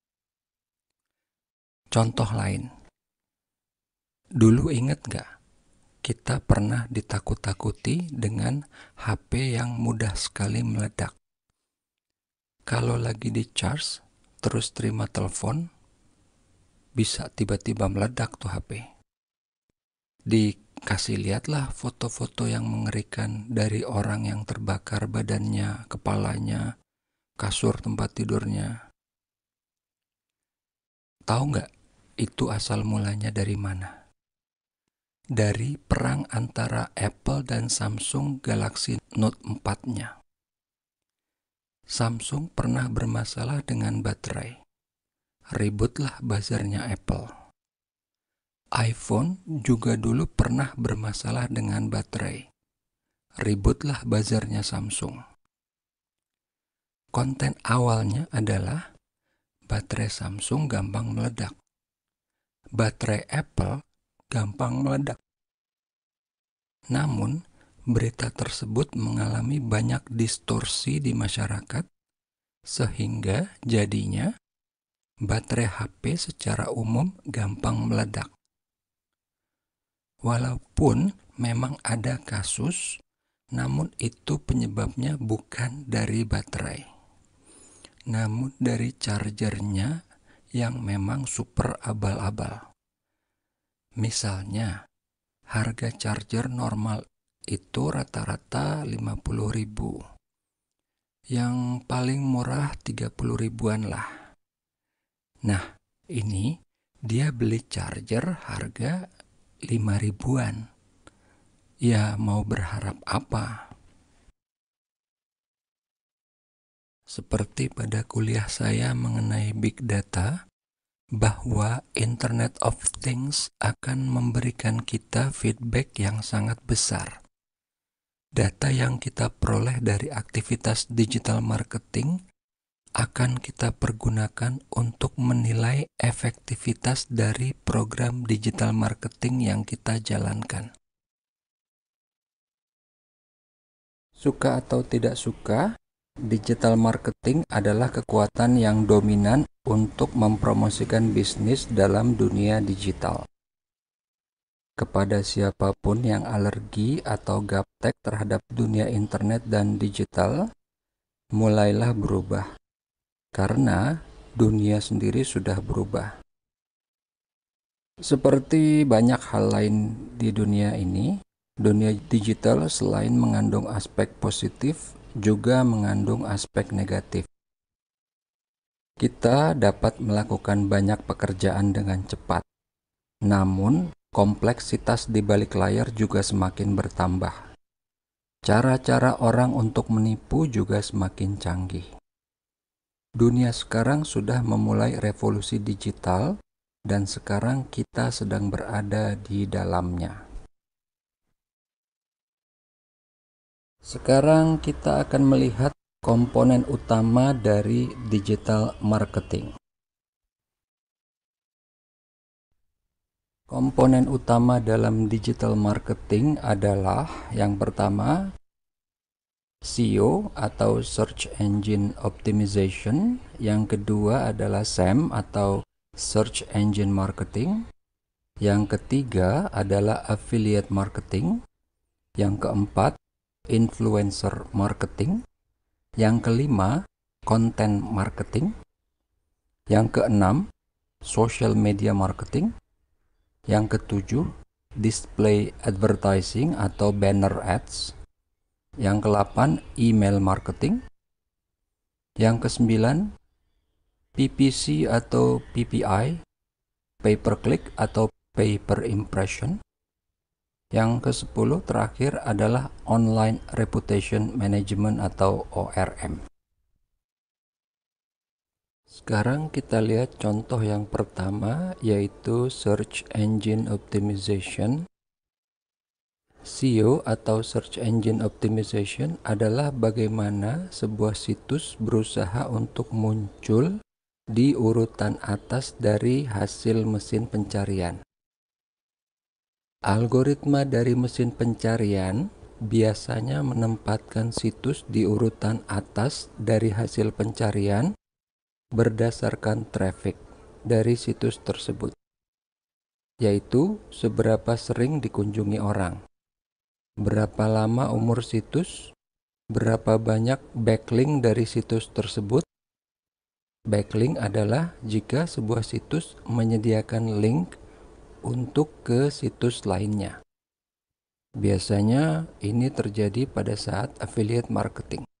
Contoh lain, dulu ingat nggak? Kita pernah ditakut-takuti dengan HP yang mudah sekali meledak. Kalau lagi di charge, terus terima telepon, bisa tiba-tiba meledak tuh HP. Dikasih lihatlah foto-foto yang mengerikan dari orang yang terbakar badannya, kepalanya, kasur tempat tidurnya. Tahu nggak itu asal mulanya dari mana? Dari perang antara Apple dan Samsung Galaxy Note 4-nya. Samsung pernah bermasalah dengan baterai. Ributlah buzzernya Apple. iPhone juga dulu pernah bermasalah dengan baterai. Ributlah buzzernya Samsung. Konten awalnya adalah baterai Samsung gampang meledak. Baterai Apple gampang meledak. Namun, berita tersebut mengalami banyak distorsi di masyarakat, sehingga jadinya baterai HP secara umum gampang meledak. Walaupun memang ada kasus, namun itu penyebabnya bukan dari baterai, namun dari chargernya yang memang super abal-abal. Misalnya, harga charger normal itu rata-rata 50.000. Yang paling murah 30 ribuan lah. Nah, ini dia beli charger harga 5 ribuan. Ya, mau berharap apa? Seperti pada kuliah saya mengenai big data, bahwa Internet of Things akan memberikan kita feedback yang sangat besar. Data yang kita peroleh dari aktivitas digital marketing akan kita pergunakan untuk menilai efektivitas dari program digital marketing yang kita jalankan. Suka atau tidak suka, Digital marketing adalah kekuatan yang dominan untuk mempromosikan bisnis dalam dunia digital. Kepada siapapun yang alergi atau gaptek terhadap dunia internet dan digital, mulailah berubah. Karena dunia sendiri sudah berubah. Seperti banyak hal lain di dunia ini, dunia digital selain mengandung aspek positif, juga mengandung aspek negatif. Kita dapat melakukan banyak pekerjaan dengan cepat, namun kompleksitas di balik layar juga semakin bertambah. Cara-cara orang untuk menipu juga semakin canggih. Dunia sekarang sudah memulai revolusi digital, dan sekarang kita sedang berada di dalamnya. Sekarang kita akan melihat komponen utama dari digital marketing. Komponen utama dalam digital marketing adalah yang pertama, SEO atau Search Engine Optimization. Yang kedua adalah SEM atau Search Engine Marketing. Yang ketiga adalah Affiliate Marketing. Yang keempat, Influencer Marketing. Yang kelima, Content Marketing. Yang keenam, Social Media Marketing. Yang ketujuh, Display Advertising atau Banner Ads. Yang ke-8, Email Marketing. Yang ke-9, PPC atau PPI, Pay Per Click atau Pay Per Impression. Yang ke-10 terakhir adalah Online Reputation Management atau ORM. Sekarang kita lihat contoh yang pertama, yaitu Search Engine Optimization. SEO atau Search Engine Optimization adalah bagaimana sebuah situs berusaha untuk muncul di urutan atas dari hasil mesin pencarian. Algoritma dari mesin pencarian biasanya menempatkan situs di urutan atas dari hasil pencarian berdasarkan traffic dari situs tersebut, yaitu seberapa sering dikunjungi orang, berapa lama umur situs, berapa banyak backlink dari situs tersebut. Backlink adalah jika sebuah situs menyediakan link untuk ke situs lainnya. Biasanya ini terjadi pada saat affiliate marketing.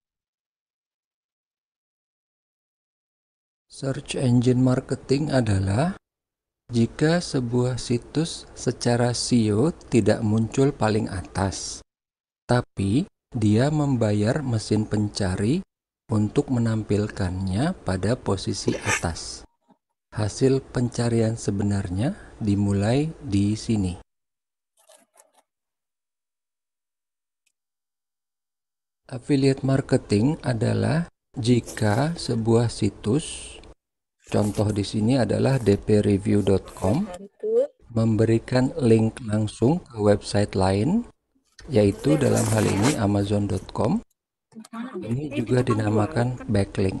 Search engine marketing adalah jika sebuah situs secara SEO tidak muncul paling atas, tapi dia membayar mesin pencari untuk menampilkannya pada posisi atas. Hasil pencarian sebenarnya dimulai di sini. Affiliate marketing adalah jika sebuah situs, contoh di sini adalah dpreview.com, memberikan link langsung ke website lain, yaitu dalam hal ini amazon.com. Ini juga dinamakan backlink.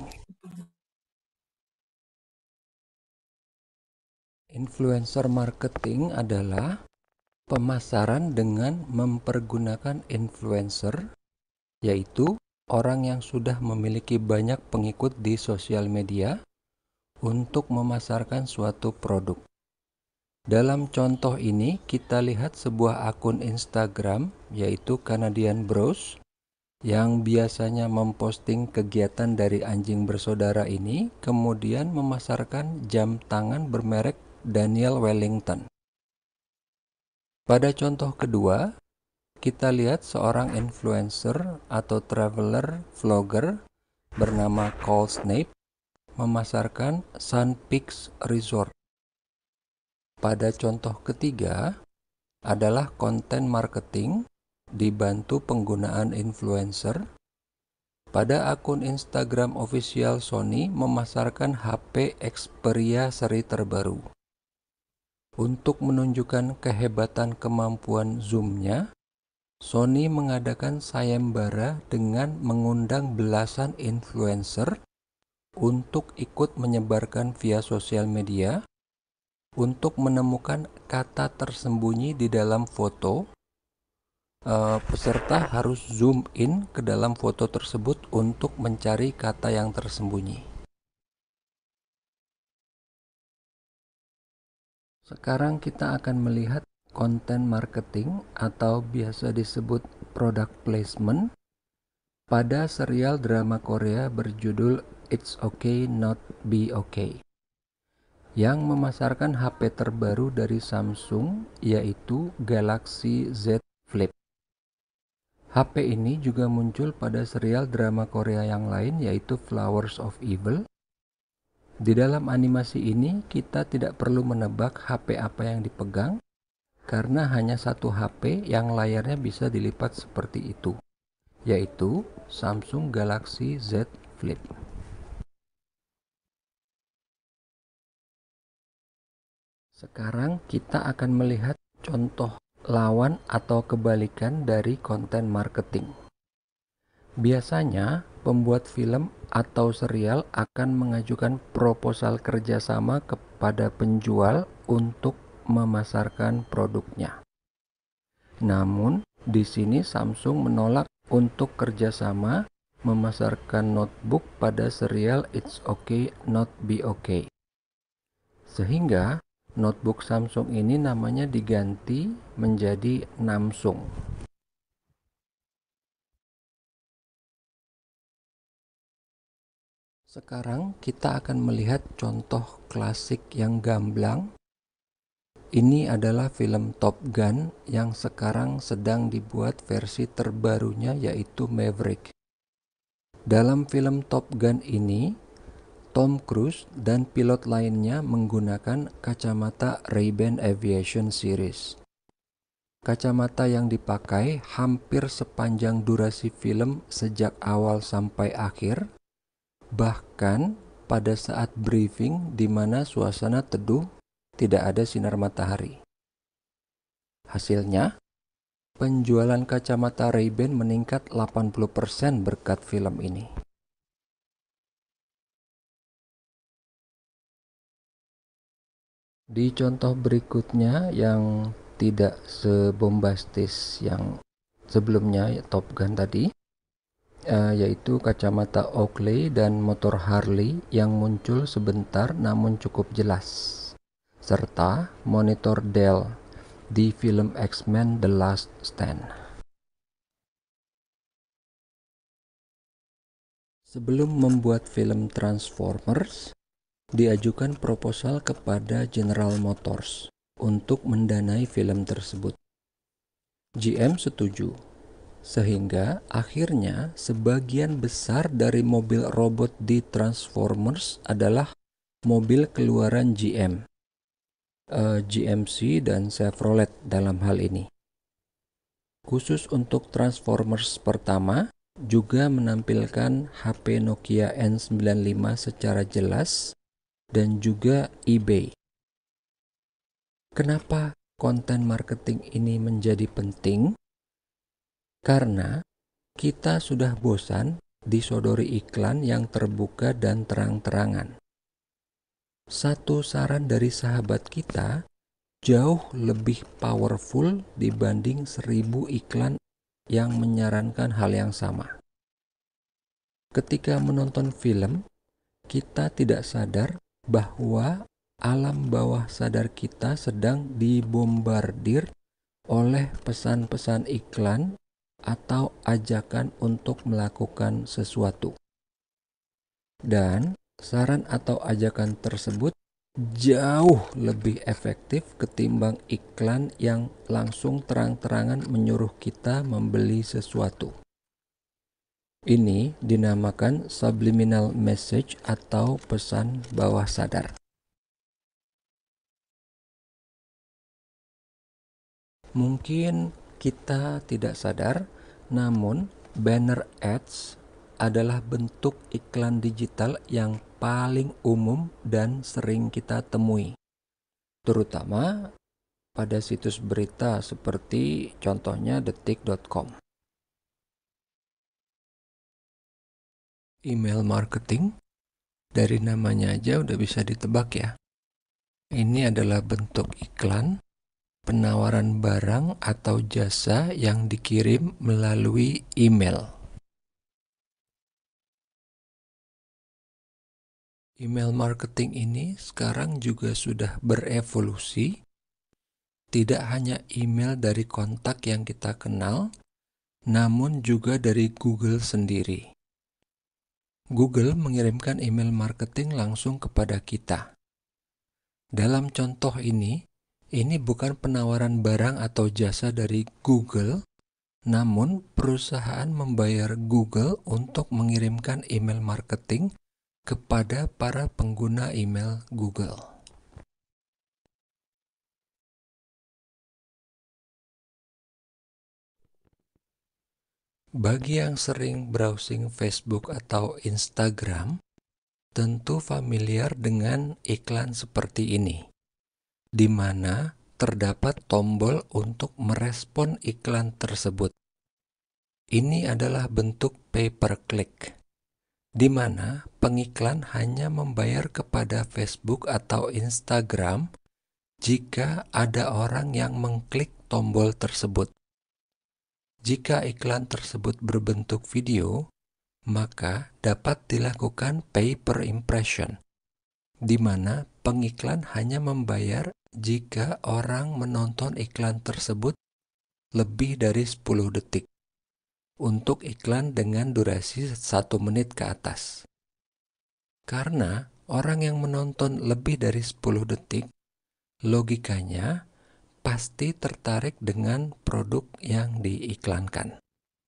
Influencer marketing adalah pemasaran dengan mempergunakan influencer, yaitu orang yang sudah memiliki banyak pengikut di sosial media untuk memasarkan suatu produk. Dalam contoh ini, kita lihat sebuah akun Instagram, yaitu Canadian Bros, yang biasanya memposting kegiatan dari anjing bersaudara ini, kemudian memasarkan jam tangan bermerek Daniel Wellington. Pada contoh kedua, kita lihat seorang influencer atau traveler vlogger bernama Cole Snape memasarkan Sun Peaks Resort. Pada contoh ketiga adalah content marketing dibantu penggunaan influencer. Pada akun Instagram official Sony memasarkan HP Xperia seri terbaru. Untuk menunjukkan kehebatan kemampuan zoom-nya, Sony mengadakan sayembara dengan mengundang belasan influencer untuk ikut menyebarkan via sosial media untuk menemukan kata tersembunyi di dalam foto. Peserta harus zoom in ke dalam foto tersebut untuk mencari kata yang tersembunyi. Sekarang kita akan melihat konten marketing atau biasa disebut product placement pada serial drama Korea berjudul It's Okay Not Be Okay yang memasarkan HP terbaru dari Samsung, yaitu Galaxy Z Flip. HP ini juga muncul pada serial drama Korea yang lain, yaitu Flowers of Evil. Di dalam animasi ini kita tidak perlu menebak HP apa yang dipegang, karena hanya satu HP yang layarnya bisa dilipat seperti itu, yaitu Samsung Galaxy Z Flip. Sekarang kita akan melihat contoh lawan atau kebalikan dari konten marketing. Biasanya, pembuat film atau serial akan mengajukan proposal kerjasama kepada penjual untuk memasarkan produknya. Namun, di sini Samsung menolak untuk kerjasama memasarkan notebook pada serial It's Okay Not Be Okay. Sehingga, notebook Samsung ini namanya diganti menjadi Namsung. Sekarang kita akan melihat contoh klasik yang gamblang. Ini adalah film Top Gun yang sekarang sedang dibuat versi terbarunya, yaitu Maverick. Dalam film Top Gun ini, Tom Cruise dan pilot lainnya menggunakan kacamata Ray-Ban Aviation Series. Kacamata yang dipakai hampir sepanjang durasi film sejak awal sampai akhir, bahkan pada saat briefing di mana suasana teduh, tidak ada sinar matahari. Hasilnya, penjualan kacamata Ray-Ban meningkat 80% berkat film ini. Di contoh berikutnya yang tidak sebombastis yang sebelumnya, Top Gun tadi, yaitu kacamata Oakley dan motor Harley yang muncul sebentar namun cukup jelas, serta monitor Dell di film X-Men The Last Stand. Sebelum membuat film Transformers, diajukan proposal kepada General Motors untuk mendanai film tersebut. GM setuju, sehingga akhirnya sebagian besar dari mobil robot di Transformers adalah mobil keluaran GM, GMC dan Chevrolet dalam hal ini. Khusus untuk Transformers pertama, juga menampilkan HP Nokia N95 secara jelas dan juga eBay. Kenapa konten marketing ini menjadi penting? Karena kita sudah bosan disodori iklan yang terbuka dan terang-terangan. Satu saran dari sahabat kita jauh lebih powerful dibanding 1000 iklan yang menyarankan hal yang sama. Ketika menonton film, kita tidak sadar bahwa alam bawah sadar kita sedang dibombardir oleh pesan-pesan iklan atau ajakan untuk melakukan sesuatu. Dan saran atau ajakan tersebut jauh lebih efektif ketimbang iklan yang langsung terang-terangan menyuruh kita membeli sesuatu. Ini dinamakan subliminal message atau pesan bawah sadar. Mungkin kita tidak sadar, namun banner ads adalah bentuk iklan digital yang paling umum dan sering kita temui, terutama pada situs berita seperti contohnya detik.com. Email marketing, dari namanya aja udah bisa ditebak ya. Ini adalah bentuk iklan, penawaran barang atau jasa yang dikirim melalui email. Email marketing ini sekarang juga sudah berevolusi. Tidak hanya email dari kontak yang kita kenal, namun juga dari Google sendiri. Google mengirimkan email marketing langsung kepada kita. Dalam contoh ini bukan penawaran barang atau jasa dari Google, namun perusahaan membayar Google untuk mengirimkan email marketing kepada para pengguna email Google. Bagi yang sering browsing Facebook atau Instagram, tentu familiar dengan iklan seperti ini, di mana terdapat tombol untuk merespon iklan tersebut. Ini adalah bentuk pay-per-click, di mana pengiklan hanya membayar kepada Facebook atau Instagram jika ada orang yang mengklik tombol tersebut. Jika iklan tersebut berbentuk video, maka dapat dilakukan pay per impression, di mana pengiklan hanya membayar jika orang menonton iklan tersebut lebih dari 10 detik, untuk iklan dengan durasi 1 menit ke atas. Karena orang yang menonton lebih dari 10 detik, logikanya pasti tertarik dengan produk yang diiklankan.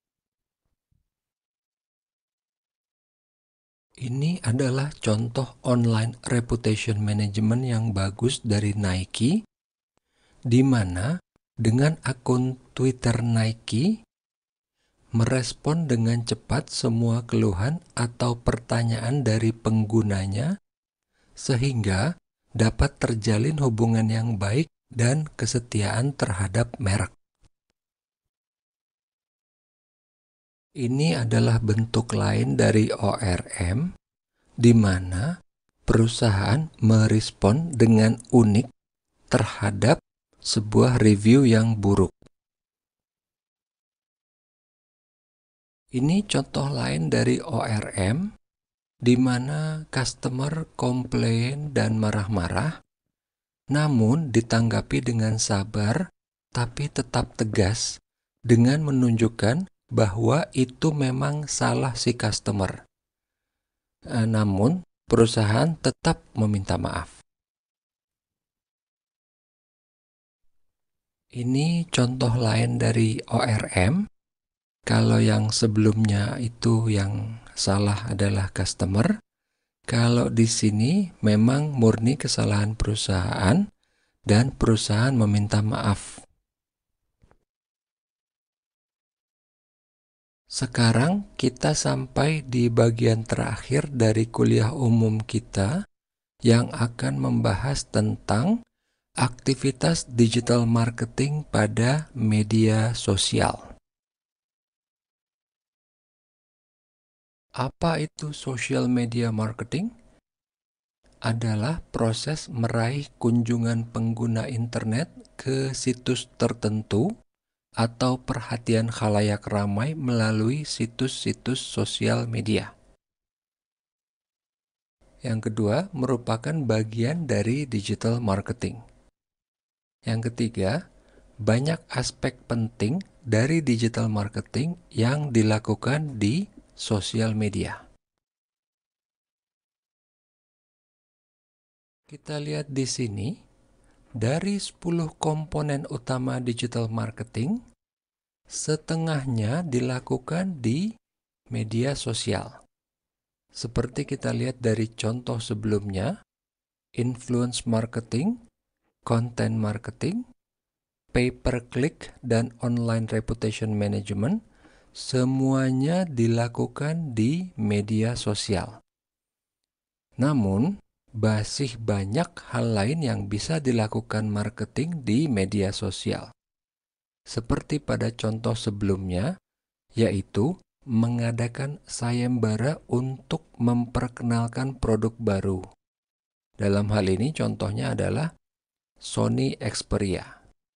Ini adalah contoh online reputation management yang bagus dari Nike, di mana dengan akun Twitter Nike merespon dengan cepat semua keluhan atau pertanyaan dari penggunanya, sehingga dapat terjalin hubungan yang baik dan kesetiaan terhadap merek. Ini adalah bentuk lain dari ORM, di mana perusahaan merespon dengan unik terhadap sebuah review yang buruk. Ini contoh lain dari ORM, di mana customer komplain dan marah-marah, namun ditanggapi dengan sabar, tapi tetap tegas dengan menunjukkan bahwa itu memang salah si customer. Namun, perusahaan tetap meminta maaf. Ini contoh lain dari ORM. Kalau yang sebelumnya itu yang salah adalah customer, kalau di sini memang murni kesalahan perusahaan dan perusahaan meminta maaf. Sekarang kita sampai di bagian terakhir dari kuliah umum kita yang akan membahas tentang aktivitas digital marketing pada media sosial. Apa itu social media marketing? Adalah proses meraih kunjungan pengguna internet ke situs tertentu atau perhatian khalayak ramai melalui situs-situs sosial media. Yang kedua, merupakan bagian dari digital marketing. Yang ketiga, banyak aspek penting dari digital marketing yang dilakukan di sosial media. Kita lihat di sini, dari 10 komponen utama digital marketing, setengahnya dilakukan di media sosial. Seperti kita lihat dari contoh sebelumnya, influence marketing, content marketing, pay-per-click, dan online reputation management, semuanya dilakukan di media sosial. Namun, masih banyak hal lain yang bisa dilakukan marketing di media sosial. Seperti pada contoh sebelumnya, yaitu mengadakan sayembara untuk memperkenalkan produk baru. Dalam hal ini contohnya adalah Sony Xperia.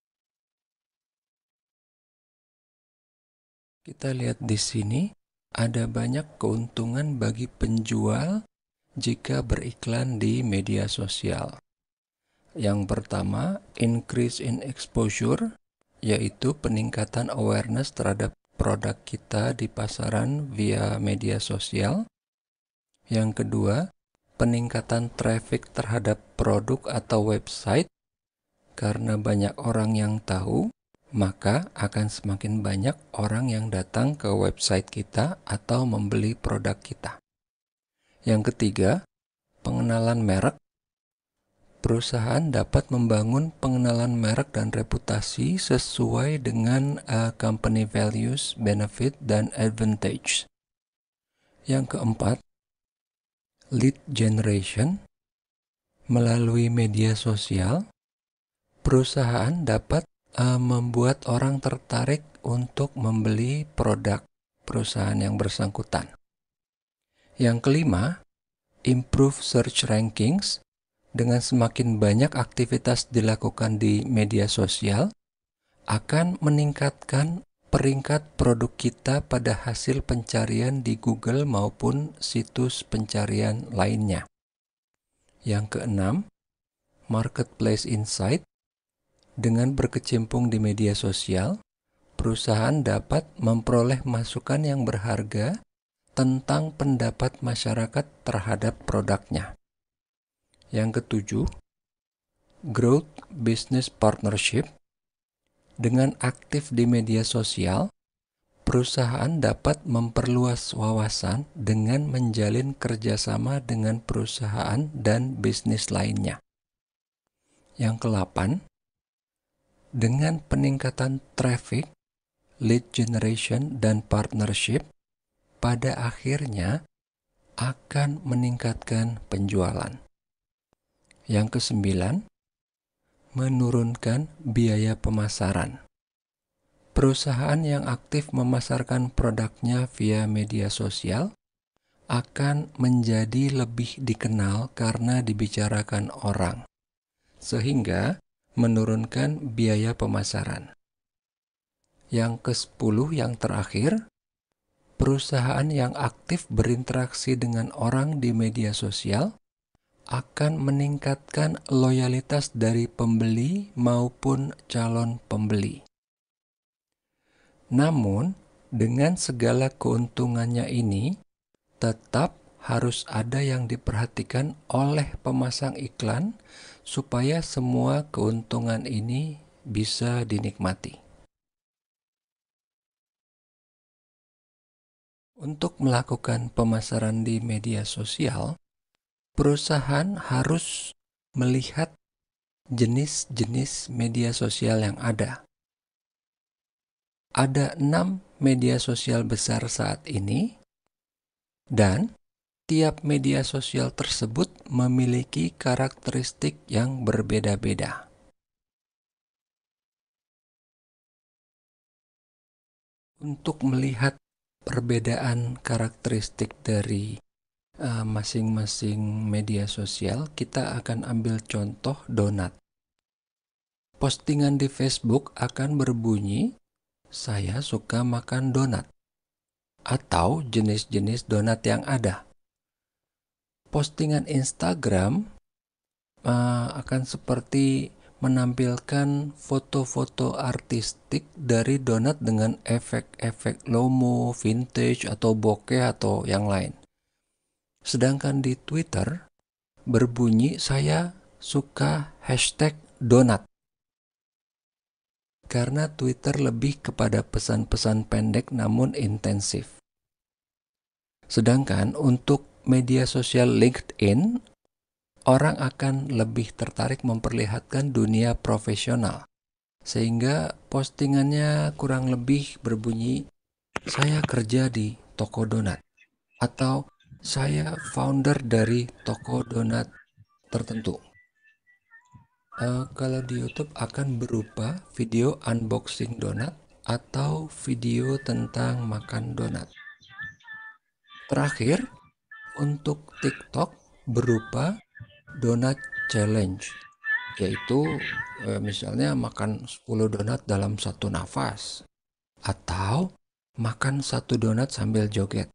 Kita lihat di sini, ada banyak keuntungan bagi penjual jika beriklan di media sosial. Yang pertama, increase in exposure, yaitu peningkatan awareness terhadap produk kita di pasaran via media sosial. Yang kedua, peningkatan traffic terhadap produk atau website. Karena banyak orang yang tahu, maka akan semakin banyak orang yang datang ke website kita atau membeli produk kita. Yang ketiga, pengenalan merek. Perusahaan dapat membangun pengenalan merek dan reputasi sesuai dengan company values, benefit, dan advantage. Yang keempat, lead generation. Melalui media sosial, perusahaan dapat membuat orang tertarik untuk membeli produk perusahaan yang bersangkutan. Yang kelima, improve search rankings. Dengan semakin banyak aktivitas dilakukan di media sosial, akan meningkatkan peringkat produk kita pada hasil pencarian di Google maupun situs pencarian lainnya. Yang keenam, marketplace insight. Dengan berkecimpung di media sosial, perusahaan dapat memperoleh masukan yang berharga tentang pendapat masyarakat terhadap produknya. Yang ketujuh, growth business partnership. Dengan aktif di media sosial, perusahaan dapat memperluas wawasan dengan menjalin kerjasama dengan perusahaan dan bisnis lainnya. Yang ke-8, dengan peningkatan traffic, lead generation, dan partnership, pada akhirnya akan meningkatkan penjualan. Yang ke-9, menurunkan biaya pemasaran. Perusahaan yang aktif memasarkan produknya via media sosial akan menjadi lebih dikenal karena dibicarakan orang, sehingga menurunkan biaya pemasaran. Yang ke-10 yang terakhir, perusahaan yang aktif berinteraksi dengan orang di media sosial akan meningkatkan loyalitas dari pembeli maupun calon pembeli. Namun, dengan segala keuntungannya ini, tetap harus ada yang diperhatikan oleh pemasang iklan supaya semua keuntungan ini bisa dinikmati. Untuk melakukan pemasaran di media sosial, perusahaan harus melihat jenis-jenis media sosial yang ada. Ada 6 media sosial besar saat ini, dan tiap media sosial tersebut memiliki karakteristik yang berbeda-beda. Untuk melihat perbedaan karakteristik dari masing-masing media sosial, kita akan ambil contoh donat. Postingan di Facebook akan berbunyi, "Saya suka makan donat," atau jenis-jenis donat yang ada. Postingan Instagram akan seperti menampilkan foto-foto artistik dari donat dengan efek-efek lomo, vintage, atau bokeh, atau yang lain. Sedangkan di Twitter berbunyi, "Saya suka #donat." Karena Twitter lebih kepada pesan-pesan pendek namun intensif. Sedangkan untuk media sosial LinkedIn, orang akan lebih tertarik memperlihatkan dunia profesional. Sehingga postingannya kurang lebih berbunyi, "Saya kerja di toko donat," atau "Saya founder dari toko donat tertentu. Kalau di YouTube akan berupa video unboxing donat atau video tentang makan donat. Terakhir, untuk TikTok berupa donat challenge, yaitu misalnya makan 10 donat dalam satu nafas atau makan 1 donat sambil joget.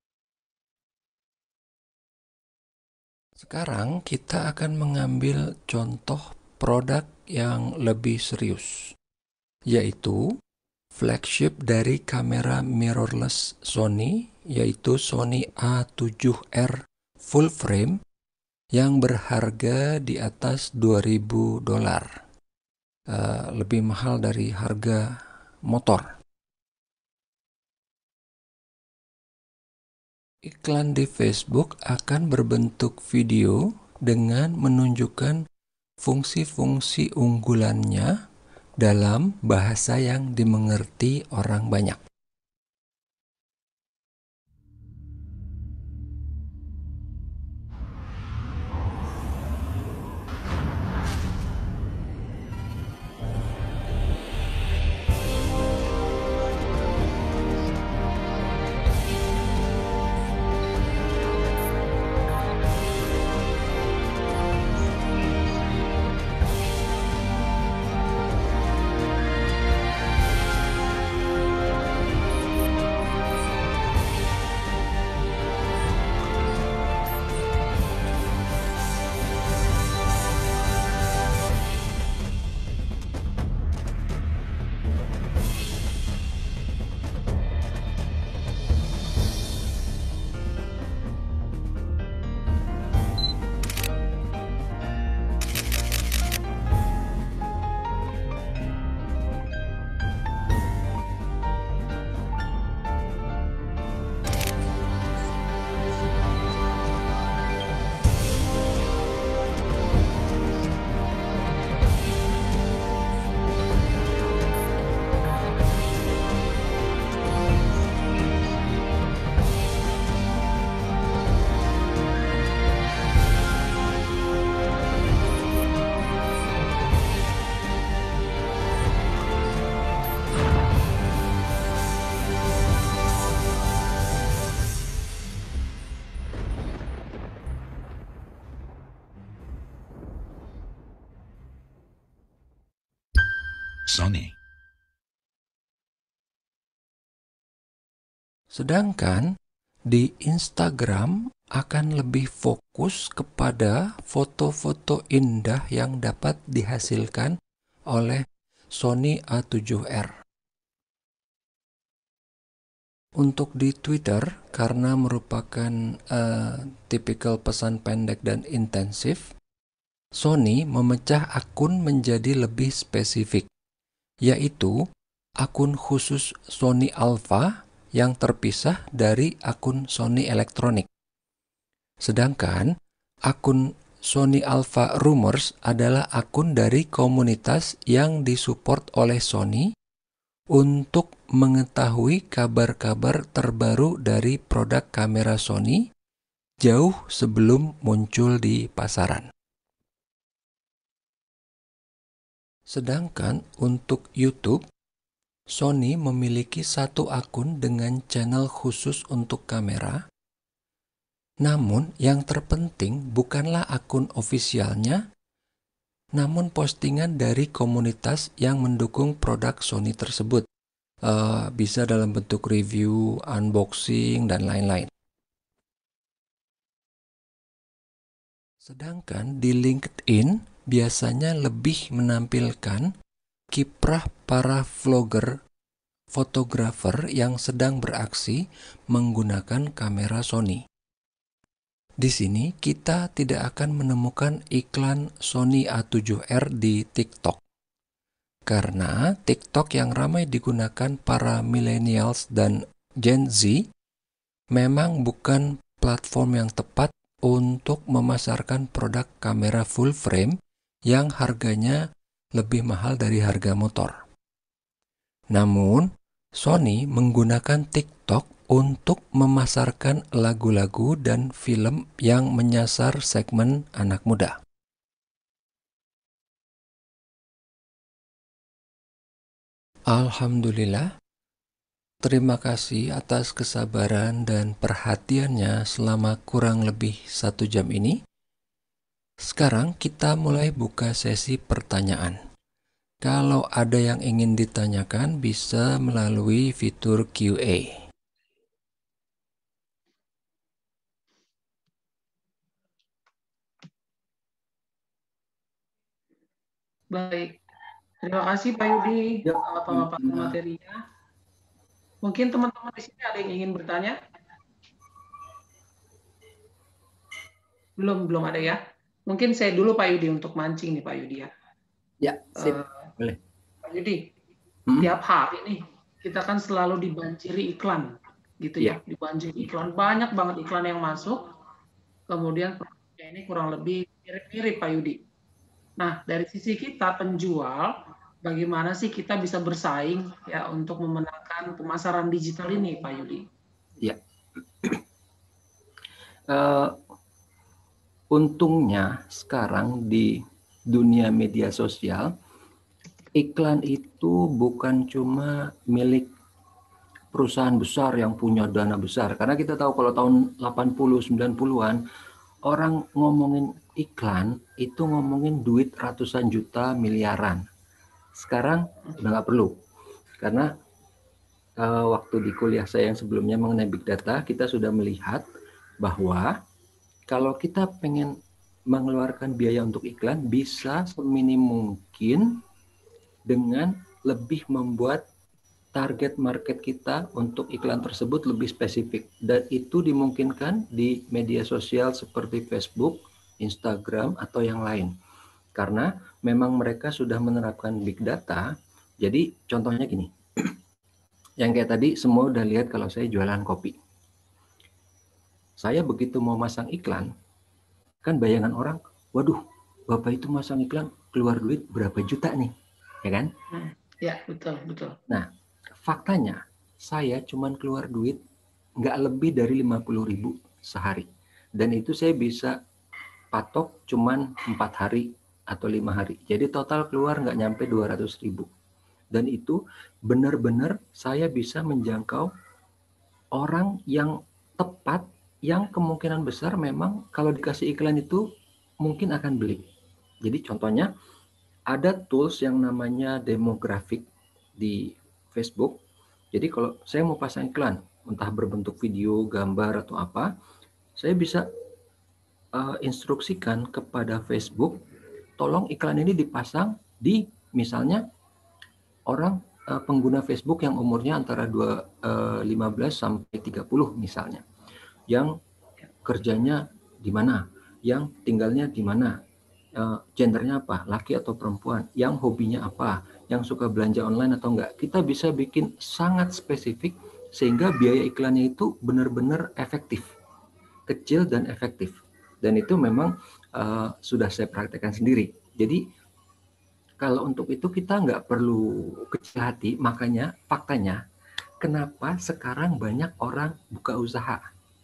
Sekarang kita akan mengambil contoh produk yang lebih serius, yaitu flagship dari kamera mirrorless Sony, yaitu Sony A7R full frame yang berharga di atas $2.000, lebih mahal dari harga motor. Iklan di Facebook akan berbentuk video dengan menunjukkan fungsi-fungsi unggulannya dalam bahasa yang dimengerti orang banyak. Sony. Sedangkan di Instagram akan lebih fokus kepada foto-foto indah yang dapat dihasilkan oleh Sony A7R. Untuk di Twitter, karena merupakan tipikal pesan pendek dan intensif, Sony memecah akun menjadi lebih spesifik, yaitu akun khusus Sony Alpha yang terpisah dari akun Sony Electronic. Sedangkan akun Sony Alpha Rumors adalah akun dari komunitas yang disupport oleh Sony untuk mengetahui kabar-kabar terbaru dari produk kamera Sony jauh sebelum muncul di pasaran. Sedangkan untuk YouTube, Sony memiliki satu akun dengan channel khusus untuk kamera. Namun yang terpenting bukanlah akun ofisialnya, namun postingan dari komunitas yang mendukung produk Sony tersebut. Bisa dalam bentuk review, unboxing, dan lain-lain. Sedangkan di LinkedIn biasanya lebih menampilkan kiprah para vlogger, fotografer yang sedang beraksi menggunakan kamera Sony. Di sini kita tidak akan menemukan iklan Sony A7R di TikTok. Karena TikTok yang ramai digunakan para millennials dan Gen Z memang bukan platform yang tepat untuk memasarkan produk kamera full frame yang harganya lebih mahal dari harga motor. Namun, Sony menggunakan TikTok untuk memasarkan lagu-lagu dan film yang menyasar segmen anak muda. Alhamdulillah. Terima kasih atas kesabaran dan perhatiannya selama kurang lebih 1 jam ini. Sekarang kita mulai buka sesi pertanyaan. Kalau ada yang ingin ditanyakan bisa melalui fitur QA. Baik, terima kasih Pak Yudi pemaparan materinya. Mungkin teman-teman di sini ada yang ingin bertanya? Belum ada ya. Mungkin saya dulu Pak Yudi untuk mancing nih Pak Yudi ya. Ya, sip. Boleh. Pak Yudi, tiap hari nih kita kan selalu dibanjiri iklan, gitu ya. Dibanjiri iklan, banyak banget iklan yang masuk. Kemudian produknya ini kurang lebih mirip-mirip Pak Yudi. Nah, dari sisi kita penjual, bagaimana sih kita bisa bersaing ya untuk memenangkan pemasaran digital ini, Pak Yudi? Ya. Untungnya sekarang di dunia media sosial, iklan itu bukan cuma milik perusahaan besar yang punya dana besar. Karena kita tahu kalau tahun 80-90-an, orang ngomongin iklan itu ngomongin duit ratusan juta miliaran. Sekarang udah nggak perlu. Karena waktu di kuliah saya yang sebelumnya mengenai big data, kita sudah melihat bahwa kalau kita pengen mengeluarkan biaya untuk iklan, bisa seminim mungkin dengan lebih membuat target market kita untuk iklan tersebut lebih spesifik. Dan itu dimungkinkan di media sosial seperti Facebook, Instagram, atau yang lain. Karena memang mereka sudah menerapkan big data. Jadi contohnya gini, yang kayak tadi semua udah lihat kalau saya jualan kopi. Saya begitu mau masang iklan, kan bayangan orang, waduh, Bapak itu masang iklan keluar duit berapa juta nih, ya kan? Ya, betul. Nah, faktanya saya cuman keluar duit nggak lebih dari 50.000 sehari. Dan itu saya bisa patok cuman 4 hari atau 5 hari. Jadi total keluar nggak nyampe 200.000. Dan itu benar-benar saya bisa menjangkau orang yang tepat, yang kemungkinan besar memang kalau dikasih iklan itu mungkin akan beli. Jadi contohnya ada tools yang namanya demographic di Facebook. Jadi kalau saya mau pasang iklan, entah berbentuk video, gambar atau apa, saya bisa instruksikan kepada Facebook, tolong iklan ini dipasang di misalnya orang pengguna Facebook yang umurnya antara 15 sampai 30 misalnya. Yang kerjanya di mana, yang tinggalnya di mana, gendernya apa, laki atau perempuan, yang hobinya apa, yang suka belanja online atau enggak. Kita bisa bikin sangat spesifik sehingga biaya iklannya itu benar-benar efektif, kecil dan efektif. Dan itu memang sudah saya praktekkan sendiri. Jadi kalau untuk itu kita nggak perlu kecil hati, makanya faktanya kenapa sekarang banyak orang buka usaha.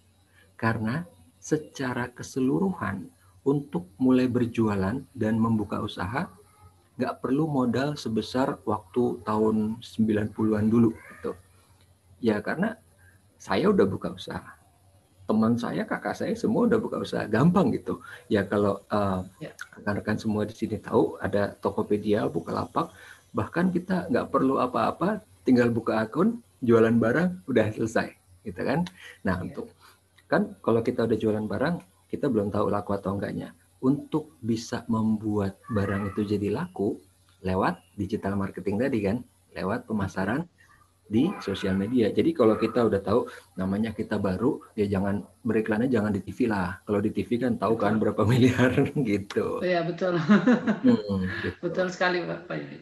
Karena secara keseluruhan untuk mulai berjualan dan membuka usaha nggak perlu modal sebesar waktu tahun 90-an dulu gitu. Ya karena saya udah buka usaha. Teman saya, kakak saya semua udah buka usaha, gampang gitu. Ya kalau rekan-rekan semua di sini tahu ada Tokopedia, Bukalapak, bahkan kita nggak perlu apa-apa, tinggal buka akun, jualan barang, udah selesai, gitu kan? Nah untuk kan kalau kita udah jualan barang, kita belum tahu laku atau enggaknya. Untuk bisa membuat barang itu jadi laku, lewat digital marketing tadi kan, lewat pemasaran di sosial media. Jadi kalau kita udah tahu namanya kita baru, ya jangan beriklannya jangan di TV lah. Kalau di TV kan tahu kan berapa miliar gitu. Iya betul. Gitu. Betul sekali Pak Yudi.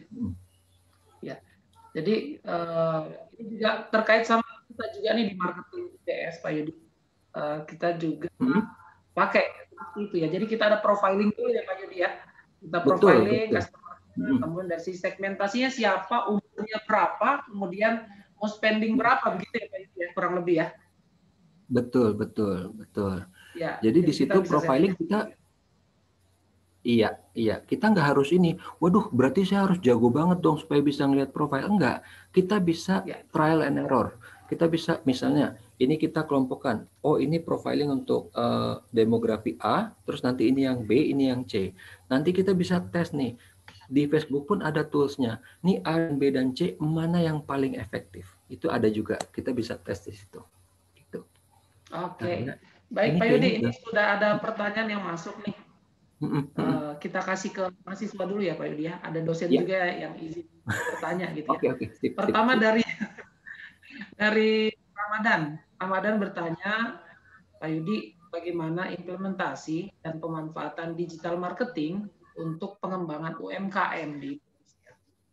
Ya, jadi ini juga terkait sama kita juga nih di marketing ITS Pak Yudi. Kita juga pakai itu ya. Jadi kita ada profiling dulu ya Pak Yudi ya. Kita profiling customer. Kemudian dari sisi segmentasinya siapa, umurnya berapa, kemudian mau spending berapa begitu ya Pak Yudi ya, kurang lebih ya. Betul. Ya, jadi di situ profiling kita Iya, iya. Kita nggak harus ini. Waduh, berarti saya harus jago banget dong supaya bisa ngelihat profil. Enggak. Kita bisa Ya. trial and error. Kita bisa misalnya, ini kita kelompokkan. Oh, ini profiling untuk demografi A, terus nanti ini yang B, ini yang C. Nanti kita bisa tes nih. Di Facebook pun ada toolsnya. Ini A, B, dan C, mana yang paling efektif? Itu ada juga. Kita bisa tes di situ. Gitu. Oke. Baik, Pak Yudi, ini sudah ada pertanyaan yang masuk nih. Kita kasih ke mahasiswa dulu ya Pak Yudi ya. Ada dosen juga yang izin bertanya gitu ya. Sip, Pertama dari Ramadan. Ramadan bertanya, Pak Yudi, bagaimana implementasi dan pemanfaatan digital marketing untuk pengembangan UMKM di Indonesia?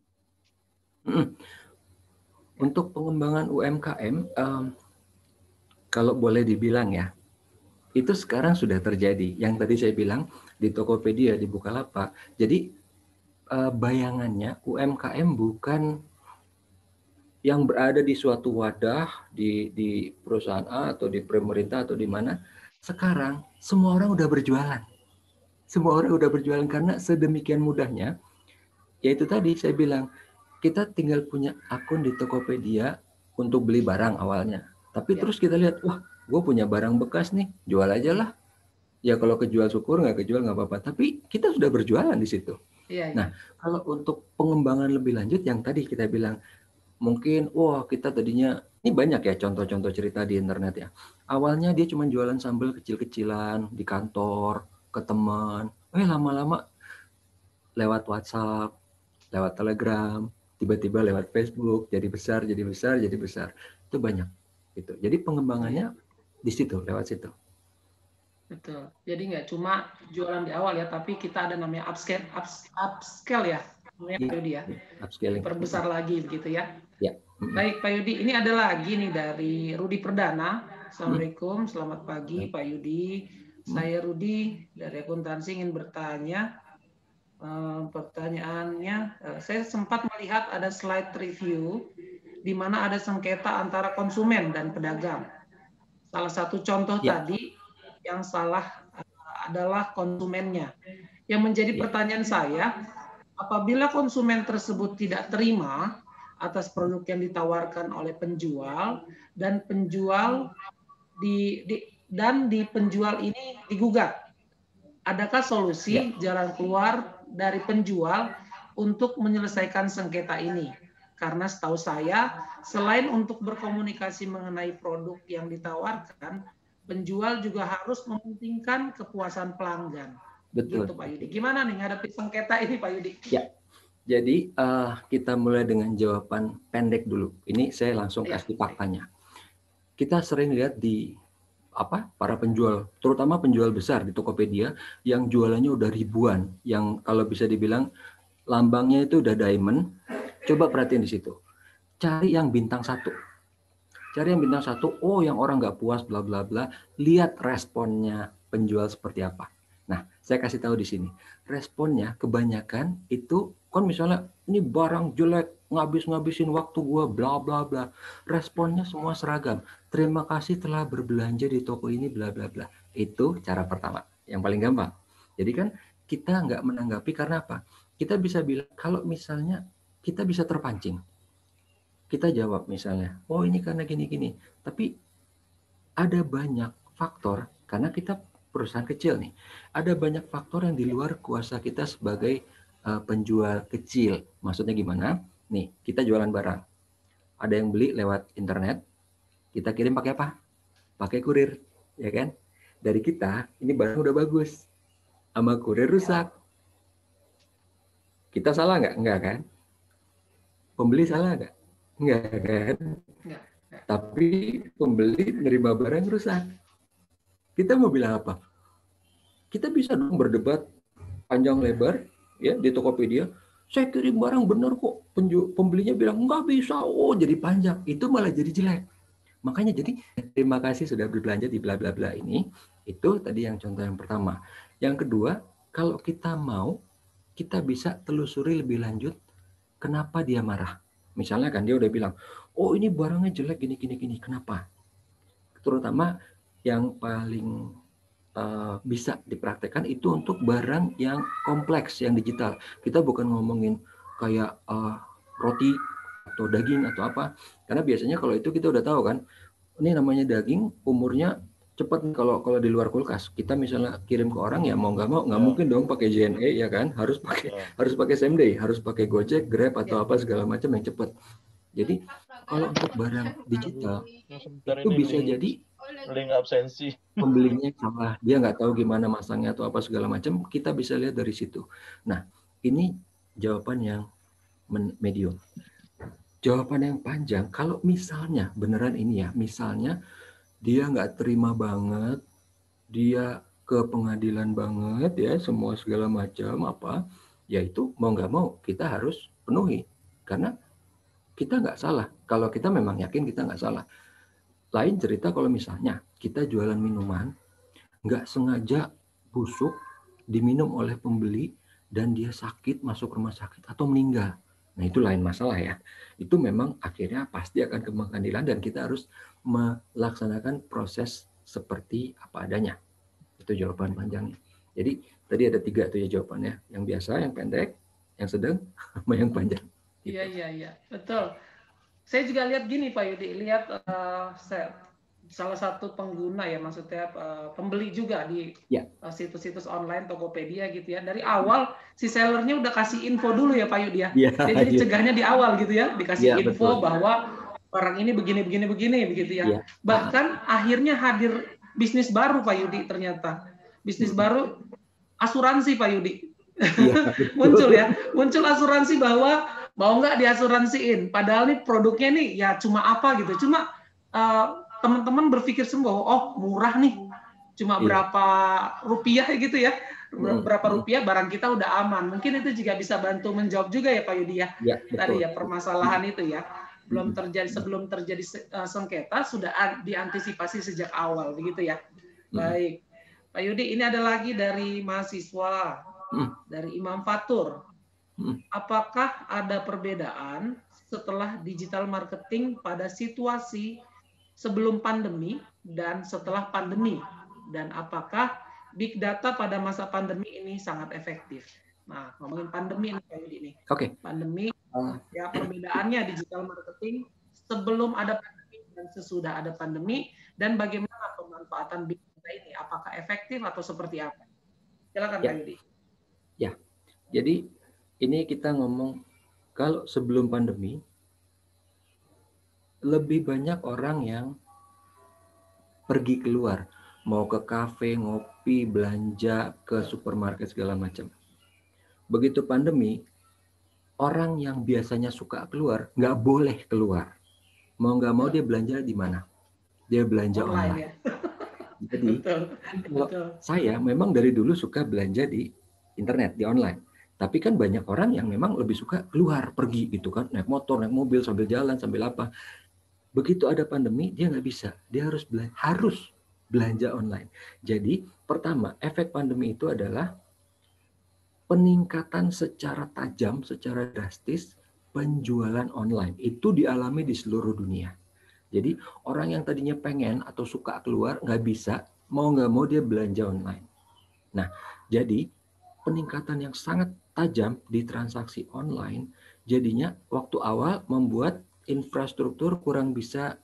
Untuk pengembangan UMKM, kalau boleh dibilang ya, itu sekarang sudah terjadi. Yang tadi saya bilang di Tokopedia, di Bukalapak. Jadi bayangannya UMKM bukan yang berada di suatu wadah di perusahaan A atau di pemerintah atau di mana. Sekarang semua orang udah berjualan. Semua orang udah berjualan karena sedemikian mudahnya. Yaitu tadi saya bilang, kita tinggal punya akun di Tokopedia untuk beli barang awalnya. Tapi terus kita lihat, wah, gue punya barang bekas nih, jual aja lah. Ya kalau kejual syukur, nggak kejual nggak apa-apa. Tapi kita sudah berjualan di situ. Nah, kalau untuk pengembangan lebih lanjut, yang tadi kita bilang, mungkin, wah kita tadinya, ini banyak ya contoh-contoh cerita di internet ya. Awalnya dia cuma jualan sambal kecil-kecilan di kantor, ke teman. Lama-lama lewat WhatsApp, lewat Telegram, tiba-tiba lewat Facebook, jadi besar. Itu banyak. Gitu. Jadi pengembangannya di situ, lewat situ. Betul. Jadi nggak cuma jualan di awal ya, tapi kita ada namanya upscale ya, namanya Pak Yudi ya. Upscaling. Perbesar lagi begitu ya. Ya. Baik Pak Yudi, ini ada lagi nih dari Rudi Perdana. Assalamualaikum, selamat pagi Pak Yudi. Saya Rudi dari akuntansi ingin bertanya. Pertanyaannya, saya sempat melihat ada slide review di mana ada sengketa antara konsumen dan pedagang. Salah satu contoh tadi yang salah adalah konsumennya. Yang menjadi pertanyaan saya, apabila konsumen tersebut tidak terima atas produk yang ditawarkan oleh penjual dan penjual di penjual ini digugat, adakah solusi jalan keluar dari penjual untuk menyelesaikan sengketa ini? Karena setahu saya, selain untuk berkomunikasi mengenai produk yang ditawarkan, penjual juga harus mementingkan kepuasan pelanggan. Betul. Gitu Pak Yudi. Gimana nih ngadepin sengketa ini Pak Yudi? Ya. Jadi kita mulai dengan jawaban pendek dulu. Ini saya langsung kasih faktanya. Kita sering lihat di para penjual, terutama penjual besar di Tokopedia yang jualannya udah ribuan, yang kalau bisa dibilang lambangnya itu udah diamond. Coba perhatiin di situ. Cari yang bintang 1. Cari yang bintang 1, oh yang orang nggak puas, bla bla bla. Lihat responnya penjual seperti apa. Nah, saya kasih tahu di sini. Responnya kebanyakan itu, kan misalnya, ini barang jelek, ngabisin waktu gua, bla bla bla. Responnya semua seragam. Terima kasih telah berbelanja di toko ini, bla bla bla. Itu cara pertama, yang paling gampang. Jadi kan kita nggak menanggapi karena apa? Kita bisa bilang, kalau misalnya kita bisa terpancing. Kita jawab misalnya, oh ini karena gini-gini. Tapi ada banyak faktor, karena kita perusahaan kecil nih, ada banyak faktor yang di luar kuasa kita sebagai penjual kecil. Maksudnya gimana? Nih, kita jualan barang. Ada yang beli lewat internet, kita kirim pakai apa? Pakai kurir, ya kan? Dari kita, ini barang udah bagus. Sama kurir rusak. Kita salah nggak? Enggak kan? Pembeli salah nggak? Enggak kan? Enggak. Tapi pembeli nerima barang rusak. Kita mau bilang apa? Kita bisa dong berdebat panjang lebar ya di Tokopedia. Saya kirim barang benar kok. Pembelinya bilang nggak bisa. Oh jadi panjang. Itu malah jadi jelek. Makanya jadi terima kasih sudah berbelanja di bla bla bla ini. Itu tadi yang contoh yang pertama. Yang kedua, kalau kita mau, kita bisa telusuri lebih lanjut kenapa dia marah. Misalnya kan dia udah bilang, oh ini barangnya jelek gini. Kenapa? Terutama yang paling bisa dipraktekkan itu untuk barang yang kompleks, yang digital. Kita bukan ngomongin kayak roti atau daging atau apa, karena biasanya kalau itu kita udah tahu kan, ini namanya daging, umurnya cepat kalau di luar kulkas. Kita misalnya kirim ke orang, ya mau nggak mungkin dong pakai JNE, ya kan, harus pakai same day, harus pakai Gojek, Grab atau apa segala macam yang cepat. Jadi kalau untuk barang digital itu bisa jadi link absensi, pembelinya salah, dia nggak tahu gimana masangnya atau apa segala macam, kita bisa lihat dari situ. Nah, ini jawaban yang medium. Jawaban yang panjang, kalau misalnya beneran ini ya, misalnya dia nggak terima banget, dia ke pengadilan banget ya, semua segala macam apa, ya itu mau nggak mau kita harus penuhi, karena kita nggak salah. Kalau kita memang yakin kita nggak salah. Lain cerita kalau misalnya kita jualan minuman, nggak sengaja busuk, diminum oleh pembeli, dan dia sakit, masuk rumah sakit, atau meninggal. Nah, itu lain masalah ya. Itu memang akhirnya pasti akan ke pengadilan dan kita harus melaksanakan proses seperti apa adanya. Itu jawaban panjangnya. Jadi, tadi ada 3 tuh ya jawabannya. Yang biasa, yang pendek, yang sedang, sama yang panjang. Gitu. Iya. Betul. Saya juga lihat gini Pak Yudi, lihat salah satu pengguna ya, maksudnya pembeli juga di situs-situs online Tokopedia gitu ya. Dari awal si sellernya udah kasih info dulu ya Pak Yudi ya. Jadi cegahnya di awal gitu ya, dikasih info bahwa barang ini begini begitu ya. Bahkan akhirnya hadir bisnis baru Pak Yudi ternyata. Bisnis baru asuransi Pak Yudi. muncul asuransi bahwa mau nggak diasuransiin, padahal nih produknya nih ya cuma apa gitu, cuma teman-teman berpikir semua, oh murah nih, cuma berapa rupiah gitu ya, berapa rupiah barang kita udah aman. Mungkin itu juga bisa bantu menjawab juga ya Pak Yudi ya, tadi ya permasalahan itu ya, sebelum terjadi sengketa sudah diantisipasi sejak awal begitu ya. Baik Pak Yudi, ini ada lagi dari mahasiswa dari Imam Fatur. Apakah ada perbedaan setelah digital marketing pada situasi sebelum pandemi dan setelah pandemi? Dan apakah big data pada masa pandemi ini sangat efektif? Nah, ngomongin pandemi ini Pak Yudi ini. Pandemi, ya perbedaannya digital marketing sebelum ada pandemi dan sesudah ada pandemi, dan bagaimana pemanfaatan big data ini? Apakah efektif atau seperti apa? Silakan Pak Yudi. Ya, jadi ini kita ngomong kalau sebelum pandemi, lebih banyak orang yang pergi keluar, mau ke kafe, ngopi, belanja, ke supermarket segala macam. Begitu pandemi, orang yang biasanya suka keluar, nggak boleh keluar. Mau nggak mau dia belanja di mana? Dia belanja online. Ya? Jadi, saya memang dari dulu suka belanja di internet, di online. Tapi kan banyak orang yang memang lebih suka keluar, pergi gitu kan, naik motor, naik mobil, sambil jalan, sambil apa. Begitu ada pandemi, dia nggak bisa. Dia harus belanja online. Jadi, pertama, efek pandemi itu adalah peningkatan secara tajam, secara drastis, penjualan online. Itu dialami di seluruh dunia. Jadi, orang yang tadinya pengen atau suka keluar, nggak bisa, mau nggak mau dia belanja online. Nah, jadi peningkatan yang sangat tajam di transaksi online, jadinya waktu awal membuat infrastruktur kurang bisa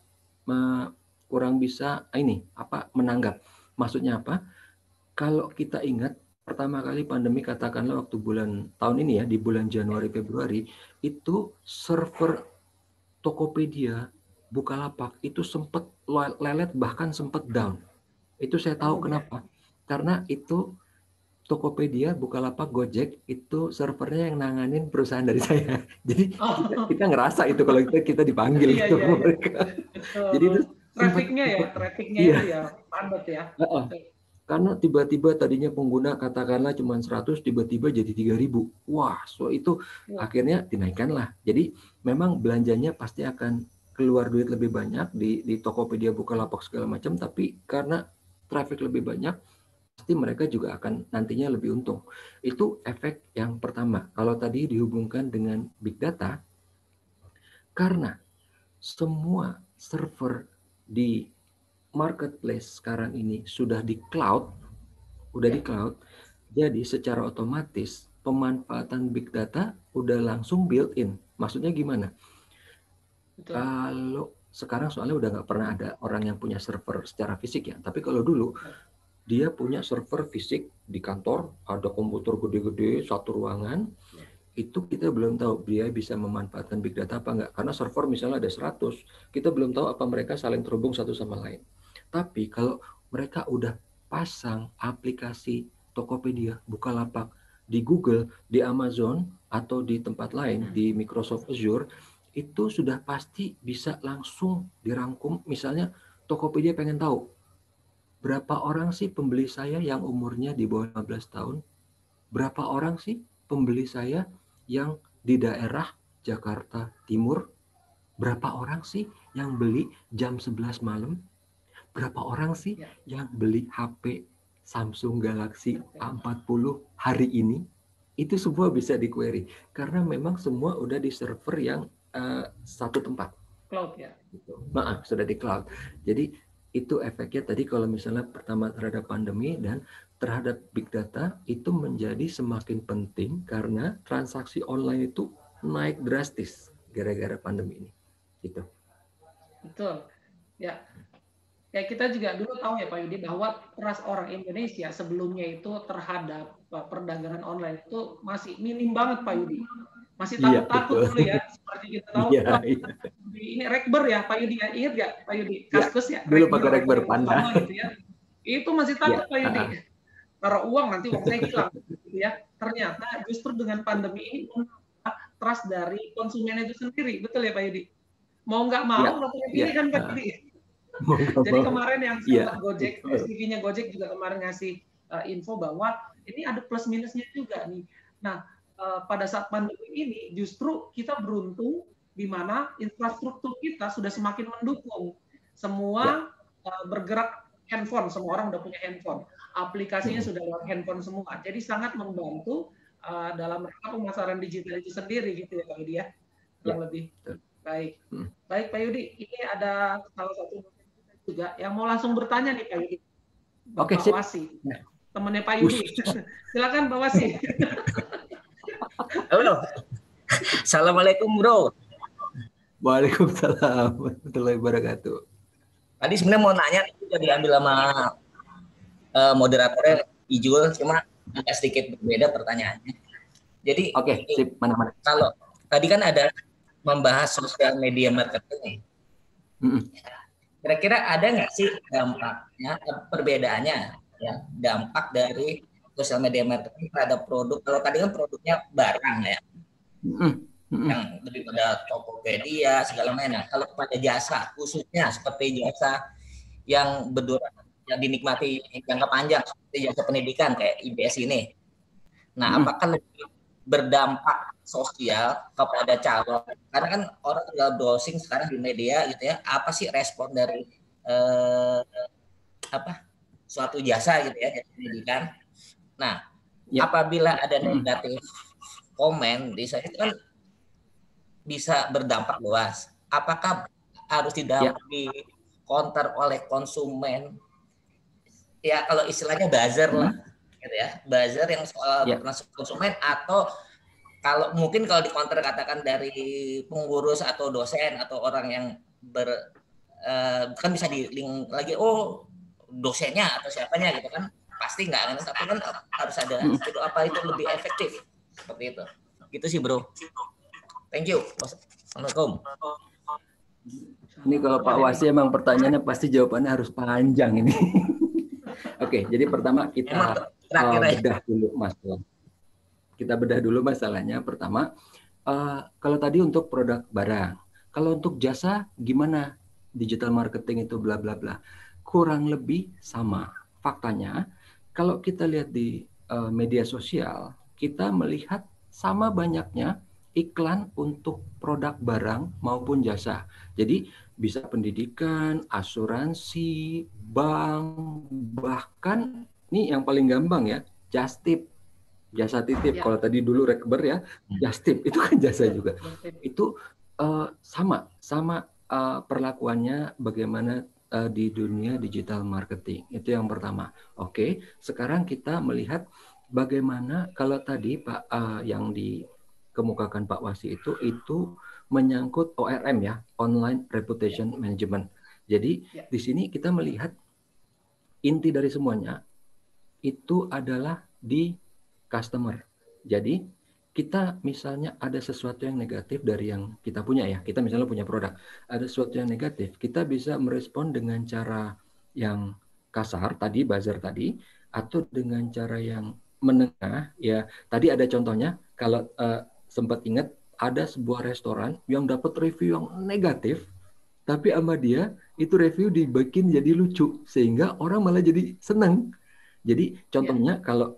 menanggap. Maksudnya apa? Kalau kita ingat pertama kali pandemi, katakanlah waktu tahun ini ya, di bulan Januari Februari, itu server Tokopedia, Bukalapak itu sempat lelet, bahkan sempat down. Itu saya tahu kenapa. Karena itu Tokopedia, Bukalapak, Gojek itu servernya yang nanganin perusahaan dari saya. Jadi kita ngerasa itu kalau kita dipanggil gitu sama mereka. Jadi itu trafficnya itu ya padat ya. Karena tiba-tiba tadinya pengguna katakanlah cuma 100, tiba-tiba jadi 3.000. Wah, so itu akhirnya dinaikkanlah. Jadi memang belanjanya pasti akan keluar duit lebih banyak di Tokopedia, Bukalapak segala macam, tapi karena traffic lebih banyak, pasti mereka juga akan nantinya lebih untung. Itu efek yang pertama. Kalau tadi dihubungkan dengan big data, karena semua server di marketplace sekarang ini sudah di cloud, udah di cloud. Jadi secara otomatis pemanfaatan big data udah langsung built in. Maksudnya gimana? Betul. Kalau sekarang soalnya udah nggak pernah ada orang yang punya server secara fisik ya. Tapi kalau dulu dia punya server fisik di kantor, ada komputer gede-gede satu ruangan. Itu kita belum tahu dia bisa memanfaatkan big data apa enggak. Karena server misalnya ada 100, kita belum tahu apa mereka saling terhubung satu sama lain. Tapi kalau mereka udah pasang aplikasi Tokopedia, Bukalapak di Google, di Amazon, atau di tempat lain, di Microsoft Azure, itu sudah pasti bisa langsung dirangkum. Misalnya Tokopedia pengen tahu, berapa orang sih pembeli saya yang umurnya di bawah 15 tahun? Berapa orang sih pembeli saya yang di daerah Jakarta Timur? Berapa orang sih yang beli jam 11 malam? Berapa orang sih yang beli HP Samsung Galaxy A40 hari ini? Itu semua bisa di-query. Karena memang semua udah di server yang satu tempat. Cloud ya? Maaf, sudah di cloud. Jadi itu efeknya tadi kalau misalnya pertama terhadap pandemi dan terhadap big data itu menjadi semakin penting karena transaksi online itu naik drastis gara-gara pandemi ini. Gitu. Betul. Ya. Ya, kita juga dulu tahu ya Pak Yudi bahwa trust orang Indonesia sebelumnya itu terhadap perdagangan online itu masih minim banget Pak Yudi. Masih takut-takut dulu ya, seperti kita tahu. Ini Rekber ya Pak Yudi, ingat nggak Pak Yudi? Kaskus ya. Dulu pakai Rekber Panda. Gitu ya. Itu masih takut Pak Yudi. Taruh uang nanti uang saya hilang. Gitu ya. Ternyata justru dengan pandemi ini trust dari konsumen itu sendiri, betul ya Pak Yudi? Mau nggak mau, ini kan Pak Yudi. Jadi kemarin yang Gojek, SPV-nya Gojek juga kemarin ngasih info bahwa ini ada plus minusnya juga nih. Nah, pada saat pandemi ini justru kita beruntung di mana infrastruktur kita sudah semakin mendukung. Semua bergerak handphone, semua orang udah punya handphone. Aplikasinya sudah lewat handphone semua. Jadi sangat membantu dalam rangka pemasaran digital itu sendiri gitu ya Pak Yudi ya. Yang lebih baik. Baik Pak Yudi, ini ada salah satu juga yang mau langsung bertanya nih Pak Yudi. Oke, Pak Wasi. Temannya Pak Yudi. Silakan Pak Wasi. Halo. Assalamualaikum Bro. Waalaikumsalam warahmatullahi wabarakatuh. Tadi sebenarnya mau nanya juga diambil sama moderatornya Ijul, cuma agak sedikit berbeda pertanyaannya. Jadi sip, mana-mana. Kalau tadi kan ada membahas sosial media marketing. Kira-kira ada nggak sih dampaknya, perbedaannya ya, dampak dari sosial media marketing terhadap produk? Kalau tadi kan produknya barang ya, yang lebih pada Tokopedia segala macam. Kalau pada jasa khususnya seperti jasa yang yang dinikmati jangka panjang seperti jasa pendidikan kayak IBS ini. Nah, apakah lebih berdampak sosial kepada calon? Karena kan orang tinggal browsing sekarang di media gitu ya, apa sih respon dari suatu jasa gitu ya, jasa pendidikan. Nah, apabila ada negatif komen di saya itu kan bisa berdampak luas. Apakah harus di counter oleh konsumen? Ya kalau istilahnya buzzer lah, gitu ya, buzzer yang soal konsumen, atau kalau mungkin kalau di counter katakan dari pengurus atau dosen atau orang yang kan bisa di link lagi, dosennya atau siapanya gitu kan, pasti nggak, tapi kan harus ada itu, apa itu lebih efektif seperti itu. Gitu sih Bro. Thank you. Assalamualaikum. Ini kalau Pak Wasi emang pertanyaannya pasti jawabannya harus panjang ini. Oke, jadi pertama kita bedah dulu masalah. Kita bedah dulu masalahnya. Pertama, kalau tadi untuk produk barang, kalau untuk jasa gimana? Digital marketing itu bla bla bla. Kurang lebih sama. Faktanya, kalau kita lihat di media sosial, kita melihat sama banyaknya iklan untuk produk barang maupun jasa. Jadi bisa pendidikan, asuransi, bank, bahkan ini yang paling gampang ya, Justip, jasa titip. Kalau tadi dulu Rekber ya, Justip itu kan jasa juga. Itu sama perlakuannya bagaimana di dunia digital marketing. Itu yang pertama. Oke, sekarang kita melihat bagaimana kalau tadi Pak yang dikemukakan Pak Wasi itu menyangkut ORM ya, Online Reputation Management. Jadi di sini kita melihat inti dari semuanya itu adalah di customer. Jadi kita misalnya ada sesuatu yang negatif dari yang kita punya ya, kita misalnya punya produk, ada sesuatu yang negatif, kita bisa merespon dengan cara yang kasar tadi, buzzer tadi, atau dengan cara yang menengah ya. Tadi ada contohnya, kalau sempat ingat ada sebuah restoran yang dapat review yang negatif, tapi sama dia itu review dibikin jadi lucu sehingga orang malah jadi senang. Jadi contohnya kalau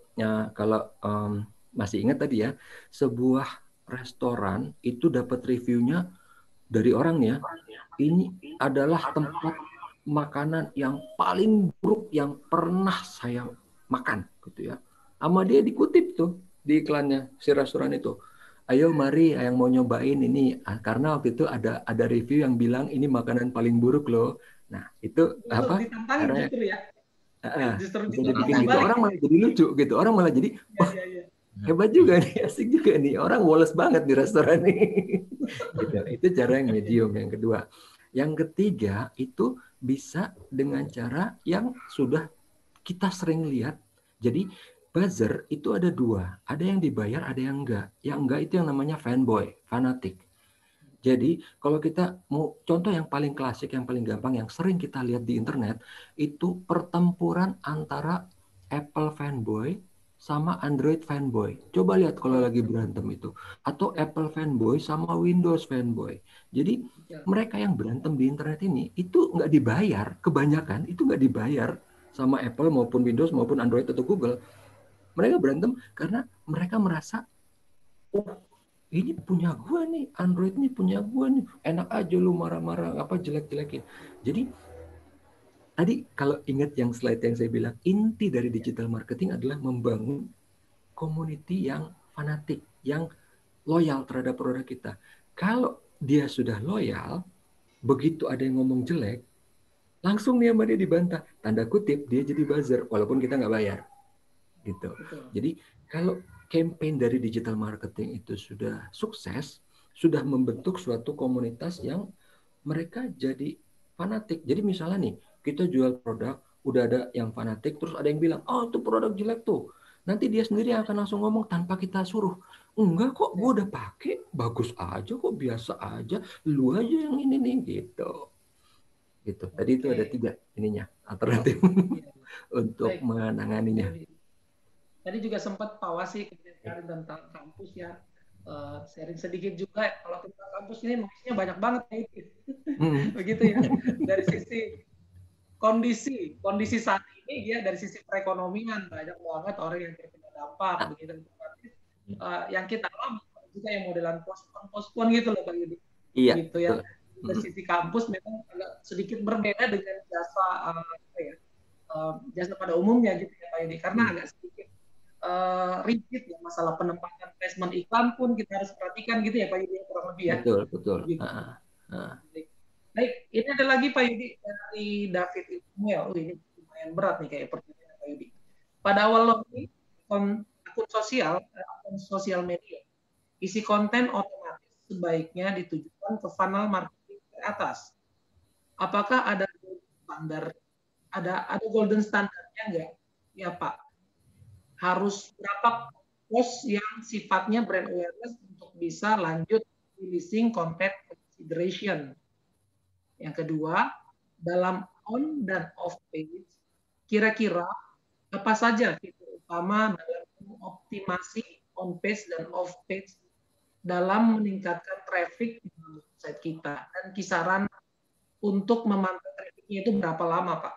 masih ingat tadi ya, sebuah restoran itu dapat reviewnya dari orang ya, ini adalah tempat makanan yang paling buruk yang pernah saya makan gitu ya. Sama dia dikutip tuh di iklannya si restoran itu. Ayo mari yang mau nyobain ini, karena waktu itu ada review yang bilang ini makanan paling buruk loh. Nah itu apa? Karena bisa dibikin gitu, orang malah jadi lucu gitu, orang malah jadi hebat juga nih, asik juga nih, orang woles banget di restoran ini. Gitu. Itu cara yang medium yang kedua. Yang ketiga itu bisa dengan cara yang sudah kita sering lihat. Jadi buzzer itu ada dua, ada yang dibayar, ada yang enggak. Yang enggak itu yang namanya fanboy, fanatik. Jadi kalau kita mau contoh yang paling klasik, yang paling gampang, yang sering kita lihat di internet, itu pertempuran antara Apple fanboy sama Android fanboy. Coba lihat kalau lagi berantem itu. Atau Apple fanboy sama Windows fanboy. Jadi mereka yang berantem di internet ini itu nggak dibayar. Kebanyakan itu nggak dibayar sama Apple maupun Windows maupun Android atau Google. Mereka berantem karena mereka merasa, oh ini punya gua nih, Android ini punya gua nih. Enak aja lu marah-marah, apa jelek-jelekin. Jadi tadi kalau ingat yang slide yang saya bilang, inti dari digital marketing adalah membangun community yang fanatik, yang loyal terhadap produk kita. Kalau dia sudah loyal, begitu ada yang ngomong jelek, langsung nih sama dia dibantah. Tanda kutip, dia jadi buzzer, walaupun kita nggak bayar. Gitu. Jadi kalau campaign dari digital marketing itu sudah sukses, sudah membentuk suatu komunitas yang mereka jadi fanatik. Jadi misalnya nih, kita jual produk, udah ada yang fanatik, terus ada yang bilang, oh itu produk jelek tuh. Nanti dia sendiri akan langsung ngomong tanpa kita suruh. Enggak kok, gue udah pakai, bagus aja kok, biasa aja, lu aja yang ini nih, gitu. Gitu. Tadi itu ada 3 ininya, alternatif untuk menanganinya. Tadi juga sempat Pak Wasi sharing tentang kampus ya. Sharing sedikit juga, kalau tentang kampus ini nulisnya banyak banget ya itu. Begitu ya. Dari sisi kondisi saat ini ya, dari sisi perekonomian banyak banget orang yang terkena dampak begitu. Yang kita alami juga yang modelan pospon gitu loh Pak Yudi. Iya. Gitu ya. Dari sisi kampus memang agak sedikit berbeda dengan jasa jasa pada umumnya gitu ya Pak Yudi, karena agak sedikit rigid ya, masalah penempatan placement iklan pun kita harus perhatikan gitu ya Pak Yudi, kurang lebih ya. Betul. Gitu. Baik, ini ada lagi Pak Yudi dari David Ismail. Ini lumayan berat nih kayak pertanyaan Pak Yudi. Pada awal login akun sosial media, isi konten otomatis sebaiknya ditujukan ke funnel marketing ke atas. Apakah ada standar, ada golden standarnya enggak? Ya Pak. Harus berapa post yang sifatnya brand awareness untuk bisa lanjut releasing content consideration. Yang kedua, dalam on dan off page, kira-kira apa saja fitur utama dalam optimasi on page dan off page dalam meningkatkan traffic di website kita, dan kisaran untuk memantau trafficnya itu berapa lama, Pak?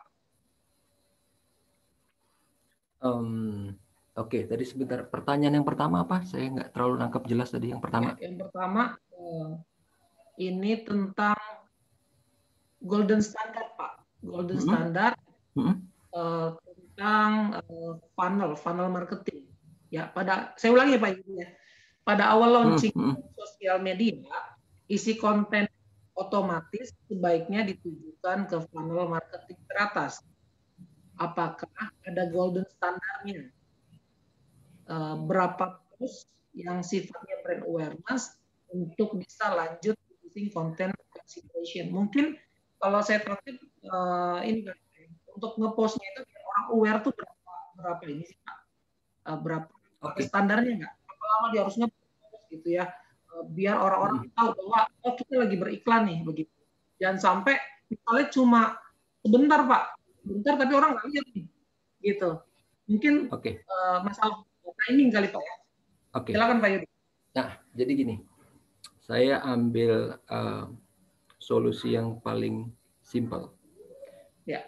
Oke, tadi sebentar. Pertanyaan yang pertama apa? Saya nggak terlalu nangkep jelas tadi yang pertama. Yang pertama, ini tentang golden standard, Pak. Golden standard tentang funnel marketing. Ya, saya ulangi ya Pak. Pada awal launching sosial media, isi konten otomatis sebaiknya ditujukan ke funnel marketing teratas. Apakah ada golden standarnya? Berapa post yang sifatnya brand awareness untuk bisa lanjut using content consideration. Mungkin kalau saya terakhir ini kan, untuk ngepostnya itu orang aware tuh berapa ini sih Pak? Berapa standarnya nggak? Berapa lama dia harus ngepost gitu ya? Biar orang-orang tahu bahwa oh kita lagi beriklan nih begitu. Jangan sampai misalnya cuma sebentar Pak, sebentar tapi orang nggak lihat nih, gitu. Mungkin masalah timing kali Pak ya. Silakan Pak Yudi. Nah, jadi gini, saya ambil solusi yang paling simpel. Ya.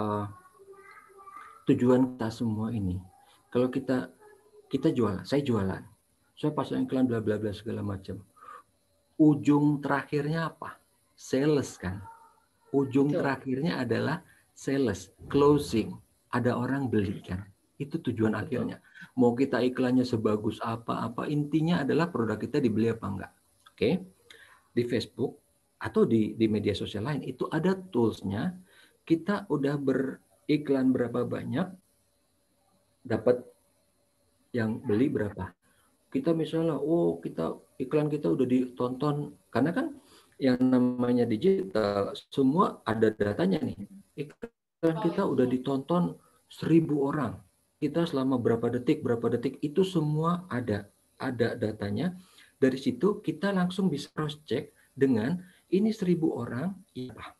Tujuan kita semua ini, kalau kita jualan, saya jualan, saya pasang iklan bla bla bla segala macam. Ujung terakhirnya apa? Sales kan. Ujung terakhirnya adalah sales, closing. Ada orang beli kan. Itu tujuan akhirnya. Mau kita iklannya sebagus apa-apa, intinya adalah produk kita dibeli apa enggak. Oke. Di Facebook atau di media sosial lain itu ada toolsnya. Kita udah beriklan berapa banyak, dapat yang beli berapa. Kita misalnya, iklan kita udah ditonton, karena kan yang namanya digital semua ada datanya nih. Iklan kita udah ditonton 1000 orang. Kita selama berapa detik itu semua ada datanya. Dari situ kita langsung bisa cross check dengan ini 1000 orang apa.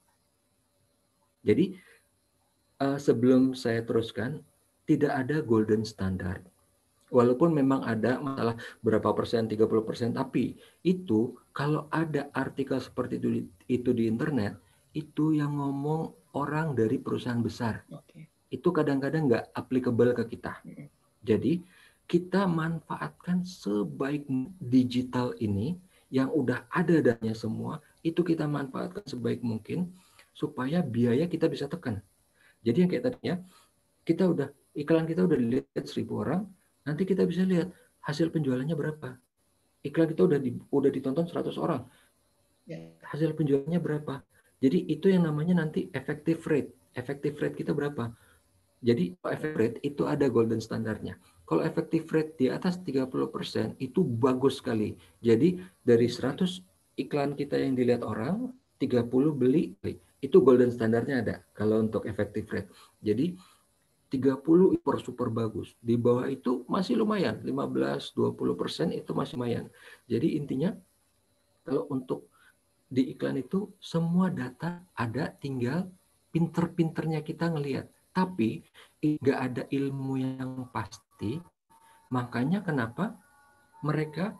Jadi sebelum saya teruskan, tidak ada golden standard. Walaupun memang ada masalah berapa persen, 30%, tapi itu kalau ada artikel seperti itu di internet, itu yang ngomong orang dari perusahaan besar. Itu kadang-kadang nggak applicable ke kita. Jadi kita manfaatkan sebaik digital ini yang udah ada datanya semua, itu kita manfaatkan sebaik mungkin supaya biaya kita bisa tekan. Jadi yang kayak tadinya, iklan kita udah dilihat 1000 orang, nanti kita bisa lihat hasil penjualannya berapa. Iklan kita udah ditonton 100 orang. Hasil penjualannya berapa. Jadi itu yang namanya nanti effective rate. Effective rate kita berapa. Jadi effective rate itu ada golden standarnya. Kalau effective rate di atas 30% itu bagus sekali. Jadi dari 100 iklan kita yang dilihat orang, 30 beli. Itu golden standarnya ada kalau untuk effective rate. Jadi 30 super bagus. Di bawah itu masih lumayan, 15-20% itu masih lumayan. Jadi intinya kalau untuk di iklan itu semua data ada, tinggal pinter-pinternya kita ngelihat. Tapi nggak ada ilmu yang pasti, makanya kenapa mereka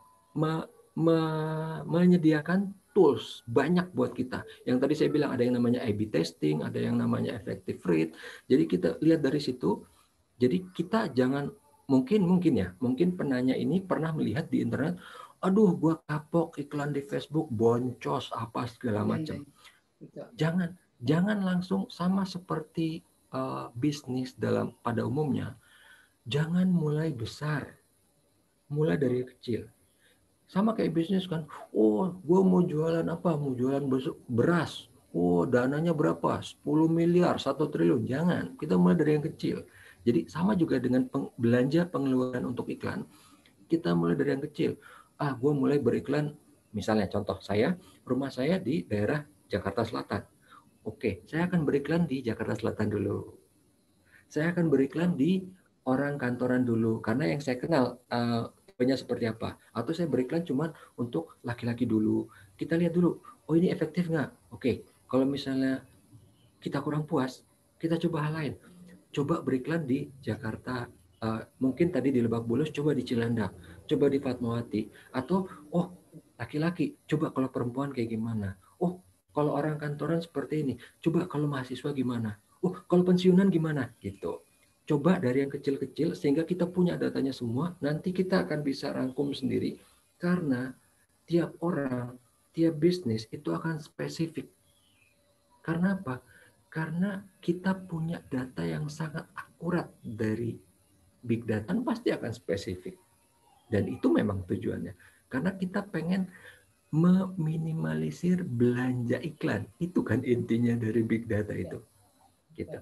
menyediakan tools banyak buat kita. Yang tadi saya bilang ada yang namanya A/B testing, ada yang namanya effective rate. Jadi kita lihat dari situ. Jadi kita jangan mungkin penanya ini pernah melihat di internet, aduh gua kapok iklan di Facebook boncos apa segala macam. Jangan langsung sama seperti bisnis pada umumnya. Jangan mulai besar. Mulai dari kecil. Sama kayak bisnis kan, gue mau jualan apa? Mau jualan beras. Dananya berapa? 10 miliar, 1 triliun. Jangan, kita mulai dari yang kecil. Jadi sama juga dengan belanja pengeluaran untuk iklan. Kita mulai dari yang kecil. Gue mulai beriklan, misalnya contoh saya, rumah saya di daerah Jakarta Selatan. Oke, saya akan beriklan di Jakarta Selatan dulu. Saya akan beriklan di orang kantoran dulu. Karena yang saya kenal, seperti apa, atau saya beriklan cuma untuk laki-laki dulu. Kita lihat dulu, ini efektif nggak? Oke, kalau misalnya kita kurang puas, kita coba hal lain. Coba beriklan di Jakarta, mungkin tadi di Lebak Bulus, coba di Cilandak, coba di Fatmawati, atau laki-laki, coba kalau perempuan kayak gimana? Kalau orang kantoran seperti ini, coba kalau mahasiswa gimana? Kalau pensiunan gimana? Gitu. Coba dari yang kecil-kecil sehingga kita punya datanya semua, nanti kita akan bisa rangkum sendiri karena tiap orang, tiap bisnis itu akan spesifik. Karena apa? Karena kita punya data yang sangat akurat dari big data, pasti akan spesifik. Dan itu memang tujuannya. Karena kita pengen meminimalisir belanja iklan. Itu kan intinya dari big data itu. Gitu.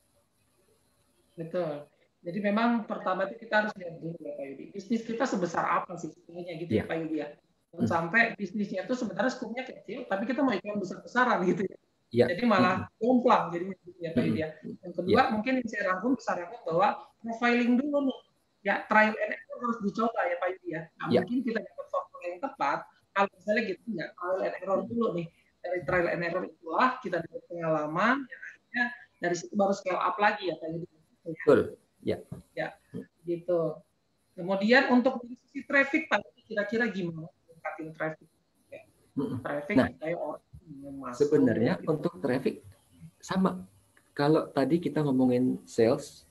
Betul. Jadi memang pertama itu kita harus lihat dulu ya Pak Yudi. Bisnis kita sebesar apa sih sebenarnya gitu ya Pak Yudi ya. Sampai bisnisnya itu sebenarnya skupnya kecil, tapi kita mau iklan besar-besaran gitu ya. Jadi malah jomplang jadinya ya Pak Yudi ya. Yang kedua mungkin yang saya rangkum bahwa profiling dulu nih. Ya trial and error harus dicoba ya Pak Yudi ya. Nah, mungkin kita dapat software yang tepat. Kalau misalnya gitu ya trial and error dulu nih. Dari trial and error itulah kita dapat pengalaman. Ya, akhirnya dari situ baru scale up lagi ya Pak Yudi. Betul. Ya. Ya, gitu. Kemudian untuk dari sisi traffic Pak, kira-kira gimana meningkatin traffic? Traffic Nah, kayak orang masuk. Sebenarnya untuk traffic sama. Kalau tadi kita ngomongin sales,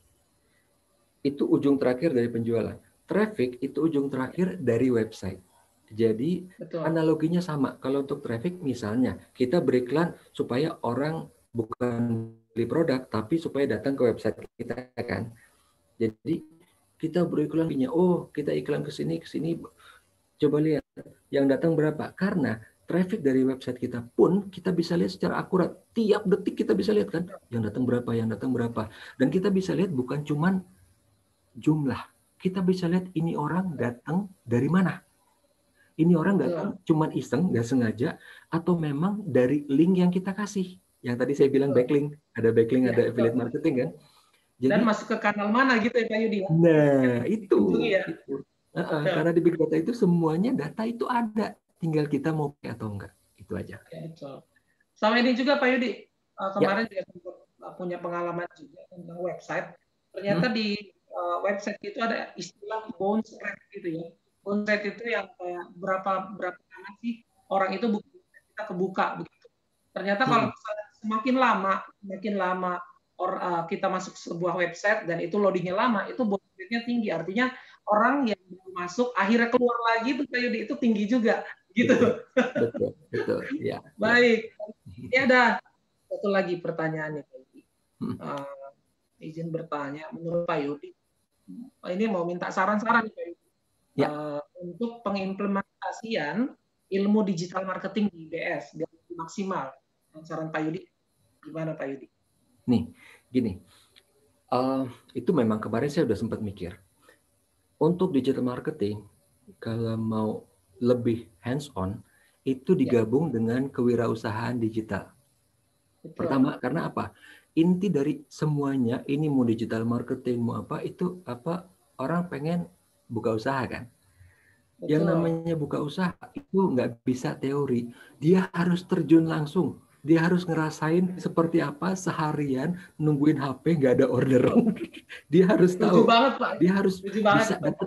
itu ujung terakhir dari penjualan. Traffic itu ujung terakhir dari website. Jadi analoginya sama. Kalau untuk traffic misalnya kita beriklan supaya orang bukan beli produk tapi supaya datang ke website kita kan. Jadi kita beriklan kita iklan ke sini coba lihat yang datang berapa. Karena traffic dari website kita pun kita bisa lihat secara akurat. Tiap detik kita bisa lihat kan yang datang berapa. Dan kita bisa lihat bukan cuman jumlah. Kita bisa lihat ini orang datang dari mana. Ini orang datang cuman iseng, nggak sengaja, atau memang dari link yang kita kasih. Yang tadi saya bilang backlink, ada backlink, ada affiliate marketing kan. Jadi, dan masuk ke kanal mana gitu ya Pak Yudi? Nah, itu. Karena di big data itu semuanya data itu ada. Tinggal kita mau pakai atau enggak. Itu aja. Sama ini juga Pak Yudi, kemarin juga punya pengalaman juga tentang website. Ternyata di website itu ada istilah bounce rate gitu ya. Bounce rate itu yang kayak berapa lama sih orang itu kita kebuka begitu. Ternyata kalau misalnya semakin lama kita masuk sebuah website dan itu loadingnya lama, itu bounce rate-nya tinggi. Artinya orang yang masuk akhirnya keluar lagi itu Pak Yudi itu tinggi juga gitu. Betul. Ya. Baik. Ini ada satu lagi pertanyaannya Pak Yudi. Izin bertanya, menurut Pak Yudi, ini mau minta saran-saran Pak Yudi. Untuk pengimplementasian ilmu digital marketing di IBS biar lebih maksimal. Saran Pak Yudi gimana Pak Yudi? Nih, gini. Itu memang kemarin saya udah sempat mikir. Untuk digital marketing, kalau mau lebih hands-on, itu digabung dengan kewirausahaan digital. Pertama, karena apa? Inti dari semuanya, ini mau digital marketing, mau apa, itu apa orang pengen buka usaha kan? Yang namanya buka usaha itu nggak bisa teori. Dia harus terjun langsung. Dia harus ngerasain seperti apa seharian nungguin HP nggak ada order. Dia harus tahu. Banget, Pak. Dia harus bisa dapat.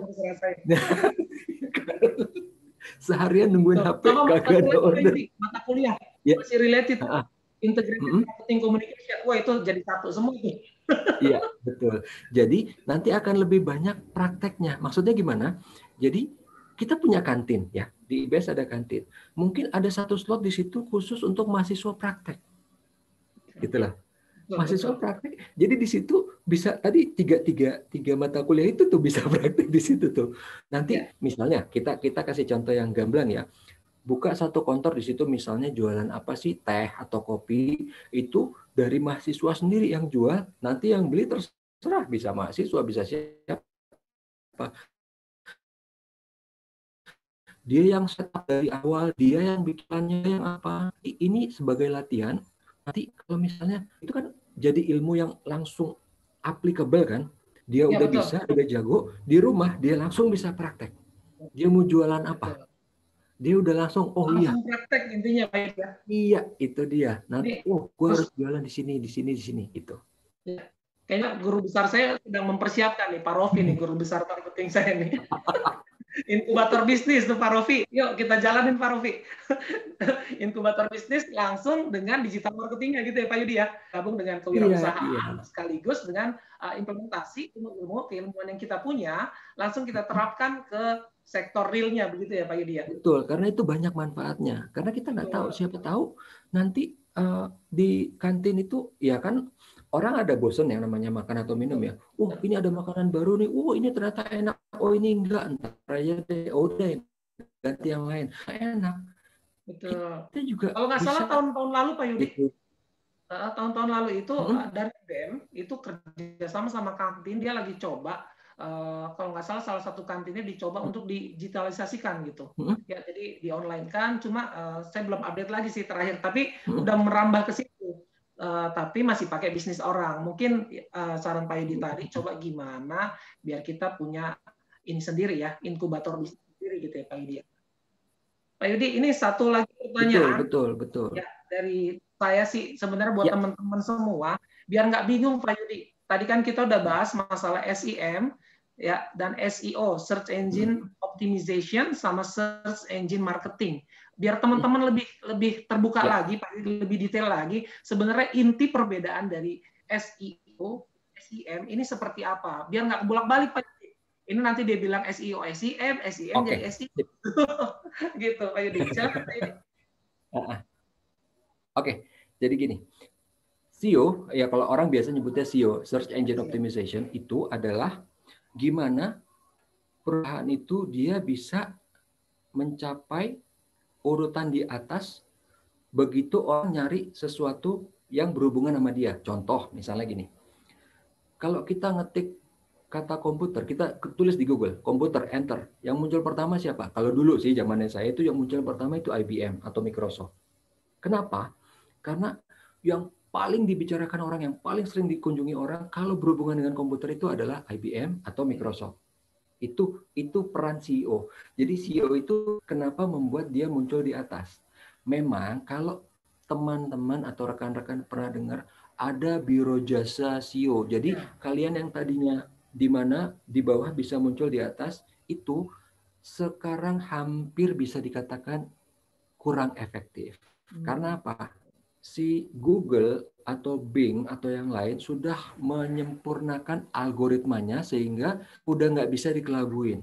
Seharian nungguin HP nggak ada order. Mata kuliah masih related. Integrated marketing communication. Wah itu jadi satu semua itu. Iya betul. Jadi nanti akan lebih banyak prakteknya. Maksudnya gimana? Jadi kita punya kantin ya, di IBS ada kantin. Mungkin ada satu slot di situ khusus untuk mahasiswa praktek. Gitulah. Mahasiswa praktek. Jadi di situ bisa tadi tiga mata kuliah itu tuh bisa praktek di situ tuh. Nanti misalnya kita kasih contoh yang gamblang ya. Buka satu kantor di situ misalnya jualan apa sih, teh atau kopi, itu dari mahasiswa sendiri yang jual, nanti yang beli terserah, bisa mahasiswa, bisa siapa. Dia yang setup dari awal, dia yang bikinnya yang apa. Ini sebagai latihan, nanti kalau misalnya, itu kan jadi ilmu yang langsung applicable kan. Dia udah bisa, udah jago, di rumah dia langsung bisa praktek. Dia mau jualan apa? Dia udah langsung, langsung praktek intinya Pak ya. Iya, itu dia. Nanti, gue harus jualan di sini, gitu. Ya. Kayaknya guru besar saya sedang mempersiapkan nih, Pak Rofi nih, guru besar marketing saya nih. Inkubator bisnis tuh Pak Rofi. Yuk kita jalanin Pak Rofi. Inkubator bisnis langsung dengan digital marketingnya gitu ya Pak Yudi ya. Gabung dengan kewirausahaan sekaligus dengan implementasi ilmu keilmuan yang kita punya, langsung kita terapkan ke sektor realnya begitu ya Pak Yudi ya. Betul, karena itu banyak manfaatnya. Karena kita nggak tahu, siapa tahu nanti di kantin itu ya kan orang ada bosan yang namanya makan atau minum ya. Ini ada makanan baru nih. Ini ternyata enak. Ini enggak. Entar aja deh. Udah ganti yang lain. Enak. Betul. Kita juga kalau nggak salah tahun-tahun lalu Pak Yudi, tahun-tahun lalu itu dari BEM itu kerjasama sama kantin, dia lagi coba kalau nggak salah satu kantinnya dicoba untuk digitalisasikan gitu. Ya jadi di online kan, cuma saya belum update lagi sih terakhir, tapi udah merambah ke situ. Tapi masih pakai bisnis orang. Mungkin saran Pak Yudi tadi coba gimana biar kita punya ini sendiri ya, inkubator bisnis sendiri gitu ya Pak Yudi. Pak Yudi, ini satu lagi pertanyaan. Betul. Ya, dari saya sih sebenarnya buat teman-teman semua, biar nggak bingung Pak Yudi. Tadi kan kita udah bahas masalah SEM ya dan SEO, Search Engine Optimization sama Search Engine Marketing. Biar teman-teman lebih terbuka lagi, Pak Yudi, lebih detail lagi. Sebenarnya inti perbedaan dari SEO, SEM ini seperti apa? Biar nggak bolak-balik Pak Yudi. Ini nanti dia bilang SEO, SEM, SEM jadi SEO. Gitu, Pak Yudi. Silakan Pak Yudi. Oke, jadi gini. SEO, ya kalau orang biasa nyebutnya SEO, Search Engine Optimization, itu adalah gimana perusahaan itu dia bisa mencapai urutan di atas begitu orang nyari sesuatu yang berhubungan sama dia. Contoh, misalnya gini. Kalau kita ngetik kata komputer, kita tulis di Google, komputer, enter. Yang muncul pertama siapa? Kalau dulu sih zamannya saya itu yang muncul pertama itu IBM atau Microsoft. Kenapa? Karena yang paling dibicarakan orang, yang paling sering dikunjungi orang kalau berhubungan dengan komputer itu adalah IBM atau Microsoft. Itu peran CEO. Jadi CEO itu kenapa membuat dia muncul di atas? Memang kalau teman-teman atau rekan-rekan pernah dengar ada biro jasa SEO. Jadi kalian yang tadinya di mana di bawah bisa muncul di atas, itu sekarang hampir bisa dikatakan kurang efektif. Karena apa? Si Google atau Bing atau yang lain sudah menyempurnakan algoritmanya sehingga udah nggak bisa dikelabuin.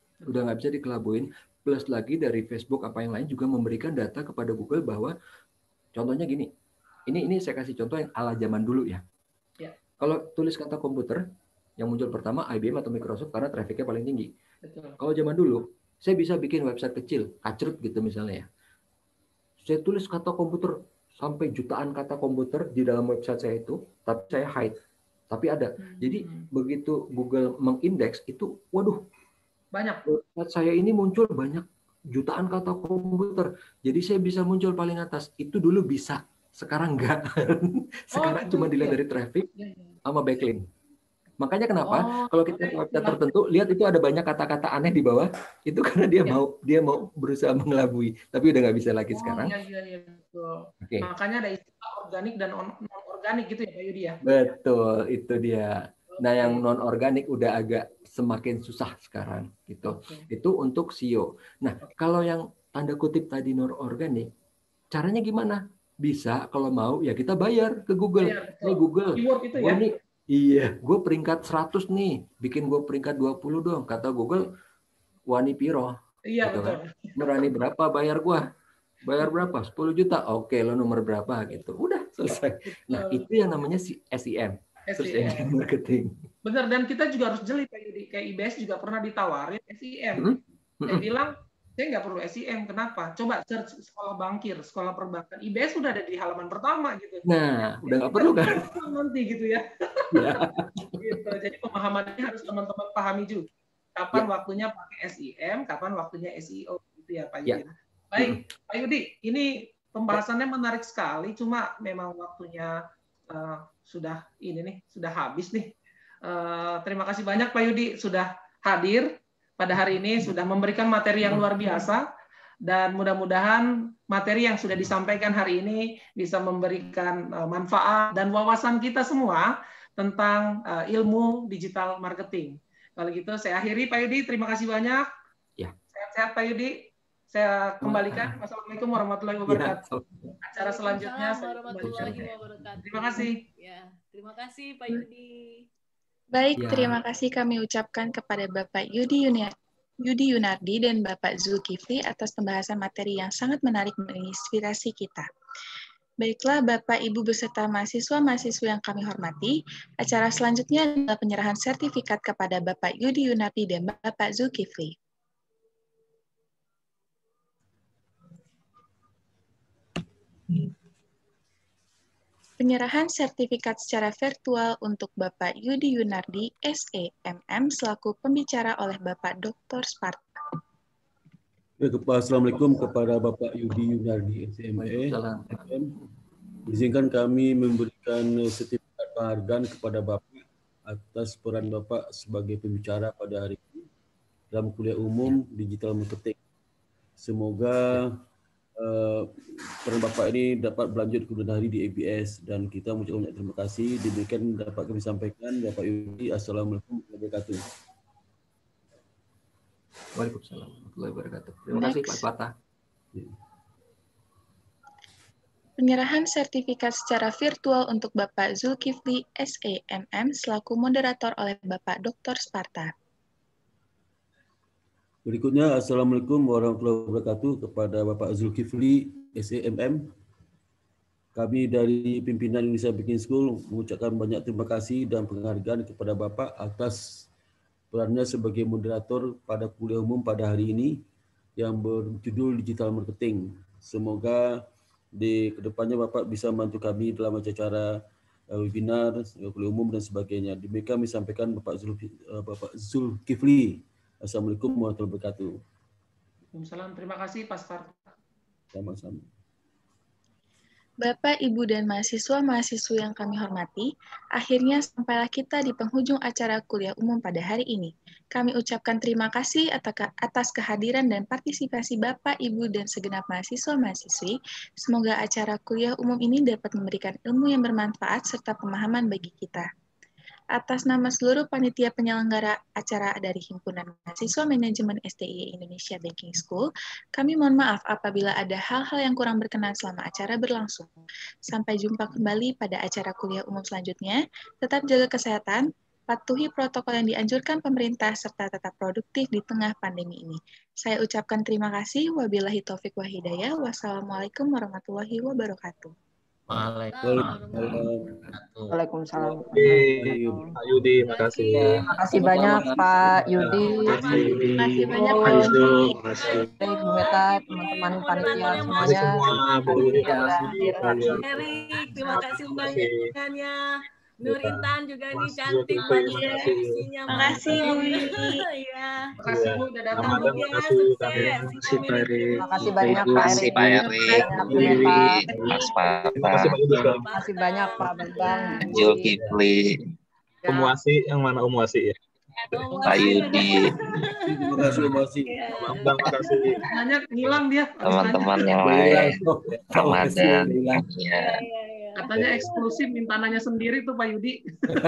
Plus lagi dari Facebook apa yang lain juga memberikan data kepada Google bahwa contohnya gini, ini saya kasih contoh yang ala zaman dulu ya. Kalau tulis kata komputer, yang muncul pertama IBM atau Microsoft karena trafficnya paling tinggi. Kalau zaman dulu, saya bisa bikin website kecil, kacrut gitu misalnya ya. Saya tulis kata komputer sampai jutaan kata komputer di dalam website saya itu, tapi saya hide. Tapi ada. Jadi begitu Google mengindeks itu, waduh, banyak. Website saya ini muncul banyak jutaan kata komputer. Jadi saya bisa muncul paling atas. Itu dulu bisa, sekarang enggak. Sekarang cuma dilihat dari traffic sama backlink. Makanya kenapa kalau kita ke website tertentu lihat itu ada banyak kata-kata aneh di bawah, itu karena dia mau berusaha mengelabui, tapi udah nggak bisa lagi sekarang. Iya betul. Okay. Makanya ada istilah organik dan non-organik gitu ya Pak Yudi ya. Betul, itu dia. Nah, yang non-organik udah agak semakin susah sekarang gitu. Itu untuk SEO. Nah, kalau yang tanda kutip tadi non-organik, caranya gimana? Bisa kalau mau ya kita bayar ke Google. Google. Itu ya. Iya, gue peringkat 100 nih, bikin gue peringkat 20 dong. Kata Google, wani piro. Iya, gitu betul. Kan? Berani berapa bayar gue? Bayar berapa? 10 juta. Oke, lo nomor berapa gitu. Udah, selesai. Nah, itu yang namanya SEM. Search Engine Marketing. Benar, dan kita juga harus jeli kayak IBS juga pernah ditawarin SEM. Saya bilang, saya nggak perlu SEM. Kenapa? Coba search sekolah bankir, sekolah perbankan. IBS sudah ada di halaman pertama gitu. Nah, udah nggak perlu kan? Nanti gitu ya. Gitu. Jadi pemahamannya harus teman-teman pahami juga. Kapan waktunya pakai SEM, kapan waktunya SEO gitu ya Pak Yudi. Baik, Pak Yudi, ini pembahasannya menarik sekali. Cuma memang waktunya sudah habis nih. Terima kasih banyak Pak Yudi sudah hadir pada hari ini, sudah memberikan materi yang luar biasa, dan mudah-mudahan materi yang sudah disampaikan hari ini bisa memberikan manfaat dan wawasan kita semua tentang ilmu digital marketing. Kalau gitu saya akhiri Pak Yudi, terima kasih banyak. Sehat-sehat Pak Yudi. Saya kembalikan. Wassalamualaikum warahmatullahi wabarakatuh. Acara selanjutnya warahmatullahi wabarakatuh. Terima kasih. Ya, terima kasih Pak Yudi. Baik, terima kasih kami ucapkan kepada Bapak Yudi Yunardi dan Bapak Zulkifli atas pembahasan materi yang sangat menarik menginspirasi kita. Baiklah Bapak Ibu beserta mahasiswa-mahasiswa yang kami hormati, acara selanjutnya adalah penyerahan sertifikat kepada Bapak Yudi Yunardi dan Bapak Zulkifli. Penyerahan sertifikat secara virtual untuk Bapak Yudi Yunardi, SEMM, selaku pembicara oleh Bapak Dr. Sparta. Assalamualaikum kepada Bapak Yudi Yunardi, SME. Izinkan kami memberikan sertifikat penghargaan kepada Bapak atas peran Bapak sebagai pembicara pada hari ini dalam kuliah umum digital marketing. Semoga peran Bapak ini dapat berlanjut kemudian hari di ABS dan kita mengucapkan banyak terima kasih. Demikian dapat kami sampaikan. Bapak Yudi, Assalamualaikum warahmatullahi wabarakatuh. Waalaikumsalam warahmatullahi wabarakatuh. Terima kasih Pak Sparta. Penyerahan sertifikat secara virtual untuk Bapak Zulkifli, SEMM, selaku moderator oleh Bapak Dr. Sparta. Berikutnya, Assalamualaikum warahmatullahi wabarakatuh kepada Bapak Zulkifli, SEMM. Kami dari pimpinan Indonesia Banking School mengucapkan banyak terima kasih dan penghargaan kepada Bapak atas perannya sebagai moderator pada kuliah umum pada hari ini yang berjudul Digital Marketing. Semoga di kedepannya Bapak bisa membantu kami dalam acara webinar, kuliah umum dan sebagainya. Demikian kami sampaikan Bapak Zulkifli. Assalamualaikum warahmatullahi wabarakatuh. Waalaikumsalam. Terima kasih Pak Sparta. Sama-sama. Bapak, Ibu, dan mahasiswa-mahasiswi yang kami hormati, akhirnya sampailah kita di penghujung acara kuliah umum pada hari ini. Kami ucapkan terima kasih atas kehadiran dan partisipasi Bapak, Ibu, dan segenap mahasiswa-mahasiswi. Semoga acara kuliah umum ini dapat memberikan ilmu yang bermanfaat serta pemahaman bagi kita. Atas nama seluruh panitia penyelenggara acara dari Himpunan Mahasiswa Manajemen STI Indonesia Banking School, kami mohon maaf apabila ada hal-hal yang kurang berkenan selama acara berlangsung. Sampai jumpa kembali pada acara kuliah umum selanjutnya. Tetap jaga kesehatan, patuhi protokol yang dianjurkan pemerintah, serta tetap produktif di tengah pandemi ini. Saya ucapkan terima kasih. Wabillahi taufik wa hidayah. Wassalamualaikum warahmatullahi wabarakatuh. Waalaikumsalam. Pak Yudi, makasih. Makasih banyak Pak Yudi. Makasih banyak Pak Yudi. Bu Meta, teman-teman panitia semuanya. Erik, terima kasih undangannya. Nur Intan juga nih cantik banget isinya. Makasih Bu. Ya. Makasih Bu udah datang. Sukses. Makasih Pak Erik. Makasih banyak Pak Erik. Pak Sparta. Makasih banyak Pak Bambang. Zulkifli. Umuasi, yang mana Umuasi ya? Pak Yudi. Terima kasih, Umuasi. Bang, makasih. Banyak ngilang dia. Teman-teman yang lain. Ramadan. Ya. Katanya eksklusif, minta nanya sendiri tuh Pak Yudi.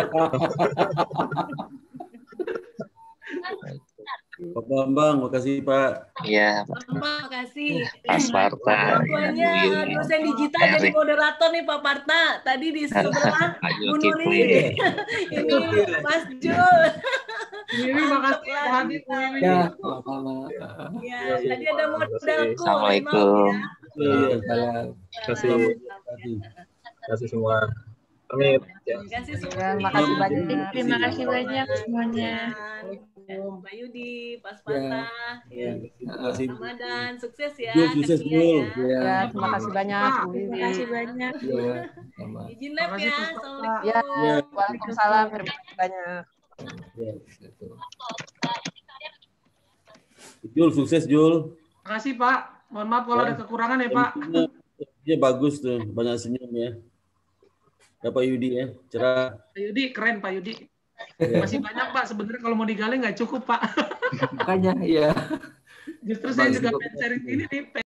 Pak Bambang, makasih Pak. Iya. Terima kasih. Pak Sparta. Pokoknya dosen digital jadi moderator nih Pak Parta. Tadi di sebelah Bu Nuri. Ini Mas Jul. Ini makasih hadir Bu Wiwi. Ya, sama-sama. Ya, tadi ada modalku. Assalamualaikum. Terima kasih. Terima kasih semua. Pamit. Terima kasih semua. Terima kasih banyak. Terima kasih banyak semuanya. Pak Yudi, Pak Sparta, Terima kasih. Ramadan, sukses ya. Sukses dulu. Ya, terima kasih banyak. Terima kasih banyak. Izin lab ya. Assalamualaikum. Ya, waalaikumsalam. Terima kasih banyak. Jul, sukses Jul. Makasih Pak. Mohon maaf kalau ada kekurangan ya Pak. Iya bagus tuh, banyak senyum ya. Pak Yudi ya, cerah. Pak Yudi keren Pak Yudi. Masih banyak Pak, sebenarnya kalau mau digali nggak cukup Pak. Makanya, iya. Justru saya juga pengen sharing ini nih.